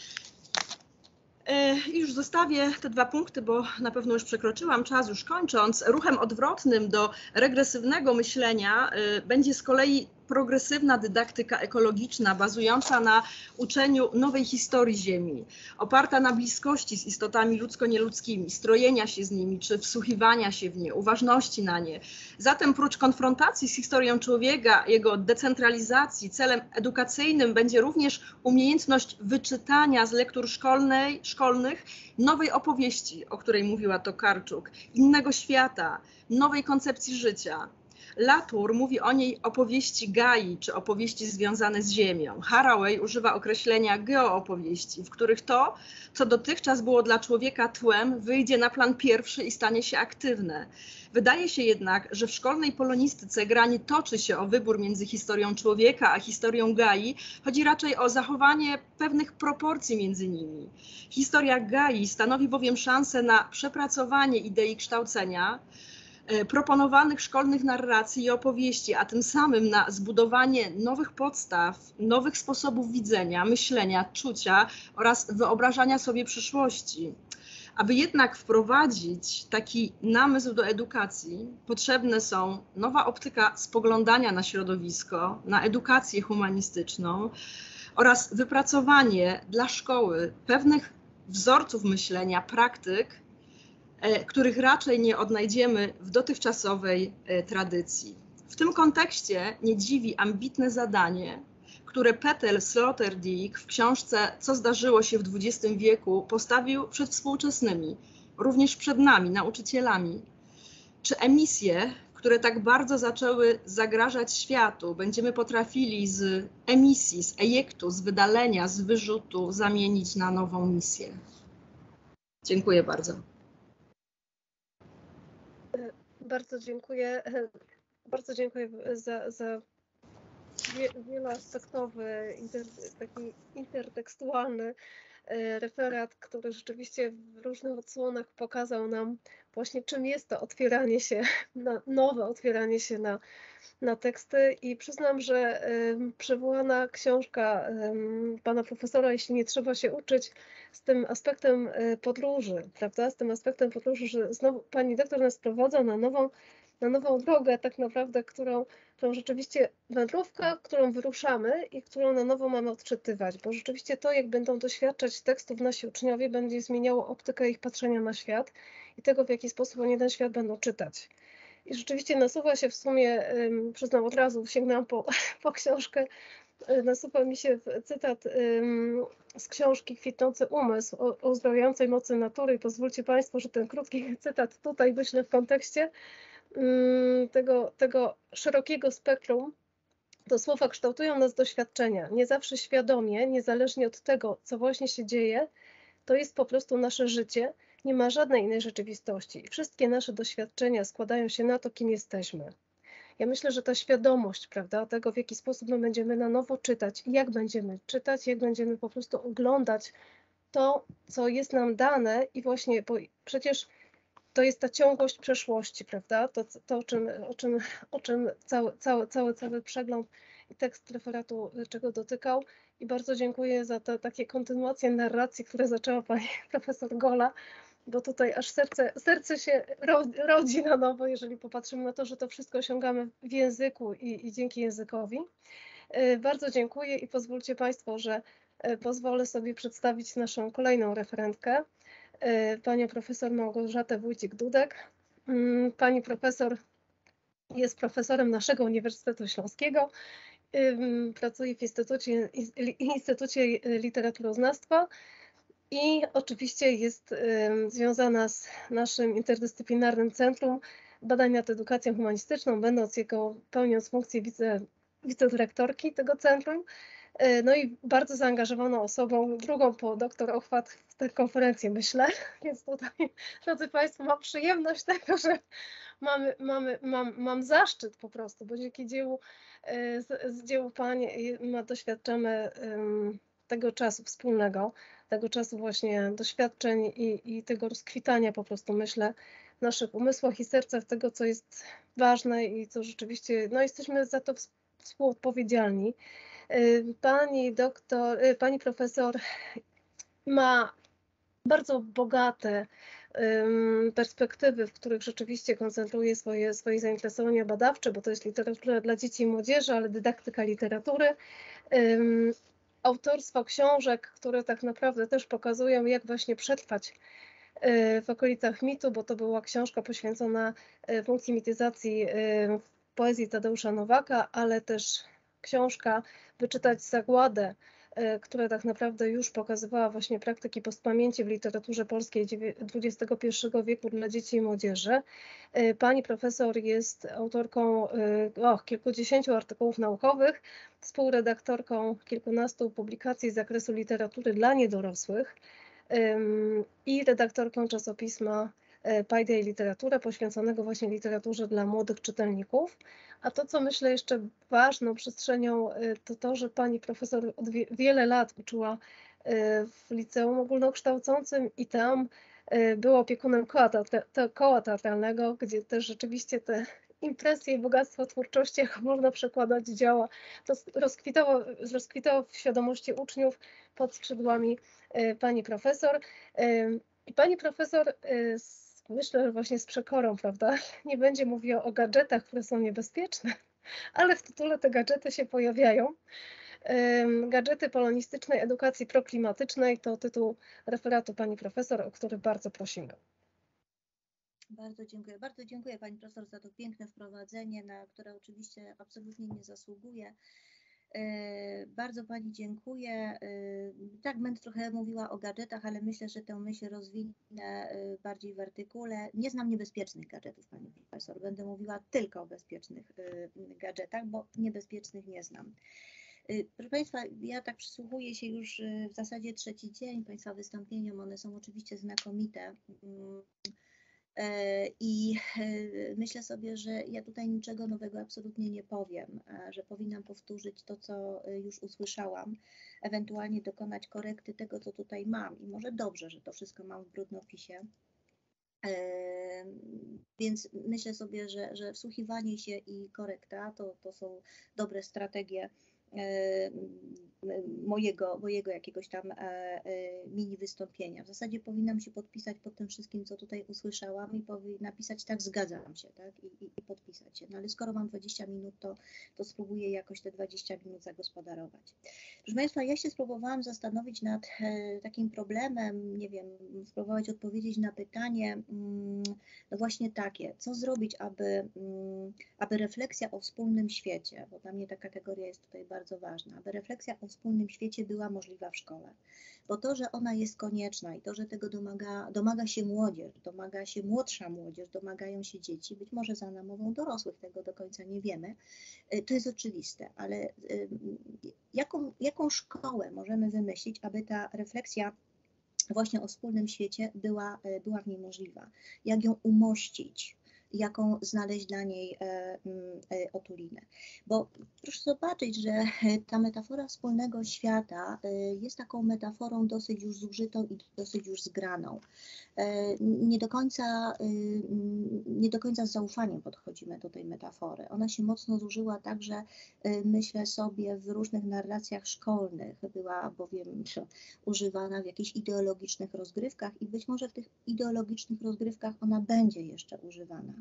Speaker 3: I już zostawię te dwa punkty, bo na pewno już przekroczyłam czas, już kończąc. Ruchem odwrotnym do regresywnego myślenia będzie z kolei progresywna dydaktyka ekologiczna, bazująca na uczeniu nowej historii Ziemi, oparta na bliskości z istotami ludzko-nieludzkimi, strojenia się z nimi, czy wsłuchiwania się w nie, uważności na nie. Zatem prócz konfrontacji z historią człowieka, jego decentralizacji, celem edukacyjnym będzie również umiejętność wyczytania z lektur szkolnej, szkolnych nowej opowieści, o której mówiła Tokarczuk, innego świata, nowej koncepcji życia. Latour mówi o niej opowieści Gai, czy opowieści związane z ziemią. Haraway używa określenia geoopowieści, w których to, co dotychczas było dla człowieka tłem, wyjdzie na plan pierwszy i stanie się aktywne. Wydaje się jednak, że w szkolnej polonistyce gra nie toczy się o wybór między historią człowieka a historią Gai, chodzi raczej o zachowanie pewnych proporcji między nimi. Historia Gai stanowi bowiem szansę na przepracowanie idei kształcenia, proponowanych szkolnych narracji i opowieści, a tym samym na zbudowanie nowych podstaw, nowych sposobów widzenia, myślenia, czucia oraz wyobrażania sobie przyszłości. Aby jednak wprowadzić taki namysł do edukacji, potrzebne są nowa optyka spoglądania na środowisko, na edukację humanistyczną oraz wypracowanie dla szkoły pewnych wzorców myślenia, praktyk, których raczej nie odnajdziemy w dotychczasowej tradycji. W tym kontekście nie dziwi ambitne zadanie, które Peter Sloterdijk w książce Co zdarzyło się w dwudziestym wieku postawił przed współczesnymi, również przed nami, nauczycielami. Czy emisje, które tak bardzo zaczęły zagrażać światu, będziemy potrafili z emisji, z ejektu, z wydalenia, z wyrzutu zamienić na nową misję? Dziękuję bardzo.
Speaker 1: Bardzo dziękuję. Bardzo dziękuję za, za wieloaspektowy, inter, taki intertekstualny referat, który rzeczywiście w różnych odsłonach pokazał nam właśnie, czym jest to otwieranie się, na, nowe otwieranie się na, na teksty. I przyznam, że um, przywołana książka um, pana profesora, jeśli nie trzeba się uczyć, z tym aspektem um, podróży, prawda? Z tym aspektem podróży, że znowu pani doktor nas prowadza na nową, na nową drogę, tak naprawdę, którą, którą rzeczywiście wędrówka, którą wyruszamy i którą na nowo mamy odczytywać, bo rzeczywiście to, jak będą doświadczać tekstów nasi uczniowie, będzie zmieniało optykę ich patrzenia na świat i tego, w jaki sposób oni ten świat będą czytać. I rzeczywiście nasuwa się w sumie, um, przyznam od razu, sięgnęłam po, po książkę, nasuwa mi się cytat um, z książki Kwitnący umysł o, o uzdrawiającej mocy natury i pozwólcie Państwo, że ten krótki cytat tutaj wyślę w kontekście um, tego, tego szerokiego spektrum to słowa kształtują nas doświadczenia, nie zawsze świadomie, niezależnie od tego, co właśnie się dzieje, to jest po prostu nasze życie, nie ma żadnej innej rzeczywistości. Wszystkie nasze doświadczenia składają się na to, kim jesteśmy. Ja myślę, że ta świadomość, prawda, tego, w jaki sposób my będziemy na nowo czytać i jak będziemy czytać, jak będziemy po prostu oglądać to, co jest nam dane i właśnie, bo przecież to jest ta ciągłość przeszłości, prawda, to, to o czym, o czym, o czym cały, cały, cały, cały przegląd i tekst referatu czego dotykał. I bardzo dziękuję za te takie kontynuacje narracji, które zaczęła pani profesor Gola, bo tutaj aż serce, serce się rodzi na nowo, jeżeli popatrzymy na to, że to wszystko osiągamy w języku i, i dzięki językowi. Bardzo dziękuję i pozwólcie Państwo, że pozwolę sobie przedstawić naszą kolejną referentkę, panią profesor Małgorzatę Wójcik-Dudek. Pani profesor jest profesorem naszego Uniwersytetu Śląskiego, pracuje w Instytucie, Instytucie Literaturoznawstwa i oczywiście jest związana z naszym interdyscyplinarnym Centrum Badań nad Edukacją Humanistyczną, będąc jego, pełniąc funkcję wice, wicedyrektorki tego centrum. No i bardzo zaangażowaną osobą, drugą po doktor Ochwat w tę konferencję, myślę. Więc tutaj, drodzy Państwo, mam przyjemność tego, że mamy, mamy, mam, mam zaszczyt po prostu, bo dzięki dziełu, z, z dziełu pań ma, doświadczamy um, tego czasu wspólnego, tego czasu właśnie doświadczeń i, i tego rozkwitania po prostu, myślę, w naszych umysłach i sercach tego, co jest ważne i co rzeczywiście, no jesteśmy za to współodpowiedzialni. Pani doktor, pani profesor ma bardzo bogate um, perspektywy, w których rzeczywiście koncentruje swoje, swoje zainteresowania badawcze, bo to jest literatura dla dzieci i młodzieży, ale dydaktyka literatury. Um, autorstwo książek, które tak naprawdę też pokazują, jak właśnie przetrwać w okolicach mitu, bo to była książka poświęcona funkcji mityzacji w poezji Tadeusza Nowaka, ale też książka Wyczytać zagładę, która tak naprawdę już pokazywała właśnie praktyki postpamięci w literaturze polskiej dwudziestego pierwszego wieku dla dzieci i młodzieży. Pani profesor jest autorką oh, kilkudziesięciu artykułów naukowych, współredaktorką kilkunastu publikacji z zakresu literatury dla niedorosłych i redaktorką czasopisma Paideia i Literatura, poświęconego właśnie literaturze dla młodych czytelników. A to, co myślę jeszcze ważną przestrzenią, to to, że pani profesor od wie, wiele lat uczyła w liceum ogólnokształcącym i tam była opiekunem koła, teatra, koła teatralnego, gdzie też rzeczywiście te impresje i bogactwo twórczości, jak można przekładać działa, to rozkwitało, rozkwitało w świadomości uczniów pod skrzydłami pani profesor. I pani profesor, myślę, że właśnie z przekorą, prawda, nie będzie mówiła o gadżetach, które są niebezpieczne, ale w tytule te gadżety się pojawiają. Gadżety polonistycznej edukacji proklimatycznej to tytuł referatu pani profesor, o który bardzo prosimy.
Speaker 4: Bardzo dziękuję. Bardzo dziękuję pani profesor za to piękne wprowadzenie, na które oczywiście absolutnie nie zasługuję. Bardzo pani dziękuję. Tak, będę trochę mówiła o gadżetach, ale myślę, że tę myśl rozwinę bardziej w artykule. Nie znam niebezpiecznych gadżetów, pani profesor. Będę mówiła tylko o bezpiecznych gadżetach, bo niebezpiecznych nie znam. Proszę Państwa, ja tak przysłuchuję się już w zasadzie trzeci dzień Państwa wystąpieniom. One są oczywiście znakomite. I myślę sobie, że ja tutaj niczego nowego absolutnie nie powiem, że powinnam powtórzyć to, co już usłyszałam, ewentualnie dokonać korekty tego, co tutaj mam. I może dobrze, że to wszystko mam w brudnopisie. Więc myślę sobie, że, że wsłuchiwanie się i korekta to, to są dobre strategie mojego, mojego jakiegoś tam mini wystąpienia. W zasadzie powinnam się podpisać pod tym wszystkim, co tutaj usłyszałam i powinna napisać tak, zgadzam się, tak, i, i, i podpisać się. No ale skoro mam dwadzieścia minut, to, to spróbuję jakoś te dwadzieścia minut zagospodarować. Proszę Państwa, ja się spróbowałam zastanowić nad takim problemem, nie wiem, spróbować odpowiedzieć na pytanie, no właśnie takie, co zrobić, aby, aby refleksja o wspólnym świecie, bo dla mnie ta kategoria jest tutaj bardzo ważna, aby refleksja o wspólnym świecie była możliwa w szkole. Bo to, że ona jest konieczna i to, że tego domaga, domaga się młodzież, domaga się młodsza młodzież, domagają się dzieci, być może za namową dorosłych, tego do końca nie wiemy, to jest oczywiste, ale jaką, jaką szkołę możemy wymyślić, aby ta refleksja właśnie o wspólnym świecie była, była w niej możliwa? Jak ją umościć? Jaką znaleźć dla niej otulinę? Bo proszę zobaczyć, że ta metafora wspólnego świata jest taką metaforą dosyć już zużytą i dosyć już zgraną. Nie do końca, nie do końca z zaufaniem podchodzimy do tej metafory. Ona się mocno zużyła także, myślę sobie, w różnych narracjach szkolnych. Była bowiem używana w jakichś ideologicznych rozgrywkach i być może w tych ideologicznych rozgrywkach ona będzie jeszcze używana.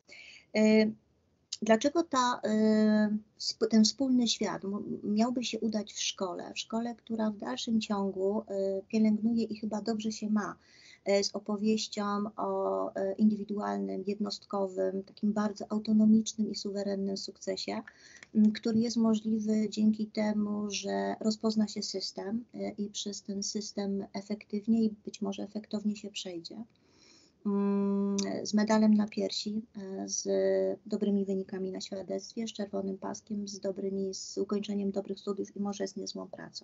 Speaker 4: Dlaczego ta, ten wspólny świat miałby się udać w szkole? W szkole, która w dalszym ciągu pielęgnuje i chyba dobrze się ma z opowieścią o indywidualnym, jednostkowym, takim bardzo autonomicznym i suwerennym sukcesie, który jest możliwy dzięki temu, że rozpozna się system i przez ten system efektywnie i być może efektownie się przejdzie. Z medalem na piersi, z dobrymi wynikami na świadectwie, z czerwonym paskiem, z dobrymi, z ukończeniem dobrych studiów i może z niezłą pracą.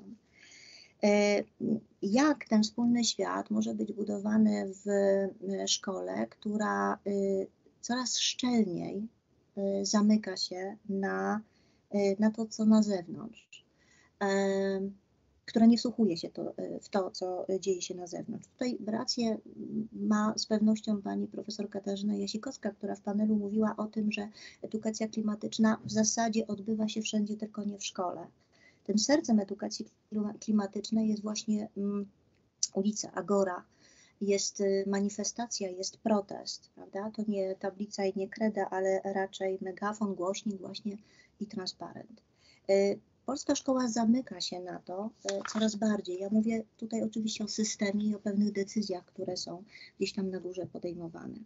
Speaker 4: Jak ten wspólny świat może być budowany w szkole, która coraz szczelniej zamyka się na, na to, co na zewnątrz, która nie wsłuchuje się to, w to, co dzieje się na zewnątrz. Tutaj rację ma z pewnością pani profesor Katarzyna Jasikowska, która w panelu mówiła o tym, że edukacja klimatyczna w zasadzie odbywa się wszędzie, tylko nie w szkole. Tym sercem edukacji klimatycznej jest właśnie um, ulica, agora, jest manifestacja, jest protest, prawda? To nie tablica i nie kreda, ale raczej megafon, głośnik właśnie i transparent. Polska szkoła zamyka się na to coraz bardziej. Ja mówię tutaj oczywiście o systemie i o pewnych decyzjach, które są gdzieś tam na górze podejmowane.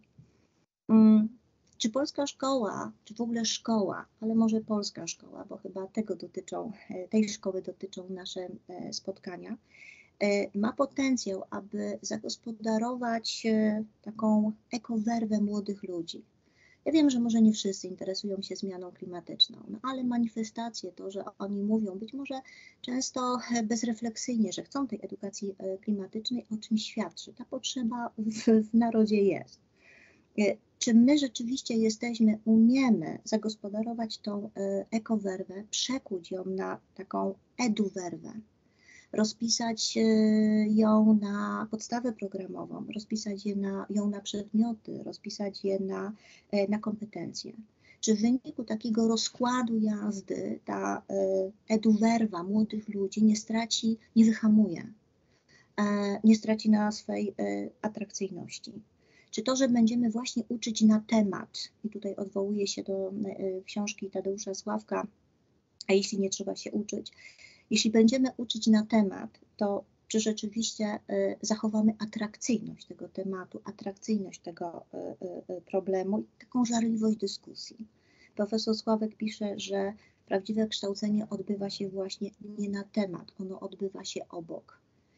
Speaker 4: Czy polska szkoła, czy w ogóle szkoła, ale może polska szkoła, bo chyba tego dotyczą, tej szkoły dotyczą nasze spotkania, ma potencjał, aby zagospodarować taką ekowerwę młodych ludzi. Ja wiem, że może nie wszyscy interesują się zmianą klimatyczną, no ale manifestacje, to, że oni mówią, być może często bezrefleksyjnie, że chcą tej edukacji klimatycznej, o czym świadczy. Ta potrzeba w, w narodzie jest. Czy my rzeczywiście jesteśmy, umiemy zagospodarować tą ekowerwę, przekuć ją na taką eduwerwę, rozpisać ją na podstawę programową, rozpisać je na, ją na przedmioty, rozpisać je na, na kompetencje. Czy w wyniku takiego rozkładu jazdy ta eduwerwa młodych ludzi nie straci, nie wyhamuje, nie straci na swej atrakcyjności? Czy to, że będziemy właśnie uczyć na temat, i tutaj odwołuję się do książki Tadeusza Sławka, a jeśli nie trzeba się uczyć, jeśli będziemy uczyć na temat, to czy rzeczywiście zachowamy atrakcyjność tego tematu, atrakcyjność tego problemu i taką żarliwość dyskusji. Profesor Sławek pisze, że prawdziwe kształcenie odbywa się właśnie nie na temat, ono odbywa się obok.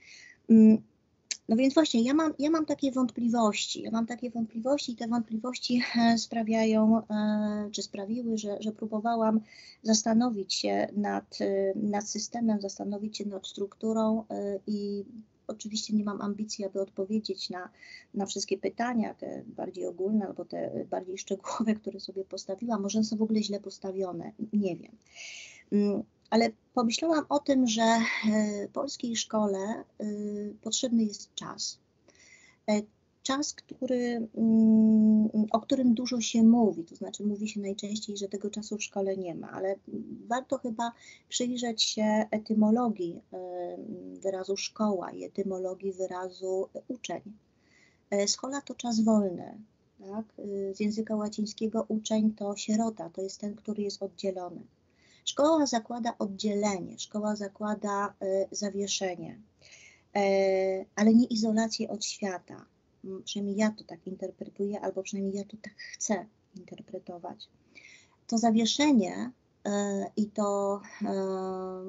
Speaker 4: No więc właśnie, ja mam, ja mam takie wątpliwości, ja mam takie wątpliwości i te wątpliwości sprawiają, czy sprawiły, że, że próbowałam zastanowić się nad, nad systemem, zastanowić się nad strukturą i oczywiście nie mam ambicji, aby odpowiedzieć na, na wszystkie pytania, te bardziej ogólne albo te bardziej szczegółowe, które sobie postawiłam. Może one są w ogóle źle postawione, nie wiem. Ale pomyślałam o tym, że polskiej szkole potrzebny jest czas. Czas, który, o którym dużo się mówi, to znaczy mówi się najczęściej, że tego czasu w szkole nie ma, ale warto chyba przyjrzeć się etymologii wyrazu szkoła i etymologii wyrazu uczeń. Schola to czas wolny. Tak? Z języka łacińskiego uczeń to sierota, to jest ten, który jest oddzielony. Szkoła zakłada oddzielenie, szkoła zakłada y, zawieszenie, y, ale nie izolację od świata. Przynajmniej ja to tak interpretuję, albo przynajmniej ja to tak chcę interpretować. To zawieszenie y, i to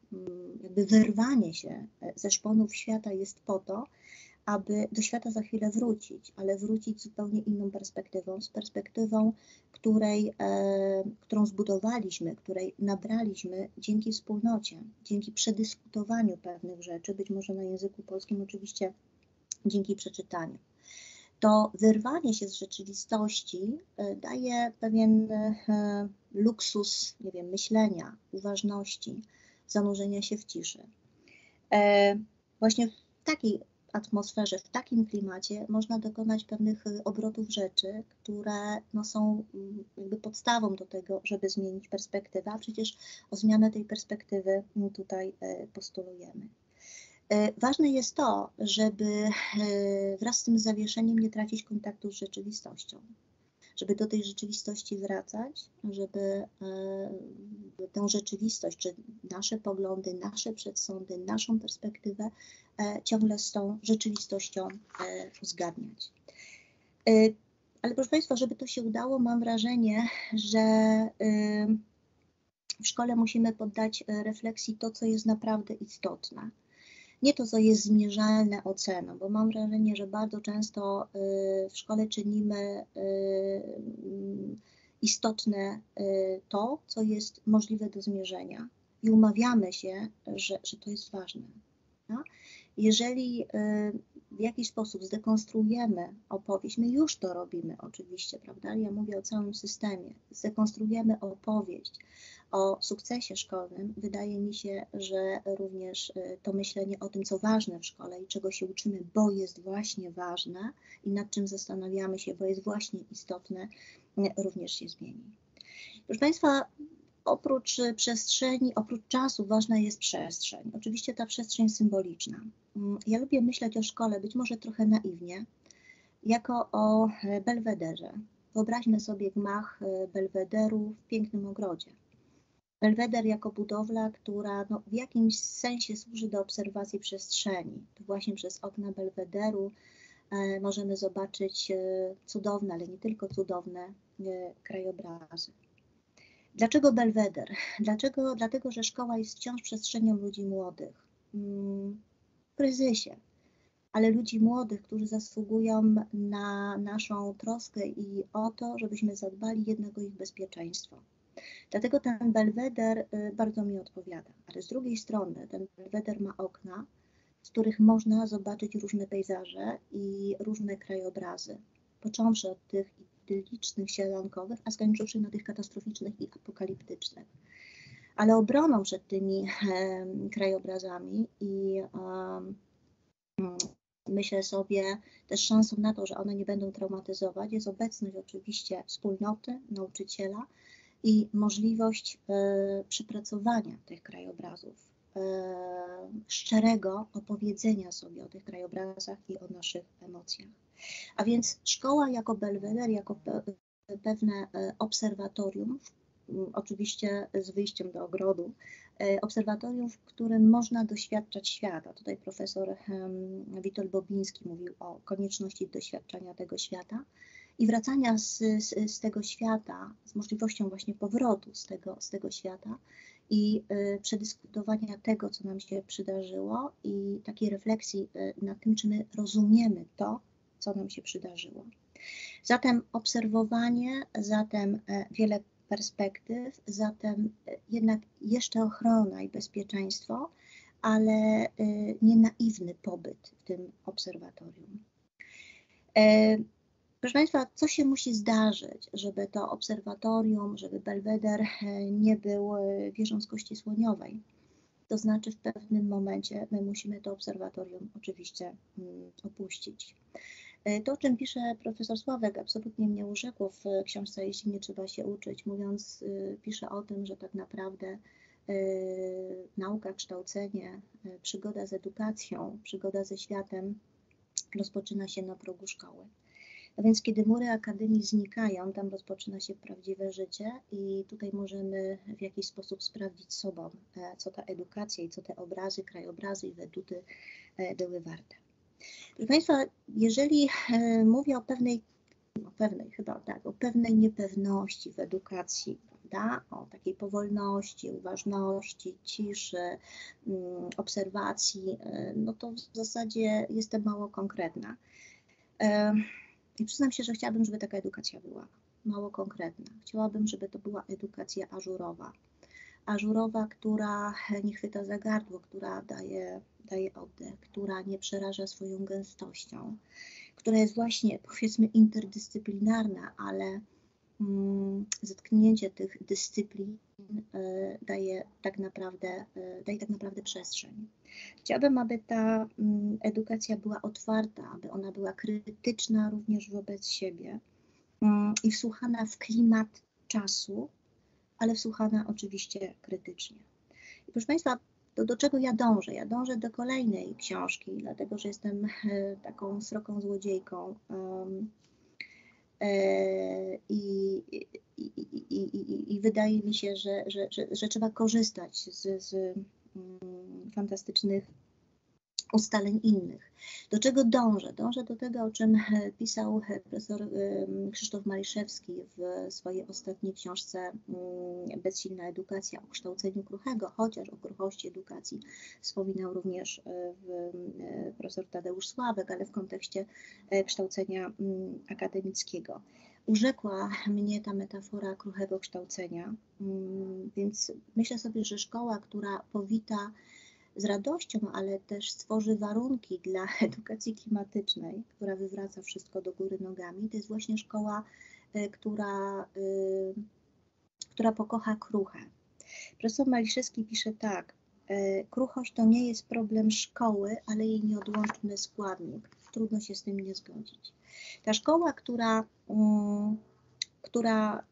Speaker 4: jakby wyrwanie się ze szponów świata jest po to, aby do świata za chwilę wrócić, ale wrócić z zupełnie inną perspektywą, z perspektywą, której, e, którą zbudowaliśmy, której nabraliśmy dzięki wspólnocie, dzięki przedyskutowaniu pewnych rzeczy, być może na języku polskim oczywiście dzięki przeczytaniu. To wyrwanie się z rzeczywistości e, daje pewien e, luksus, nie wiem, myślenia, uważności, zanurzenia się w ciszy. E, właśnie w takiej atmosferze, w takim klimacie można dokonać pewnych obrotów rzeczy, które no, są jakby podstawą do tego, żeby zmienić perspektywę, a przecież o zmianę tej perspektywy tutaj postulujemy. Ważne jest to, żeby wraz z tym zawieszeniem nie tracić kontaktu z rzeczywistością, żeby do tej rzeczywistości wracać, żeby tę rzeczywistość, czy nasze poglądy, nasze przedsądy, naszą perspektywę ciągle z tą rzeczywistością uzgadniać. Ale proszę Państwa, żeby to się udało, mam wrażenie, że w szkole musimy poddać refleksji to, co jest naprawdę istotne. Nie to, co jest zmierzalne oceną, bo mam wrażenie, że bardzo często w szkole czynimy istotne to, co jest możliwe do zmierzenia i umawiamy się, że, że to jest ważne. No? Jeżeli w jakiś sposób zdekonstruujemy opowieść, my już to robimy oczywiście, prawda? Ja mówię o całym systemie. Zdekonstruujemy opowieść o sukcesie szkolnym, wydaje mi się, że również to myślenie o tym, co ważne w szkole i czego się uczymy, bo jest właśnie ważne i nad czym zastanawiamy się, bo jest właśnie istotne, również się zmieni. Proszę Państwa, oprócz przestrzeni, oprócz czasu ważna jest przestrzeń. Oczywiście ta przestrzeń symboliczna. Ja lubię myśleć o szkole, być może trochę naiwnie, jako o belwederze. Wyobraźmy sobie gmach belwederu w pięknym ogrodzie. Belweder jako budowla, która no, w jakimś sensie służy do obserwacji przestrzeni. To właśnie przez okna belwederu e, możemy zobaczyć e, cudowne, ale nie tylko cudowne e, krajobrazy. Dlaczego belweder? Dlaczego? Dlatego, że szkoła jest wciąż przestrzenią ludzi młodych. W kryzysie, ale ludzi młodych, którzy zasługują na naszą troskę i o to, żebyśmy zadbali jednak o ich bezpieczeństwo. Dlatego ten belweder bardzo mi odpowiada, ale z drugiej strony ten belweder ma okna, z których można zobaczyć różne pejzaże i różne krajobrazy, począwszy od tych idyllicznych, sielankowych, a skończywszy na tych katastroficznych i apokaliptycznych. Ale obroną przed tymi e, krajobrazami i e, myślę sobie też szansą na to, że one nie będą traumatyzować, jest obecność oczywiście wspólnoty, nauczyciela i możliwość e, przypracowania tych krajobrazów, e, szczerego opowiedzenia sobie o tych krajobrazach i o naszych emocjach. A więc szkoła jako belweder, jako pe pewne obserwatorium, oczywiście z wyjściem do ogrodu, obserwatorium, w którym można doświadczać świata. Tutaj profesor Witold Bobiński mówił o konieczności doświadczania tego świata i wracania z, z, z tego świata, z możliwością właśnie powrotu z tego, z tego świata i y, przedyskutowania tego, co nam się przydarzyło i takiej refleksji y, nad tym, czy my rozumiemy to, co nam się przydarzyło. Zatem obserwowanie, zatem y, wiele perspektyw, zatem y, jednak jeszcze ochrona i bezpieczeństwo, ale y, nie naiwny pobyt w tym obserwatorium. Y, Proszę Państwa, co się musi zdarzyć, żeby to obserwatorium, żeby belweder nie był wieżą z kości słoniowej? To znaczy w pewnym momencie my musimy to obserwatorium oczywiście opuścić. To, o czym pisze profesor Sławek, absolutnie mnie urzekło w książce Jeśli nie trzeba się uczyć, mówiąc, pisze o tym, że tak naprawdę nauka, kształcenie, przygoda z edukacją, przygoda ze światem rozpoczyna się na progu szkoły. A więc kiedy mury akademii znikają, tam rozpoczyna się prawdziwe życie i tutaj możemy w jakiś sposób sprawdzić sobą, co ta edukacja i co te obrazy, krajobrazy i weduty były warte. Proszę Państwa, jeżeli mówię o pewnej, o pewnej chyba tak, o pewnej niepewności w edukacji, prawda? O takiej powolności, uważności, ciszy, obserwacji, no to w zasadzie jestem mało konkretna. I przyznam się, że chciałabym, żeby taka edukacja była mało konkretna. Chciałabym, żeby to była edukacja ażurowa. Ażurowa, która nie chwyta za gardło, która daje, daje oddech, która nie przeraża swoją gęstością, która jest właśnie, powiedzmy, interdyscyplinarna, ale mm, zetknięcie tych dyscyplin y, daje, tak naprawdę, y, daje tak naprawdę przestrzeń. Chciałabym, aby ta y, edukacja była otwarta, aby ona była krytyczna również wobec siebie y, i wsłuchana w klimat czasu, ale wsłuchana oczywiście krytycznie. I proszę Państwa, to do czego ja dążę? Ja dążę do kolejnej książki, dlatego że jestem taką sroką złodziejką um, e, i, i, i, i, i wydaje mi się, że, że, że, że trzeba korzystać z, z um, fantastycznych ustaleń innych. Do czego dążę? Dążę do tego, o czym pisał profesor Krzysztof Maliszewski w swojej ostatniej książce Bezsilna edukacja o kształceniu kruchego, chociaż o kruchości edukacji wspominał również profesor Tadeusz Sławek, ale w kontekście kształcenia akademickiego. Urzekła mnie ta metafora kruchego kształcenia, więc myślę sobie, że szkoła, która powita z radością, ale też stworzy warunki dla edukacji klimatycznej, która wywraca wszystko do góry nogami, to jest właśnie szkoła, która, która pokocha kruchę. Profesor Maliszewski pisze tak: kruchość to nie jest problem szkoły, ale jej nieodłączny składnik. Trudno się z tym nie zgodzić. Ta szkoła, która, która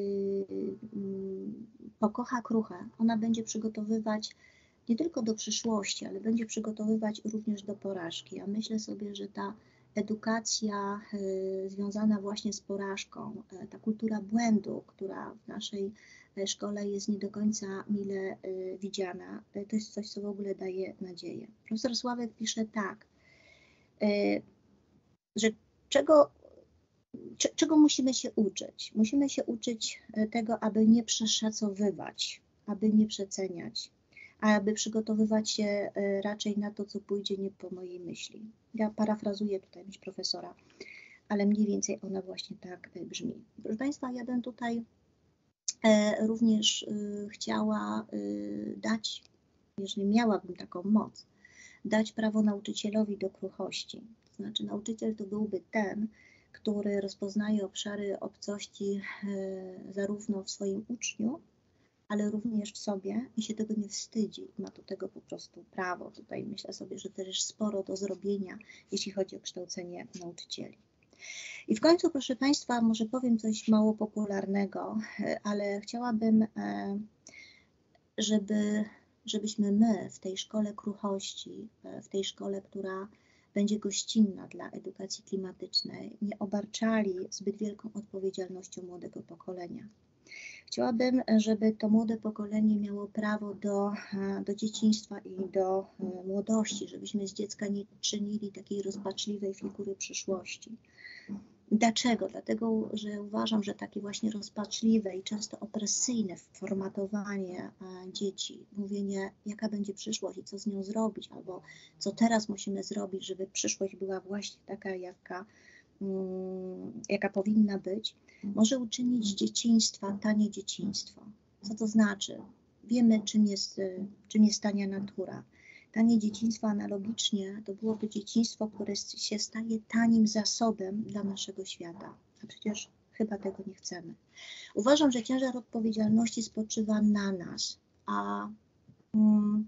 Speaker 4: pokocha kruchę, ona będzie przygotowywać nie tylko do przyszłości, ale będzie przygotowywać również do porażki. Ja myślę sobie, że ta edukacja y, związana właśnie z porażką, y, ta kultura błędu, która w naszej szkole jest nie do końca mile y, widziana, y, to jest coś, co w ogóle daje nadzieję. Profesor Sławek pisze tak, y, że czego, czego musimy się uczyć? Musimy się uczyć tego, aby nie przeszacowywać, aby nie przeceniać, a aby przygotowywać się raczej na to, co pójdzie nie po mojej myśli. Ja parafrazuję tutaj myśl profesora, ale mniej więcej ona właśnie tak brzmi. Proszę Państwa, ja bym tutaj również chciała dać, jeżeli miałabym taką moc, dać prawo nauczycielowi do kruchości. To znaczy nauczyciel to byłby ten, który rozpoznaje obszary obcości zarówno w swoim uczniu, ale również w sobie i się tego nie wstydzi. Ma do tego po prostu prawo. Tutaj myślę sobie, że też sporo do zrobienia, jeśli chodzi o kształcenie nauczycieli. I w końcu, proszę Państwa, może powiem coś mało popularnego, ale chciałabym, żeby, żebyśmy my w tej szkole kruchości, w tej szkole, która będzie gościnna dla edukacji klimatycznej, nie obarczali zbyt wielką odpowiedzialnością młodego pokolenia. Chciałabym, żeby to młode pokolenie miało prawo do, do dzieciństwa i do młodości, żebyśmy z dziecka nie czynili takiej rozpaczliwej figury przyszłości. Dlaczego? Dlatego, że uważam, że takie właśnie rozpaczliwe i często opresyjne formatowanie dzieci, mówienie, jaka będzie przyszłość i co z nią zrobić, albo co teraz musimy zrobić, żeby przyszłość była właśnie taka, jaka, jaka powinna być, może uczynić z dzieciństwa tanie dzieciństwo. Co to znaczy? Wiemy, czym jest, czym jest tania natura. Tanie dzieciństwo analogicznie to byłoby dzieciństwo, które się staje tanim zasobem dla naszego świata. A przecież chyba tego nie chcemy. Uważam, że ciężar odpowiedzialności spoczywa na nas, a mm,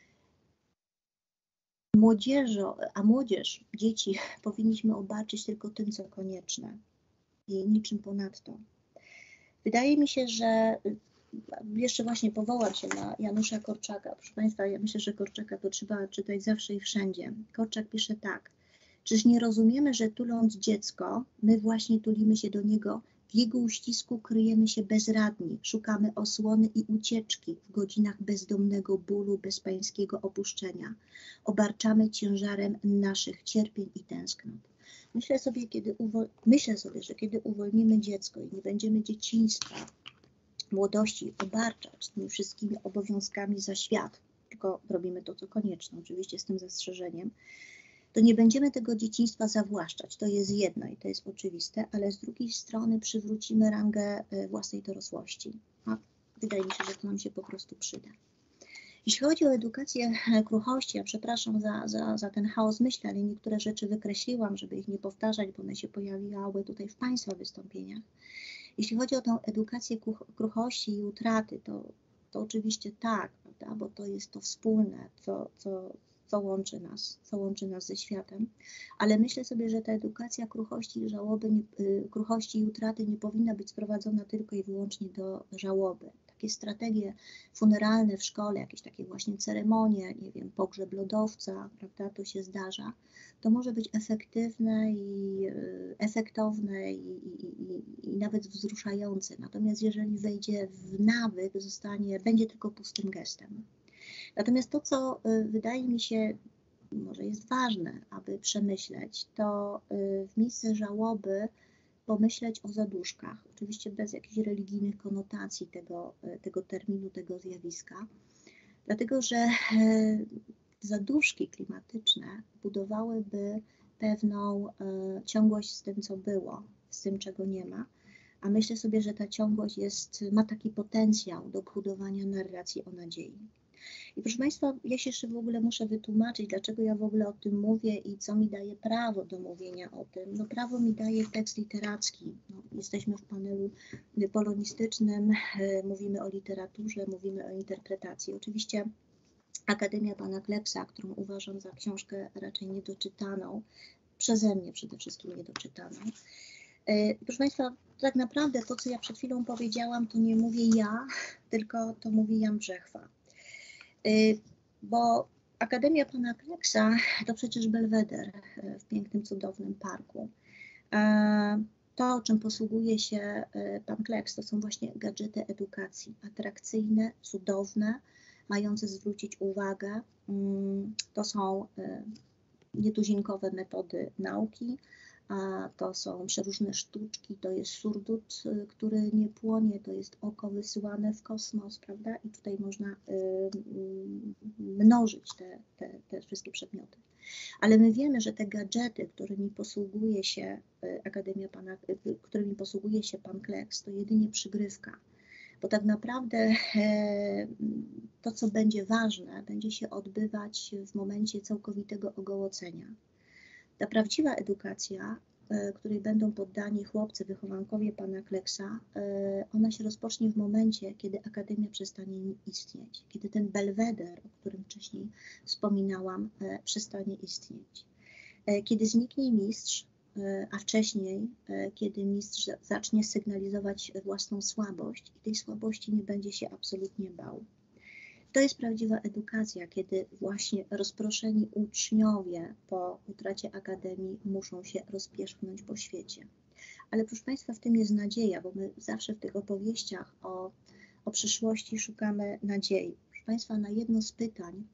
Speaker 4: młodzieżo, a młodzież, dzieci powinniśmy obarczyć tylko tym, co konieczne i niczym ponadto. Wydaje mi się, że jeszcze właśnie powołam się na Janusza Korczaka. Proszę Państwa, ja myślę, że Korczaka to trzeba czytać zawsze i wszędzie. Korczak pisze tak: czyż nie rozumiemy, że tuląc dziecko, my właśnie tulimy się do niego, w jego uścisku kryjemy się bezradni, szukamy osłony i ucieczki w godzinach bezdomnego bólu, bezpańskiego opuszczenia. Obarczamy ciężarem naszych cierpień i tęsknot. Myślę sobie, kiedy uwol... Myślę sobie, że kiedy uwolnimy dziecko i nie będziemy dzieciństwa młodości obarczać tymi wszystkimi obowiązkami za świat, tylko robimy to, co konieczne, oczywiście z tym zastrzeżeniem, to nie będziemy tego dzieciństwa zawłaszczać. To jest jedno i to jest oczywiste, ale z drugiej strony przywrócimy rangę własnej dorosłości. A wydaje mi się, że to nam się po prostu przyda. Jeśli chodzi o edukację kruchości, ja przepraszam za, za, za ten chaos myśli, ale niektóre rzeczy wykreśliłam, żeby ich nie powtarzać, bo one się pojawiały tutaj w Państwa wystąpieniach. Jeśli chodzi o tę edukację kruchości i utraty, to, to oczywiście tak, prawda? Bo to jest to wspólne, co, co, co łączy nas, co łączy nas ze światem, ale myślę sobie, że ta edukacja kruchości i żałoby, nie, kruchości i utraty nie powinna być sprowadzona tylko i wyłącznie do żałoby. Takie strategie funeralne w szkole, jakieś takie właśnie ceremonie, nie wiem, pogrzeb lodowca, prawda, to się zdarza, to może być efektywne i efektowne i, i, i, i nawet wzruszające. Natomiast jeżeli wejdzie w nawyk, zostanie, będzie tylko pustym gestem. Natomiast to, co wydaje mi się, może jest ważne, aby przemyśleć, to w miejsce żałoby pomyśleć o zaduszkach, oczywiście bez jakichś religijnych konotacji tego, tego terminu, tego zjawiska, dlatego że zaduszki klimatyczne budowałyby pewną ciągłość z tym, co było, z tym, czego nie ma, a myślę sobie, że ta ciągłość jest, ma taki potencjał do budowania narracji o nadziei. I proszę Państwa, ja się jeszcze w ogóle muszę wytłumaczyć, dlaczego ja w ogóle o tym mówię i co mi daje prawo do mówienia o tym. No prawo mi daje tekst literacki. No, jesteśmy w panelu polonistycznym, mówimy o literaturze, mówimy o interpretacji. Oczywiście Akademia Pana Kleksa, którą uważam za książkę raczej niedoczytaną, przeze mnie przede wszystkim niedoczytaną. Proszę Państwa, tak naprawdę to, co ja przed chwilą powiedziałam, to nie mówię ja, tylko to mówi Jan Brzechwa. Bo Akademia Pana Kleksa to przecież belweder w pięknym, cudownym parku. To, czym posługuje się Pan Kleks, to są właśnie gadżety edukacji, atrakcyjne, cudowne, mające zwrócić uwagę. To są nietuzinkowe metody nauki, a to są przeróżne sztuczki, to jest surdut, który nie płonie, to jest oko wysyłane w kosmos, prawda? I tutaj można y, y, mnożyć te, te, te wszystkie przedmioty. Ale my wiemy, że te gadżety, którymi posługuje się Akademia Pana, którymi posługuje się Pan Kleks, to jedynie przygrywka. Bo tak naprawdę to, co będzie ważne, będzie się odbywać w momencie całkowitego ogołocenia. Ta prawdziwa edukacja, której będą poddani chłopcy, wychowankowie Pana Kleksa, ona się rozpocznie w momencie, kiedy Akademia przestanie istnieć, kiedy ten belweder, o którym wcześniej wspominałam, przestanie istnieć. Kiedy zniknie mistrz, a wcześniej, kiedy mistrz zacznie sygnalizować własną słabość i tej słabości nie będzie się absolutnie bał. To jest prawdziwa edukacja, kiedy właśnie rozproszeni uczniowie po utracie Akademii muszą się rozpierzchnąć po świecie. Ale proszę Państwa, w tym jest nadzieja, bo my zawsze w tych opowieściach o, o przyszłości szukamy nadziei. Proszę Państwa, na jedno z pytań,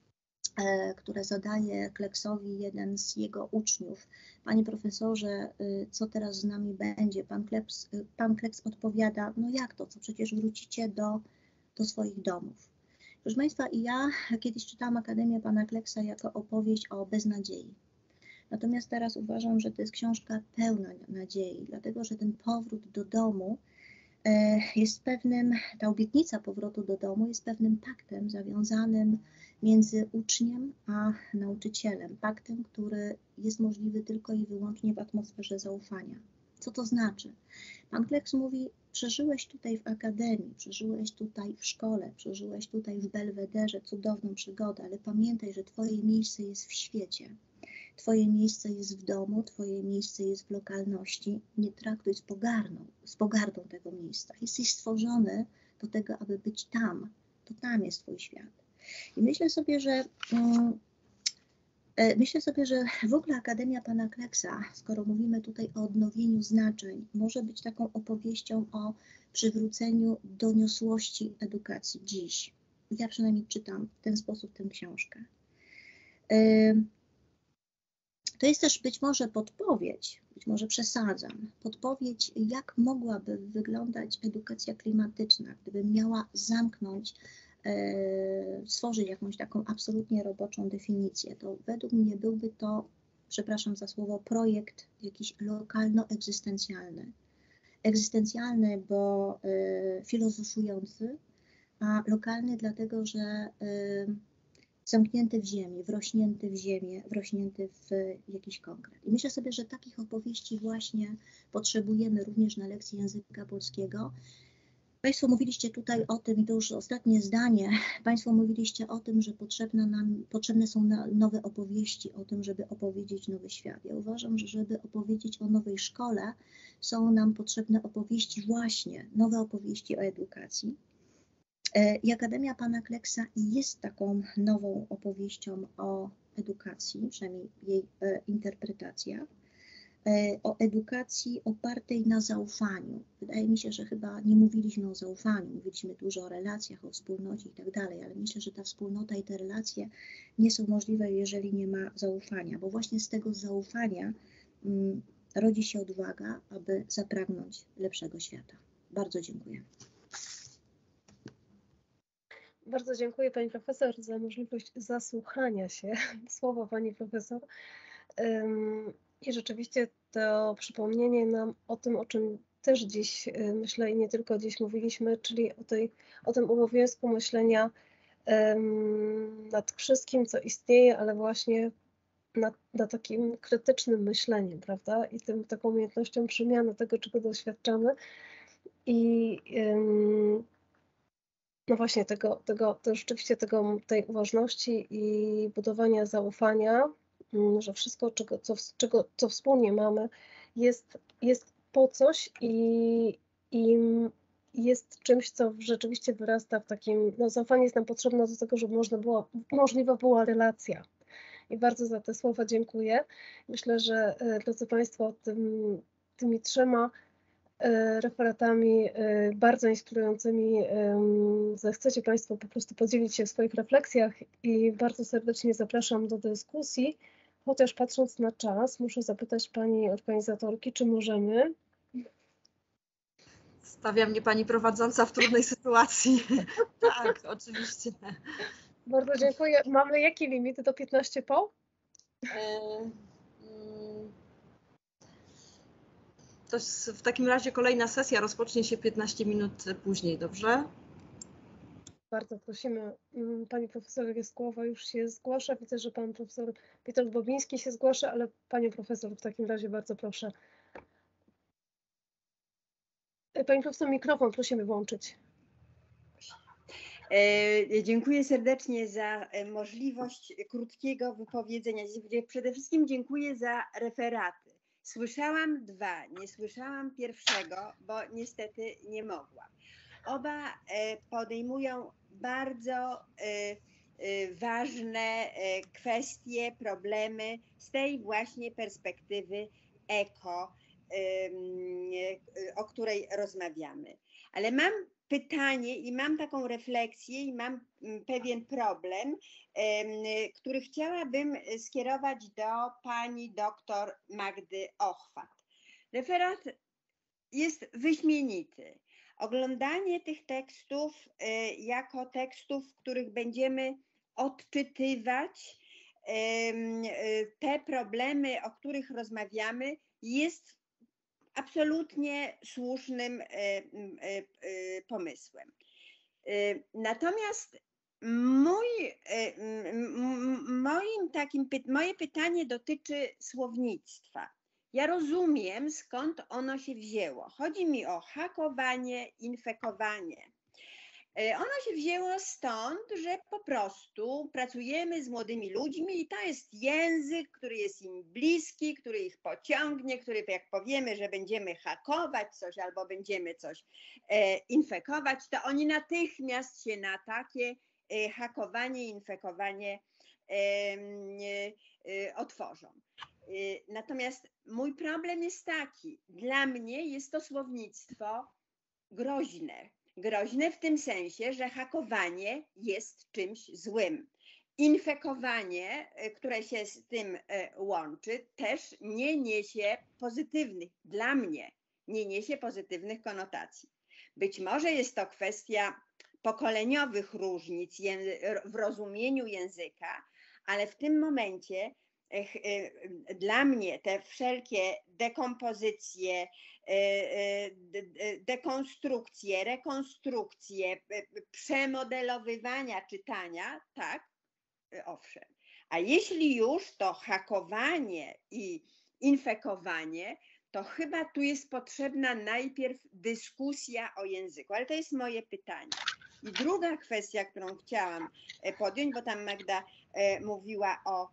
Speaker 4: e, które zadaje Kleksowi jeden z jego uczniów, panie profesorze, co teraz z nami będzie? Pan Kleks, pan Kleks odpowiada, no jak to, co przecież wrócicie do, do swoich domów. Proszę Państwa, i ja kiedyś czytałam Akademię Pana Kleksa jako opowieść o beznadziei. Natomiast teraz uważam, że to jest książka pełna nadziei, dlatego że ten powrót do domu jest pewnym, ta obietnica powrotu do domu jest pewnym paktem zawiązanym między uczniem a nauczycielem. Paktem, który jest możliwy tylko i wyłącznie w atmosferze zaufania. Co to znaczy? Pan Kleks mówi, przeżyłeś tutaj w akademii, przeżyłeś tutaj w szkole, przeżyłeś tutaj w belwederze cudowną przygodę, ale pamiętaj, że twoje miejsce jest w świecie. Twoje miejsce jest w domu, twoje miejsce jest w lokalności. Nie traktuj z pogardą, z pogardą tego miejsca. Jesteś stworzony do tego, aby być tam. To tam jest twój świat. I myślę sobie, że um, Myślę sobie, że w ogóle Akademia Pana Kleksa, skoro mówimy tutaj o odnowieniu znaczeń, może być taką opowieścią o przywróceniu doniosłości edukacji dziś. Ja przynajmniej czytam w ten sposób tę książkę. To jest też być może podpowiedź, być może przesadzam, podpowiedź, jak mogłaby wyglądać edukacja klimatyczna, gdybym miała zamknąć, e, stworzyć jakąś taką absolutnie roboczą definicję. To według mnie byłby to, przepraszam za słowo, projekt jakiś lokalno-egzystencjalny. Egzystencjalny, bo y, filozofujący, a lokalny dlatego, że y, zamknięty w ziemi, wrośnięty w ziemię, wrośnięty w jakiś konkret. I myślę sobie, że takich opowieści właśnie potrzebujemy również na lekcji języka polskiego. Państwo mówiliście tutaj o tym, i to już ostatnie zdanie, Państwo mówiliście o tym, że potrzebne, nam, potrzebne są na, nowe opowieści o tym, żeby opowiedzieć nowy świat. Ja uważam, że żeby opowiedzieć o nowej szkole, są nam potrzebne opowieści właśnie, nowe opowieści o edukacji. I Akademia Pana Kleksa jest taką nową opowieścią o edukacji, przynajmniej jej interpretacja, o edukacji opartej na zaufaniu. Wydaje mi się, że chyba nie mówiliśmy o zaufaniu, mówiliśmy dużo o relacjach, o wspólnocie i tak dalej, ale myślę, że ta wspólnota i te relacje nie są możliwe, jeżeli nie ma zaufania, bo właśnie z tego zaufania um, rodzi się odwaga, aby zapragnąć lepszego świata. Bardzo dziękuję.
Speaker 1: Bardzo dziękuję Pani Profesor za możliwość zasłuchania się słowa Pani Profesor. I rzeczywiście to przypomnienie nam o tym, o czym też dziś myślę i nie tylko dziś mówiliśmy, czyli o, tej, o tym obowiązku myślenia nad wszystkim, co istnieje, ale właśnie nad, nad takim krytycznym myśleniem, prawda? I tym, taką umiejętnością przemiany tego, czego doświadczamy. I no właśnie tego, tego, to rzeczywiście tego, tej uważności i budowania zaufania, że wszystko, czego, co, czego, co wspólnie mamy, jest, jest po coś i, i jest czymś, co rzeczywiście wyrasta w takim, no zaufanie jest nam potrzebne do tego, żeby można było, możliwa była relacja. I bardzo za te słowa dziękuję. Myślę, że drodzy Państwo, tym, tymi trzema referatami bardzo inspirującymi zechcecie Państwo po prostu podzielić się w swoich refleksjach i bardzo serdecznie zapraszam do dyskusji, chociaż patrząc na czas muszę zapytać Pani organizatorki, czy możemy?
Speaker 3: Stawia mnie Pani prowadząca w trudnej sytuacji. Tak, oczywiście.
Speaker 1: Bardzo dziękuję. Mamy jaki limit? Do piętnaście po?
Speaker 3: To w takim razie kolejna sesja rozpocznie się piętnaście minut później, dobrze?
Speaker 1: Bardzo prosimy. Pani profesor Jaskółowa już się zgłasza. Widzę, że pan profesor Witold Bobiński się zgłasza, ale Panią profesor w takim razie bardzo proszę. Pani profesor, mikrofon prosimy włączyć.
Speaker 5: E, dziękuję serdecznie za możliwość krótkiego wypowiedzenia. Przede wszystkim dziękuję za referaty. Słyszałam dwa, nie słyszałam pierwszego, bo niestety nie mogłam. Oba podejmują bardzo ważne kwestie, problemy z tej właśnie perspektywy eko, o której rozmawiamy. Ale mam pytanie i mam taką refleksję i mam pewien problem, który chciałabym skierować do pani doktor Magdy Ochwat. Referat jest wyśmienity. Oglądanie tych tekstów jako tekstów, w których będziemy odczytywać te problemy, o których rozmawiamy, jest absolutnie słusznym pomysłem. Natomiast mój, moim takim, moje pytanie dotyczy słownictwa. Ja rozumiem, skąd ono się wzięło. Chodzi mi o hakowanie, infekowanie. Ono się wzięło stąd, że po prostu pracujemy z młodymi ludźmi i to jest język, który jest im bliski, który ich pociągnie, który jak powiemy, że będziemy hakować coś albo będziemy coś e, infekować, to oni natychmiast się na takie e, hakowanie, infekowanie e, e, otworzą. E, natomiast mój problem jest taki, dla mnie jest to słownictwo groźne. Groźne w tym sensie, że hakowanie jest czymś złym. infekowanie, które się z tym łączy, też nie niesie pozytywnych, dla mnie nie niesie pozytywnych konotacji. Być może jest to kwestia pokoleniowych różnic w rozumieniu języka, ale w tym momencie dla mnie te wszelkie dekompozycje, dekonstrukcje, rekonstrukcje, przemodelowywania czytania, tak, owszem. A jeśli już, to hakowanie i infekowanie, to chyba tu jest potrzebna najpierw dyskusja o języku, ale to jest moje pytanie. I druga kwestia, którą chciałam podjąć, bo tam Magda mówiła o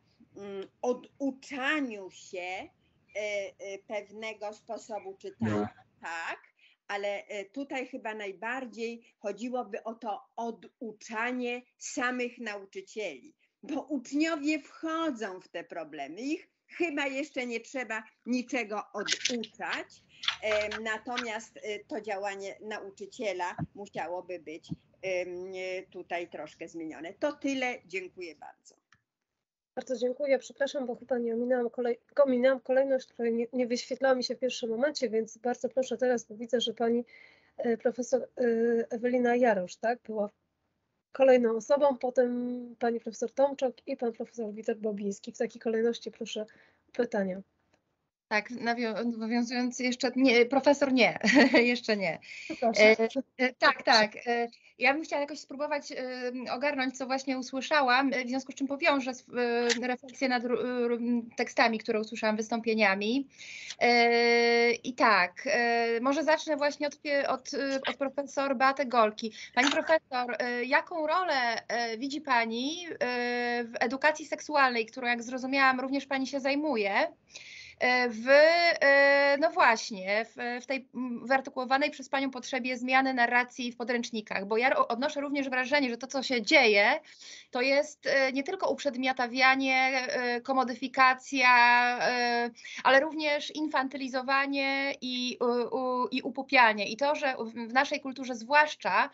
Speaker 5: oduczaniu się pewnego sposobu czytania, tak, ale tutaj chyba najbardziej chodziłoby o to oduczanie samych nauczycieli, bo uczniowie wchodzą w te problemy, ich chyba jeszcze nie trzeba niczego oduczać, natomiast to działanie nauczyciela musiałoby być tutaj troszkę zmienione. To tyle, dziękuję bardzo.
Speaker 1: Bardzo dziękuję. Przepraszam, bo chyba nie ominęłam, kolej, ominęłam kolejność, której nie, nie wyświetlała mi się w pierwszym momencie, więc bardzo proszę teraz, bo widzę, że pani profesor Ewelina Jarosz, tak, była kolejną osobą, potem pani profesor Tomczak i pan profesor Witold Bobiński. W takiej kolejności proszę pytania.
Speaker 6: Tak, nawiązując jeszcze, nie, profesor nie, jeszcze nie. E, e, tak, tak. E, ja bym chciała jakoś spróbować e, ogarnąć, co właśnie usłyszałam, w związku z czym powiążę e, refleksję nad e, tekstami, które usłyszałam, wystąpieniami. E, I tak, e, może zacznę właśnie od, od, od profesor Beaty Golki. Pani profesor, e, jaką rolę e, widzi Pani e, w edukacji seksualnej, którą, jak zrozumiałam, również Pani się zajmuje, w, no właśnie, w, w tej wyartykułowanej przez Panią potrzebie zmiany narracji w podręcznikach, bo ja odnoszę również wrażenie, że to, co się dzieje, to jest nie tylko uprzedmiotawianie, komodyfikacja, ale również infantylizowanie i, i upupianie. I to, że w naszej kulturze zwłaszcza,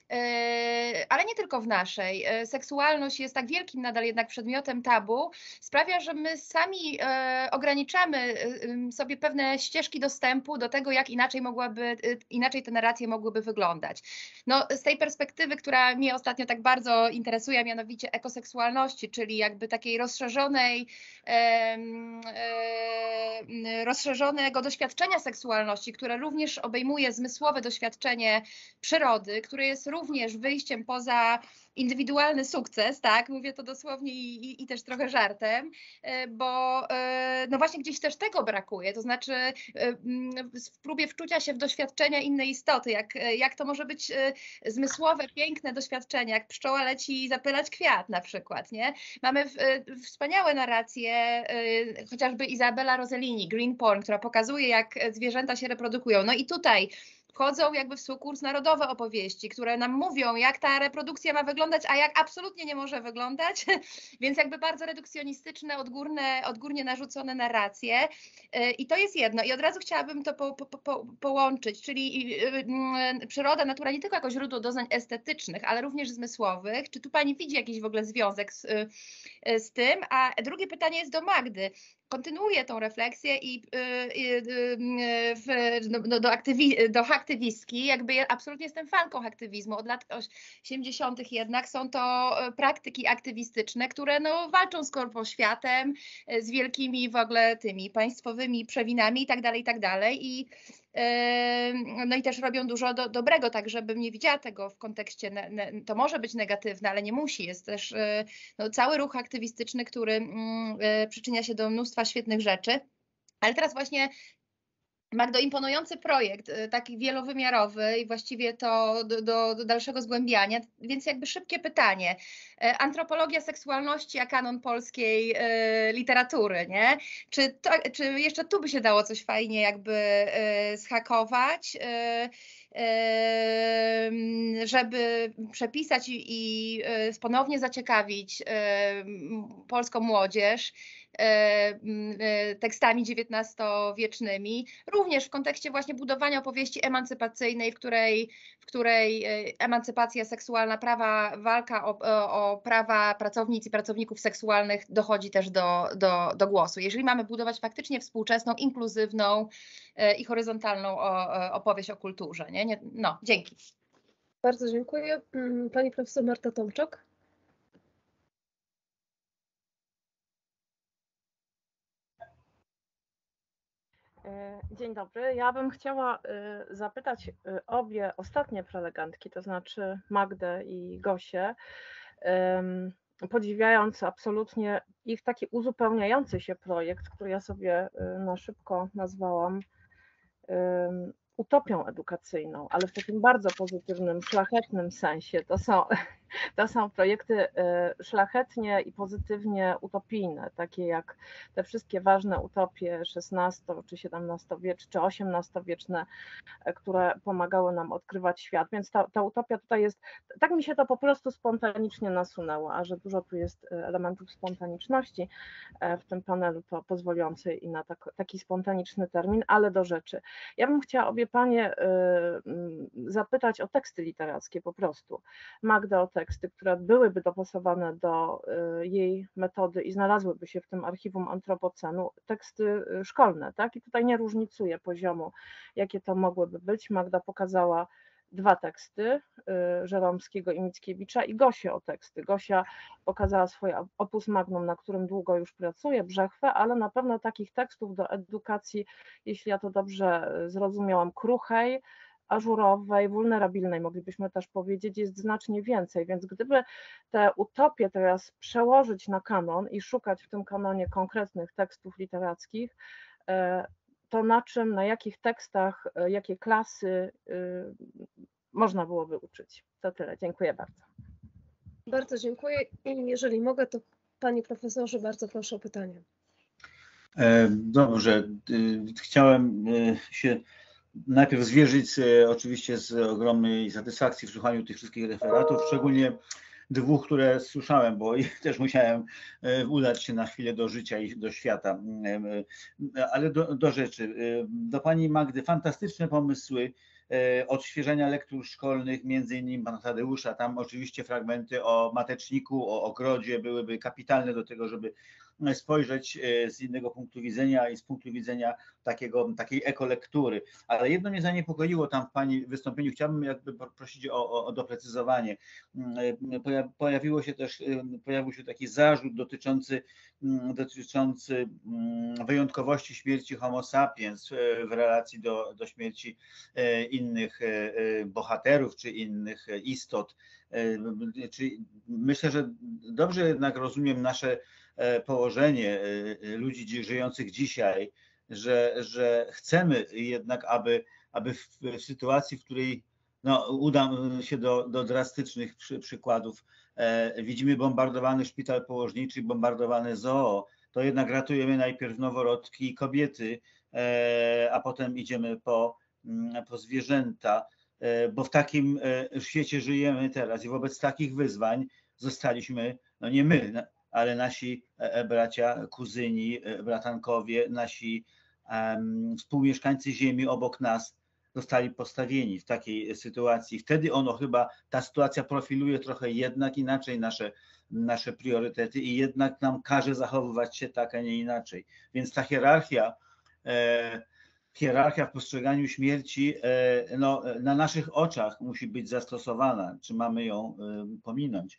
Speaker 6: ale nie tylko w naszej, seksualność jest tak wielkim nadal jednak przedmiotem tabu, sprawia, że my sami ograniczamy sobie pewne ścieżki dostępu do tego, jak inaczej mogłaby, inaczej te narracje mogłyby wyglądać. No, z tej perspektywy, która mnie ostatnio tak bardzo interesuje, a mianowicie ekoseksualności, czyli jakby takiej rozszerzonej, rozszerzonego doświadczenia seksualności, które również obejmuje zmysłowe doświadczenie przyrody, które jest również wyjściem poza indywidualny sukces, tak, mówię to dosłownie i, i, i też trochę żartem, bo no właśnie gdzieś też tego brakuje, to znaczy w próbie wczucia się w doświadczenia innej istoty, jak, jak to może być zmysłowe, piękne doświadczenie, jak pszczoła leci zapylać kwiat na przykład, nie? Mamy wspaniałe narracje, chociażby Izabela Rossellini, Green Porn, która pokazuje, jak zwierzęta się reprodukują, no i tutaj wchodzą jakby w sukurs narodowe opowieści, które nam mówią, jak ta reprodukcja ma wyglądać, a jak absolutnie nie może wyglądać, więc jakby bardzo redukcjonistyczne, odgórne, odgórnie narzucone narracje. I to jest jedno. I od razu chciałabym to po, po, po, połączyć, czyli przyroda, natura nie tylko jako źródło doznań estetycznych, ale również zmysłowych. Czy tu Pani widzi jakiś w ogóle związek z, z tym? A drugie pytanie jest do Magdy. Kontynuuję tą refleksję i, i, i w, no, do, aktywi, do aktywistki, jakby ja absolutnie jestem fanką aktywizmu. Od lat osiemdziesiątych jednak są to praktyki aktywistyczne, które no, walczą z korpoświatem, z wielkimi w ogóle tymi państwowymi przewinami i tak dalej, i tak dalej. I no i też robią dużo do, dobrego, tak żebym nie widziała tego w kontekście, ne, ne, to może być negatywne, ale nie musi. Jest też no, cały ruch aktywistyczny, który mm, przyczynia się do mnóstwa świetnych rzeczy. Ale teraz właśnie Magdo, imponujący projekt, taki wielowymiarowy i właściwie to do, do, do dalszego zgłębiania, więc jakby szybkie pytanie. Antropologia seksualności a kanon polskiej y, literatury, nie? Czy, to, czy jeszcze tu by się dało coś fajnie jakby y, zhakować, y, y, żeby przepisać i, i ponownie zaciekawić y, polską młodzież? tekstami dziewiętnastowiecznymi, również w kontekście właśnie budowania opowieści emancypacyjnej, w której, w której emancypacja seksualna, prawa, walka o, o prawa pracownic i pracowników seksualnych dochodzi też do, do, do głosu. Jeżeli mamy budować faktycznie współczesną, inkluzywną i horyzontalną opowieść o kulturze. Nie? Nie, no, dzięki.
Speaker 1: Bardzo dziękuję. Pani profesor Marta Tomczak.
Speaker 7: Dzień dobry. Ja bym chciała zapytać obie ostatnie prelegentki, to znaczy Magdę i Gosię, podziwiając absolutnie ich taki uzupełniający się projekt, który ja sobie na szybko nazwałam utopią edukacyjną, ale w takim bardzo pozytywnym, szlachetnym sensie. To są, to są projekty szlachetnie i pozytywnie utopijne, takie jak te wszystkie ważne utopie szesnasto czy siedemnastowieczne czy osiemnastowieczne, które pomagały nam odkrywać świat, więc ta, ta utopia tutaj jest, tak mi się to po prostu spontanicznie nasunęło, a że dużo tu jest elementów spontaniczności w tym panelu, to pozwoliący i na tak, taki spontaniczny termin, ale do rzeczy. Ja bym chciała obie panie zapytać o teksty literackie po prostu. Magdę o teksty, które byłyby dopasowane do jej metody i znalazłyby się w tym archiwum antropocenu, teksty szkolne, tak? I tutaj nie różnicuję poziomu, jakie to mogłyby być. Magda pokazała dwa teksty, Żeromskiego i Mickiewicza, i Gosię o teksty. Gosia pokazała swoje opus magnum, na którym długo już pracuje, Brzechwę, ale na pewno takich tekstów do edukacji, jeśli ja to dobrze zrozumiałam, kruchej, ażurowej, wulnerabilnej, moglibyśmy też powiedzieć, jest znacznie więcej, więc gdyby te utopie teraz przełożyć na kanon i szukać w tym kanonie konkretnych tekstów literackich, to na czym, na jakich tekstach, jakie klasy można byłoby uczyć? To tyle. Dziękuję bardzo.
Speaker 1: Bardzo dziękuję i jeżeli mogę, to panie profesorze, bardzo proszę o pytanie.
Speaker 8: Dobrze. Chciałem się najpierw zwierzyć oczywiście z ogromnej satysfakcji w słuchaniu tych wszystkich referatów, szczególnie dwóch, które słyszałem, bo też musiałem udać się na chwilę do życia i do świata. Ale do, do rzeczy. Do pani Magdy, fantastyczne pomysły odświeżenia lektur szkolnych, między innymi pana Tadeusza. Tam oczywiście fragmenty o mateczniku, o ogrodzie byłyby kapitalne do tego, żeby spojrzeć z innego punktu widzenia i z punktu widzenia takiego, takiej ekolektury. Ale jedno mnie zaniepokoiło tam w pani wystąpieniu, chciałbym jakby prosić o, o, o doprecyzowanie. Pojawiło się też, pojawił się taki zarzut dotyczący, dotyczący wyjątkowości śmierci Homo sapiens w relacji do, do śmierci innych bohaterów czy innych istot. Myślę, że dobrze jednak rozumiem nasze położenie ludzi żyjących dzisiaj, że, że chcemy jednak, aby, aby w, w sytuacji, w której no, udam się do, do drastycznych przy, przykładów, e, widzimy bombardowany szpital położniczy, bombardowane zoo, to jednak ratujemy najpierw noworodki i kobiety, e, a potem idziemy po, po zwierzęta, e, bo w takim świecie żyjemy teraz i wobec takich wyzwań zostaliśmy, no nie my, ale nasi bracia, kuzyni, bratankowie, nasi um, współmieszkańcy ziemi obok nas zostali postawieni w takiej sytuacji. Wtedy ono chyba, ta sytuacja profiluje trochę jednak inaczej nasze, nasze priorytety i jednak nam każe zachowywać się tak, a nie inaczej. Więc ta hierarchia, e, hierarchia w postrzeganiu śmierci e, no, na naszych oczach musi być zastosowana, czy mamy ją e, pominąć.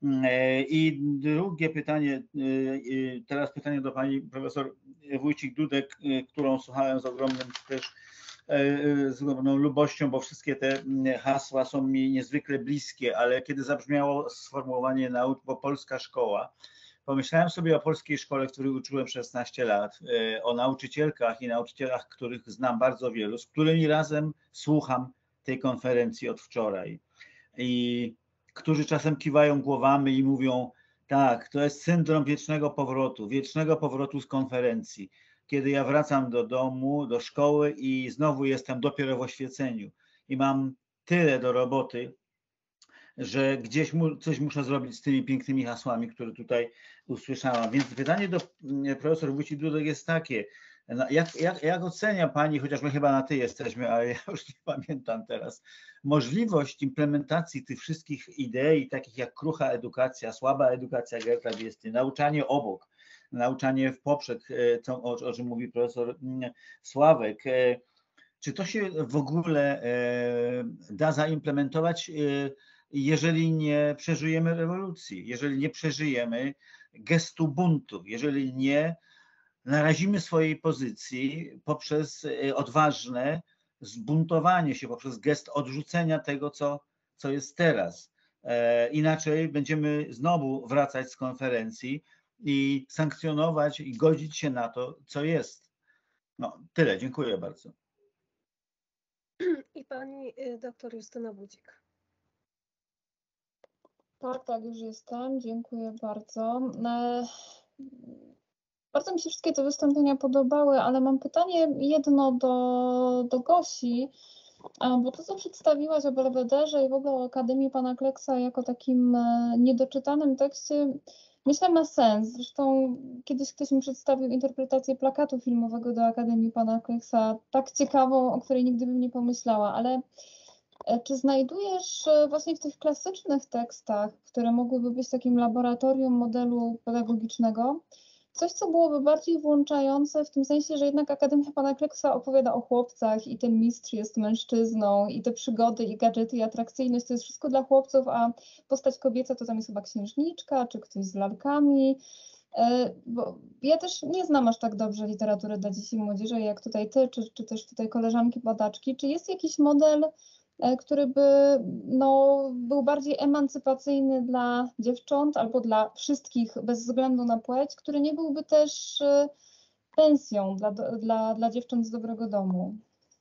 Speaker 8: I drugie pytanie, teraz pytanie do pani profesor Wójcik-Dudek, którą słuchałem z ogromnym też, z ogromną lubością, bo wszystkie te hasła są mi niezwykle bliskie, ale kiedy zabrzmiało sformułowanie naucz, bo polska szkoła, pomyślałem sobie o polskiej szkole, w której uczyłem szesnaście lat, o nauczycielkach i nauczycielach, których znam bardzo wielu, z którymi razem słucham tej konferencji od wczoraj. I którzy czasem kiwają głowami i mówią, tak, to jest syndrom wiecznego powrotu, wiecznego powrotu z konferencji, kiedy ja wracam do domu, do szkoły i znowu jestem dopiero w oświeceniu i mam tyle do roboty, że gdzieś mu, coś muszę zrobić z tymi pięknymi hasłami, które tutaj usłyszałam. Więc pytanie do profesor Wójcik-Dudek jest takie, no jak, jak, jak ocenia Pani, chociaż my chyba na ty jesteśmy, ale ja już nie pamiętam teraz, możliwość implementacji tych wszystkich idei, takich jak krucha edukacja, słaba edukacja Gerta Biesty, nauczanie obok, nauczanie w poprzek, to, o, o czym mówi profesor Sławek. Czy to się w ogóle da zaimplementować, jeżeli nie przeżyjemy rewolucji, jeżeli nie przeżyjemy gestu buntu, jeżeli nie narazimy swojej pozycji poprzez odważne zbuntowanie się, poprzez gest odrzucenia tego, co, co jest teraz. Inaczej będziemy znowu wracać z konferencji i sankcjonować i godzić się na to, co jest. No, tyle. Dziękuję bardzo.
Speaker 1: I pani doktor Justyna Budzik.
Speaker 9: Tak, tak, już jestem. Dziękuję bardzo. Bardzo mi się wszystkie te wystąpienia podobały, ale mam pytanie jedno do, do Gosi, bo to, co przedstawiłaś o Belwederze i w ogóle o Akademii Pana Kleksa jako takim niedoczytanym tekście, myślę, ma sens. Zresztą kiedyś ktoś mi przedstawił interpretację plakatu filmowego do Akademii Pana Kleksa, tak ciekawą, o której nigdy bym nie pomyślała, ale czy znajdujesz właśnie w tych klasycznych tekstach, które mogłyby być takim laboratorium modelu pedagogicznego, coś, co byłoby bardziej włączające w tym sensie, że jednak Akademia Pana Kleksa opowiada o chłopcach i ten mistrz jest mężczyzną i te przygody i gadżety i atrakcyjność to jest wszystko dla chłopców, a postać kobieca to tam jest chyba księżniczka czy ktoś z lalkami. Bo ja też nie znam aż tak dobrze literatury dla dzieci i młodzieży, jak tutaj ty, czy, czy też tutaj koleżanki badaczki. Czy jest jakiś model, który by no, był bardziej emancypacyjny dla dziewcząt albo dla wszystkich bez względu na płeć, który nie byłby też pensją dla, dla, dla dziewcząt z dobrego domu?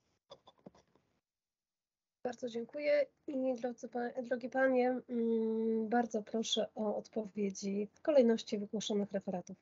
Speaker 1: Bardzo dziękuję i drodzy, drogie panie, bardzo proszę o odpowiedzi w kolejności wygłoszonych referatów.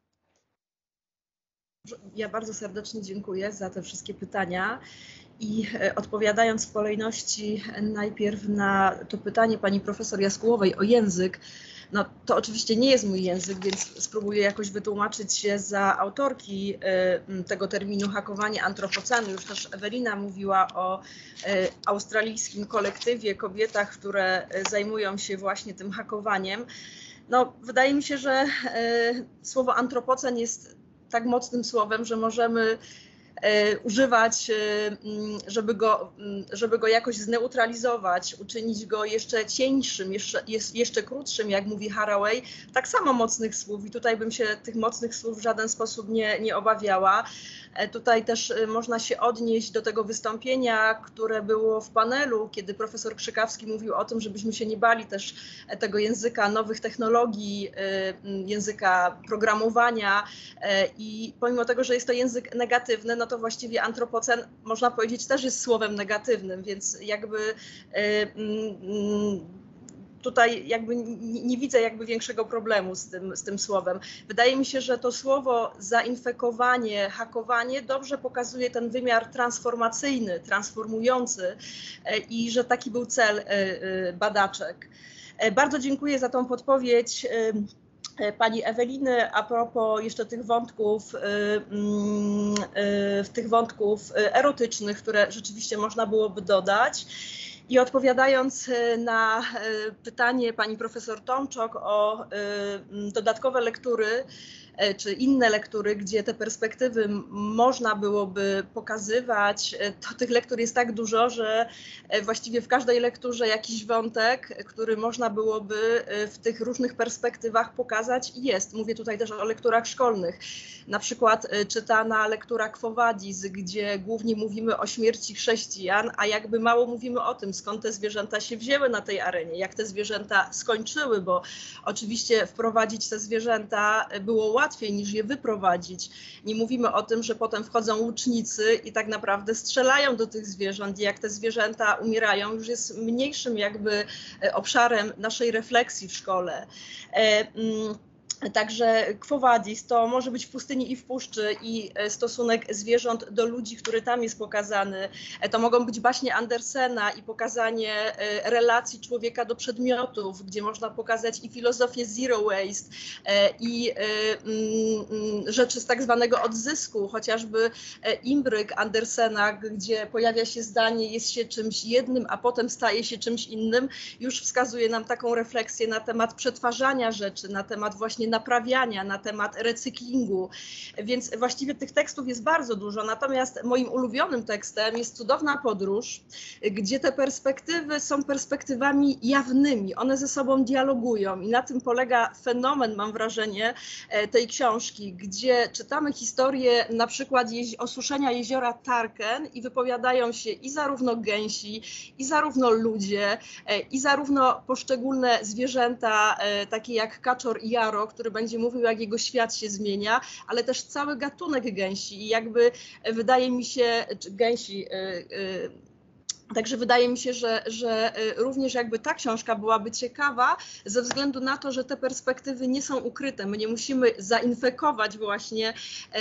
Speaker 3: Ja bardzo serdecznie dziękuję za te wszystkie pytania i odpowiadając w kolejności najpierw na to pytanie pani profesor Jaskółowej o język, no to oczywiście nie jest mój język, więc spróbuję jakoś wytłumaczyć się za autorki tego terminu hakowanie antropocenu. Już też Ewelina mówiła o australijskim kolektywie, kobietach, które zajmują się właśnie tym hakowaniem. No, wydaje mi się, że słowo antropocen jest tak mocnym słowem, że możemy używać, żeby go, żeby go jakoś zneutralizować, uczynić go jeszcze cieńszym, jeszcze, jeszcze krótszym, jak mówi Haraway. Tak samo mocnych słów i tutaj bym się tych mocnych słów w żaden sposób nie, nie obawiała. Tutaj też można się odnieść do tego wystąpienia, które było w panelu, kiedy profesor Krzykawski mówił o tym, żebyśmy się nie bali też tego języka nowych technologii, języka programowania i pomimo tego, że jest to język negatywny, no to właściwie antropocen można powiedzieć też jest słowem negatywnym, więc jakby tutaj jakby nie, nie widzę jakby większego problemu z tym, z tym słowem. Wydaje mi się, że to słowo zainfekowanie, hakowanie dobrze pokazuje ten wymiar transformacyjny, transformujący i że taki był cel badaczek. Bardzo dziękuję za tą podpowiedź pani Eweliny a propos jeszcze tych wątków, tych wątków erotycznych, które rzeczywiście można byłoby dodać. I odpowiadając na pytanie pani profesor Tomczok o dodatkowe lektury, czy inne lektury, gdzie te perspektywy można byłoby pokazywać, to tych lektur jest tak dużo, że właściwie w każdej lekturze jakiś wątek, który można byłoby w tych różnych perspektywach pokazać jest. Mówię tutaj też o lekturach szkolnych. Na przykład czytana lektura Quo Vadis, gdzie głównie mówimy o śmierci chrześcijan, a jakby mało mówimy o tym, skąd te zwierzęta się wzięły na tej arenie, jak te zwierzęta skończyły, bo oczywiście wprowadzić te zwierzęta było łatwiej, łatwiej niż je wyprowadzić. Nie mówimy o tym, że potem wchodzą łucznicy i tak naprawdę strzelają do tych zwierząt i jak te zwierzęta umierają, już jest mniejszym jakby obszarem naszej refleksji w szkole. Także Quo Vadis to może być w pustyni i w puszczy i stosunek zwierząt do ludzi, który tam jest pokazany. To mogą być baśnie Andersena i pokazanie relacji człowieka do przedmiotów, gdzie można pokazać i filozofię zero waste i rzeczy z tak zwanego odzysku, chociażby Imbryk Andersena, gdzie pojawia się zdanie, jest się czymś jednym, a potem staje się czymś innym, już wskazuje nam taką refleksję na temat przetwarzania rzeczy, na temat właśnie naprawiania, na temat recyklingu, więc właściwie tych tekstów jest bardzo dużo, natomiast moim ulubionym tekstem jest Cudowna podróż, gdzie te perspektywy są perspektywami jawnymi, one ze sobą dialogują i na tym polega fenomen, mam wrażenie, tej książki, gdzie czytamy historię na przykład osuszenia jeziora Tarken i wypowiadają się i zarówno gęsi, i zarówno ludzie, i zarówno poszczególne zwierzęta, takie jak kaczor i jaro, który będzie mówił, jak jego świat się zmienia, ale też cały gatunek gęsi i jakby wydaje mi się, czy gęsi, także wydaje mi się, że, że również jakby ta książka byłaby ciekawa ze względu na to, że te perspektywy nie są ukryte. My nie musimy zainfekować właśnie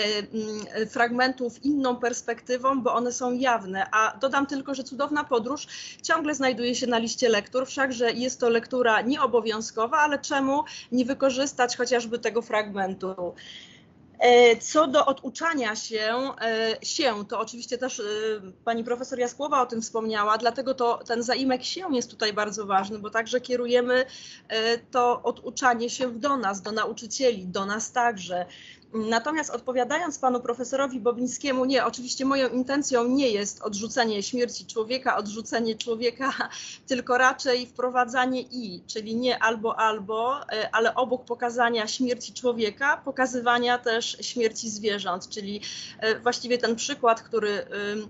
Speaker 3: fragmentów inną perspektywą, bo one są jawne. A dodam tylko, że Cudowna podróż ciągle znajduje się na liście lektur, wszakże jest to lektura nieobowiązkowa, ale czemu nie wykorzystać chociażby tego fragmentu? Co do oduczania się, się, to oczywiście też pani profesor Jaskłowa o tym wspomniała, dlatego to ten zaimek się jest tutaj bardzo ważny, bo także kierujemy to oduczanie się do nas, do nauczycieli, do nas także. Natomiast odpowiadając panu profesorowi Bobińskiemu, nie, oczywiście moją intencją nie jest odrzucenie śmierci człowieka, odrzucenie człowieka, tylko raczej wprowadzanie i, czyli nie albo albo, ale obok pokazania śmierci człowieka, pokazywania też śmierci zwierząt, czyli właściwie ten przykład, który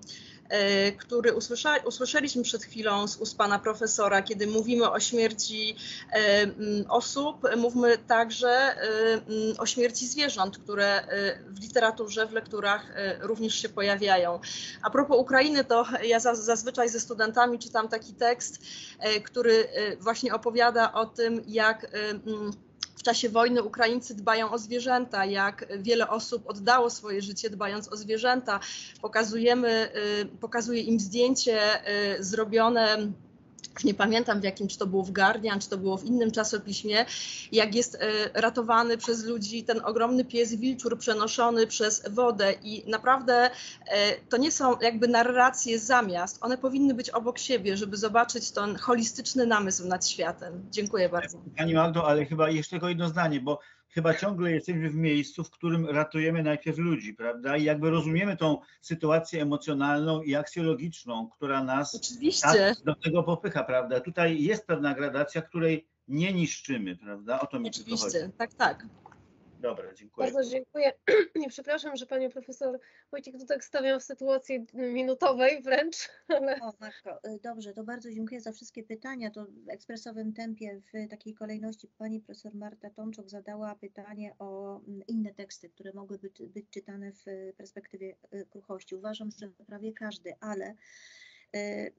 Speaker 3: który usłysza, usłyszeliśmy przed chwilą z ust pana profesora, kiedy mówimy o śmierci osób, mówmy także o śmierci zwierząt, które w literaturze, w lekturach również się pojawiają. A propos Ukrainy, to ja zazwyczaj ze studentami czytam taki tekst, który właśnie opowiada o tym, jak w czasie wojny Ukraińcy dbają o zwierzęta, jak wiele osób oddało swoje życie dbając o zwierzęta. Pokazujemy, pokazuję im zdjęcie zrobione, już nie pamiętam w jakim, czy to było w Guardian, czy to było w innym czasopiśmie, jak jest ratowany przez ludzi ten ogromny pies wilczur przenoszony przez wodę i naprawdę to nie są jakby narracje zamiast, one powinny być obok siebie, żeby zobaczyć ten holistyczny namysł nad światem. Dziękuję bardzo.
Speaker 8: Pani Magdo, ale chyba jeszcze tylko jedno zdanie, bo chyba ciągle jesteśmy w miejscu, w którym ratujemy najpierw ludzi, prawda? I jakby rozumiemy tą sytuację emocjonalną i aksjologiczną, która nas
Speaker 3: Oczywiście.
Speaker 8: Tak do tego popycha, prawda? Tutaj jest pewna gradacja, której nie niszczymy, prawda? O to mi tylko chodzi.
Speaker 3: Oczywiście, tak, tak.
Speaker 8: Dobra, dziękuję.
Speaker 1: Bardzo dziękuję. Nie przepraszam, że panią profesor Wojciech tutaj stawiam w sytuacji minutowej wręcz. Ale...
Speaker 4: O, Matko, dobrze, to bardzo dziękuję za wszystkie pytania. To w ekspresowym tempie, w takiej kolejności pani profesor Marta Tomczuk zadała pytanie o inne teksty, które mogły być, być czytane w perspektywie kruchości. Uważam, że prawie każdy, ale y,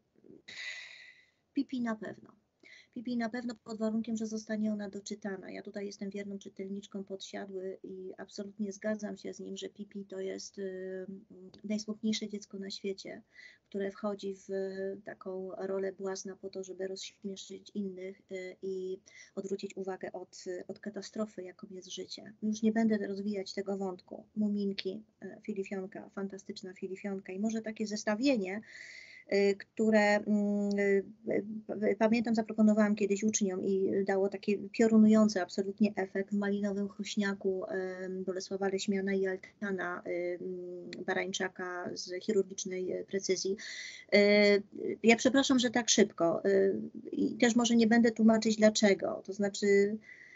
Speaker 4: Pipi na pewno. Pipi na pewno pod warunkiem, że zostanie ona doczytana. Ja tutaj jestem wierną czytelniczką Podsiadły i absolutnie zgadzam się z nim, że Pipi to jest y, najsmutniejsze dziecko na świecie, które wchodzi w taką rolę błazna po to, żeby rozśmieszyć innych y, i odwrócić uwagę od, od katastrofy, jaką jest życie. Już nie będę rozwijać tego wątku. Muminki, y, Filifionka, fantastyczna Filifionka i może takie zestawienie, które pamiętam zaproponowałam kiedyś uczniom i dało taki piorunujący absolutnie efekt w Malinowym Chruśniaku Bolesława Leśmiana i Altana Barańczaka z chirurgicznej precyzji. Ja przepraszam, że tak szybko i też może nie będę tłumaczyć dlaczego, to znaczy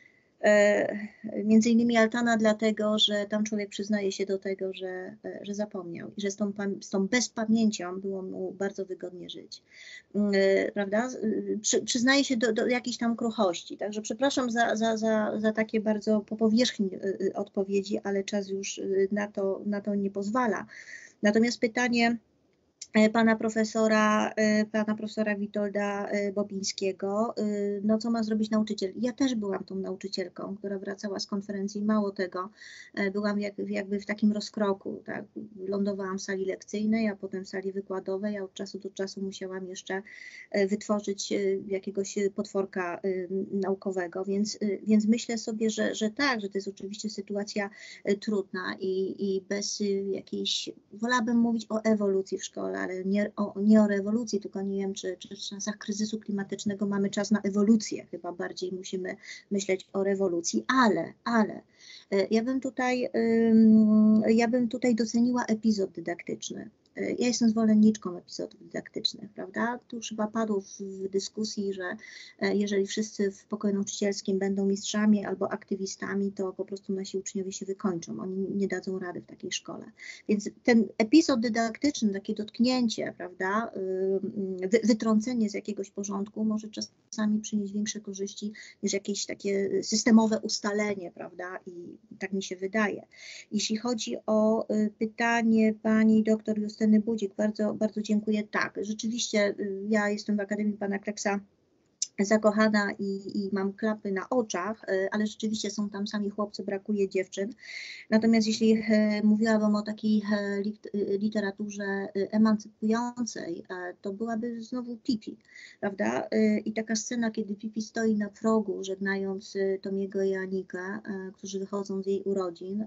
Speaker 4: między innymi Altana dlatego, że tam człowiek przyznaje się do tego, że, że zapomniał i że z tą, z tą bezpamięcią było mu bardzo wygodnie żyć, prawda? Przy, przyznaje się do, do jakiejś tam kruchości, także przepraszam za, za, za, za takie bardzo po powierzchni odpowiedzi, ale czas już na to, na to nie pozwala. Natomiast pytanie pana profesora, pana profesora Witolda Bobińskiego, no co ma zrobić nauczyciel? Ja też byłam tą nauczycielką, która wracała z konferencji, mało tego, byłam jak, jakby w takim rozkroku, tak? Lądowałam w sali lekcyjnej, a potem w sali wykładowej, a od czasu do czasu musiałam jeszcze wytworzyć jakiegoś potworka naukowego, więc, więc myślę sobie, że, że tak, że to jest oczywiście sytuacja trudna i, i bez jakiejś, wolałabym mówić o ewolucji w szkole, ale nie o, nie o rewolucji, tylko nie wiem, czy, czy w czasach kryzysu klimatycznego mamy czas na ewolucję, chyba bardziej musimy myśleć o rewolucji, ale, ale ja bym tutaj, ja bym tutaj doceniła epizod dydaktyczny. Ja jestem zwolenniczką epizodów dydaktycznych, prawda? Tu już chyba padło w, w dyskusji, że jeżeli wszyscy w pokoju nauczycielskim będą mistrzami albo aktywistami, to po prostu nasi uczniowie się wykończą, oni nie dadzą rady w takiej szkole. Więc ten epizod dydaktyczny, takie dotknięcie, prawda, wy, wytrącenie z jakiegoś porządku może czasami przynieść większe korzyści niż jakieś takie systemowe ustalenie, prawda? I tak mi się wydaje. Jeśli chodzi o pytanie pani doktor Justyny Budzik, bardzo, bardzo dziękuję. Tak, rzeczywiście ja jestem w Akademii pana Kleksa zakochana i, i mam klapy na oczach, ale rzeczywiście są tam sami chłopcy, brakuje dziewczyn. Natomiast jeśli mówiłabym o takiej literaturze emancypującej, to byłaby znowu Pipi, prawda? I taka scena, kiedy Pipi stoi na progu, żegnając Tomiego i Anikę, którzy wychodzą z jej urodzin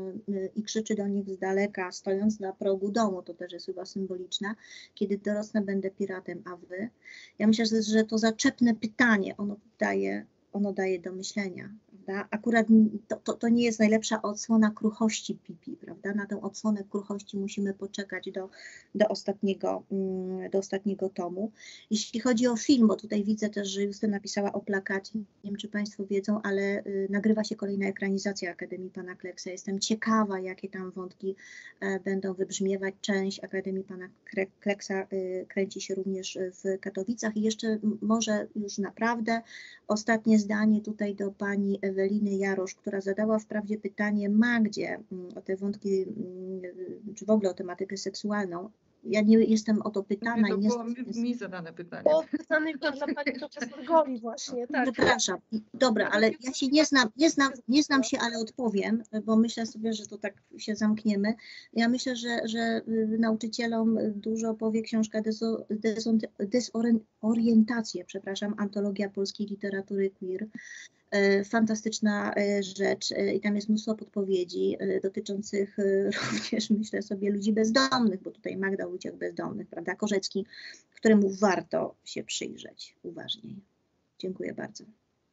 Speaker 4: i krzyczy do nich z daleka, stojąc na progu domu, to też jest chyba symboliczne, kiedy dorosnę, będę piratem, a wy? Ja myślę, że, że to zaczepne pytanie, ono daje, ono daje do myślenia, prawda? Akurat to, to, to nie jest najlepsza odsłona kruchości Pipi, prawda? Na tę odsłonę kruchości musimy poczekać do, do, ostatniego, do ostatniego tomu. Jeśli chodzi o film, bo tutaj widzę też, że Justyna napisała o plakacie, nie wiem, czy Państwo wiedzą, ale y, nagrywa się kolejna ekranizacja Akademii pana Kleksa. Jestem ciekawa, jakie tam wątki y, będą wybrzmiewać. Część Akademii pana Kleksa y, kręci się również w Katowicach. I jeszcze może już naprawdę ostatnie zdanie tutaj do pani Eweliny Jarosz, która zadała wprawdzie pytanie Magdzie o te wątki, czy w ogóle o tematykę seksualną. Ja nie jestem o to pytana.
Speaker 2: To
Speaker 4: i nie
Speaker 2: było mi, mi zadane pytanie.
Speaker 1: To pytanie dla pani profesor Goli właśnie, tak.
Speaker 4: Przepraszam. Dobra, ale ja się nie znam, nie znam, nie znam się, ale odpowiem, bo myślę sobie, że to tak się zamkniemy. Ja myślę, że, że nauczycielom dużo powie książka dezo, dezo, Dezorientacje, przepraszam, antologia polskiej literatury queer. Fantastyczna rzecz i tam jest mnóstwo podpowiedzi dotyczących również, myślę sobie, ludzi bezdomnych, bo tutaj Magda o ludziach bezdomnych, prawda, Korzecki, któremu warto się przyjrzeć uważniej. Dziękuję bardzo.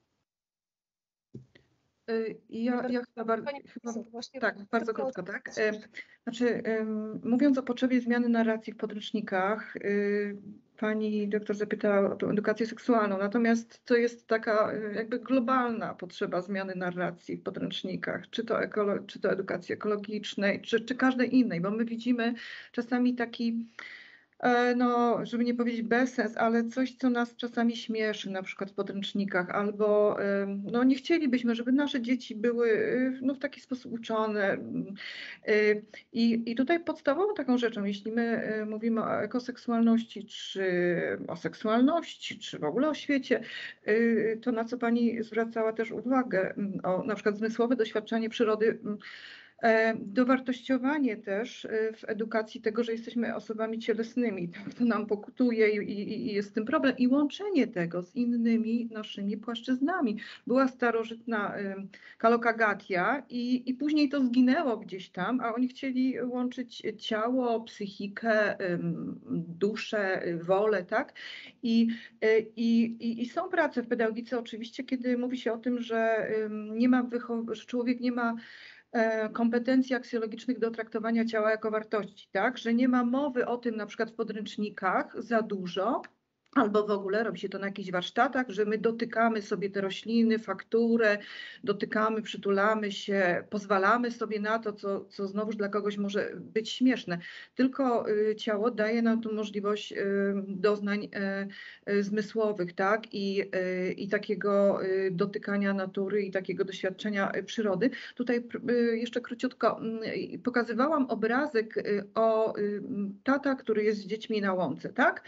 Speaker 2: Ja, ja chyba, bar, chyba tak, bardzo krótko, tak. Znaczy, mówiąc o potrzebie zmiany narracji w podręcznikach, pani doktor zapytała o tą edukację seksualną, natomiast to jest taka jakby globalna potrzeba zmiany narracji w podręcznikach, czy to, ekolo, czy to edukacji ekologicznej, czy, czy każdej innej, bo my widzimy czasami taki, no, żeby nie powiedzieć bezsens, ale coś, co nas czasami śmieszy, na przykład w podręcznikach, albo no, nie chcielibyśmy, żeby nasze dzieci były no, w taki sposób uczone. I, I tutaj podstawową taką rzeczą, jeśli my mówimy o ekoseksualności, czy o seksualności, czy w ogóle o świecie, to na co pani zwracała też uwagę, o na przykład zmysłowe doświadczanie przyrody, dowartościowanie też w edukacji tego, że jesteśmy osobami cielesnymi, to nam pokutuje i, i, i jest z tym problem, i łączenie tego z innymi naszymi płaszczyznami. Była starożytna kalokagatia i, i później to zginęło gdzieś tam, a oni chcieli łączyć ciało, psychikę, duszę, wolę, tak? I, i, i są prace w pedagogice oczywiście, kiedy mówi się o tym, że nie ma że człowiek nie ma kompetencji aksjologicznych do traktowania ciała jako wartości, tak? Że nie ma mowy o tym na przykład w podręcznikach za dużo, albo w ogóle robi się to na jakichś warsztatach, że my dotykamy sobie te rośliny, fakturę, dotykamy, przytulamy się, pozwalamy sobie na to, co, co znowuż dla kogoś może być śmieszne. Tylko y, ciało daje nam tu możliwość y, doznań y, y, zmysłowych, tak? I, y, i takiego y, dotykania natury i takiego doświadczenia y, przyrody. Tutaj y, jeszcze króciutko y, pokazywałam obrazek y, o y, tata, który jest z dziećmi na łące, tak?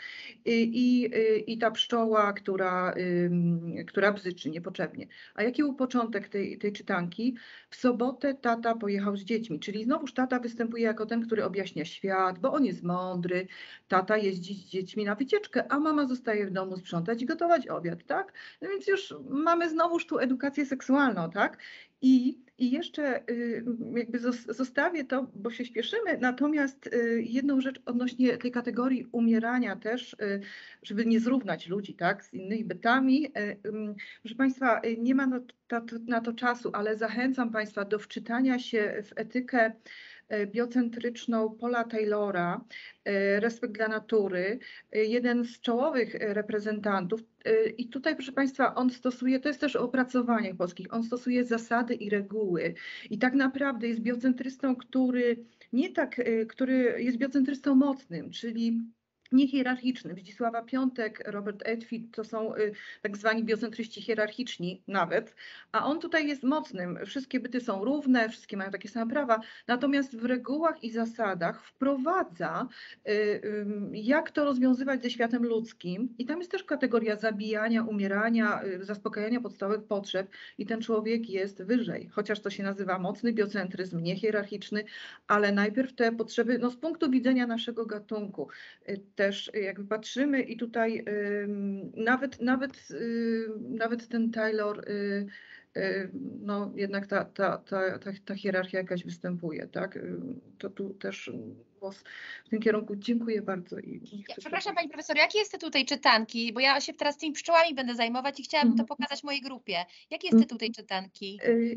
Speaker 2: I, i ta pszczoła, która, która bzyczy niepotrzebnie. A jaki był początek tej, tej czytanki? W sobotę tata pojechał z dziećmi, czyli znowuż tata występuje jako ten, który objaśnia świat, bo on jest mądry, tata jeździ z dziećmi na wycieczkę, a mama zostaje w domu sprzątać i gotować obiad, tak? No więc już mamy znowuż tu edukację seksualną, tak? I, I jeszcze y, jakby zostawię to, bo się śpieszymy, natomiast y, jedną rzecz odnośnie tej kategorii umierania też, y, żeby nie zrównać ludzi, tak, z innymi bytami. Y, y, proszę Państwa, y, nie ma na to, na to czasu, ale zachęcam Państwa do wczytania się w etykę biocentryczną Paula Taylora, Respekt dla natury, jeden z czołowych reprezentantów. I tutaj, proszę Państwa, on stosuje, to jest też o opracowaniach polskich, on stosuje zasady i reguły. I tak naprawdę jest biocentrystą, który nie tak, który jest biocentrystą mocnym, czyli niehierarchiczny. Zdzisława Piątek, Robert Edfit to są y, tak zwani biocentryści hierarchiczni nawet, a on tutaj jest mocnym. Wszystkie byty są równe, wszystkie mają takie same prawa, natomiast w regułach i zasadach wprowadza, y, y, jak to rozwiązywać ze światem ludzkim i tam jest też kategoria zabijania, umierania, y, zaspokajania podstawowych potrzeb i ten człowiek jest wyżej, chociaż to się nazywa mocny biocentryzm, niehierarchiczny, ale najpierw te potrzeby, no z punktu widzenia naszego gatunku, y, też jakby patrzymy i tutaj y, nawet, nawet, y, nawet ten Taylor, y, y, no jednak ta, ta, ta, ta, ta hierarchia jakaś występuje, tak? To tu też głos w tym kierunku. Dziękuję bardzo. I nie chcę
Speaker 6: Przepraszam Pani Profesor, jaki jest tytuł tej czytanki? Bo ja się teraz tymi pszczołami będę zajmować i chciałabym to pokazać mojej grupie. Jaki jest tytuł tej czytanki?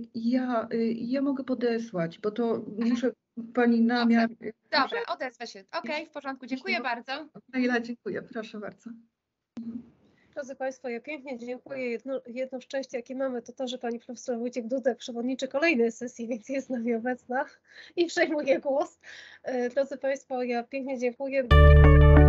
Speaker 2: Ja, ja mogę podesłać, bo to muszę Pani namiar.
Speaker 6: Dobra, odezwę się. Okej, okay, w porządku. Dziękuję bardzo.
Speaker 2: Ja dziękuję, proszę bardzo.
Speaker 1: Drodzy Państwo, ja pięknie dziękuję. Jedno, jedno szczęście, jakie mamy, to to, że Pani Profesor Wojciech Dudek przewodniczy kolejnej sesji, więc jest z nami obecna i przejmuje głos. Drodzy Państwo, ja pięknie dziękuję.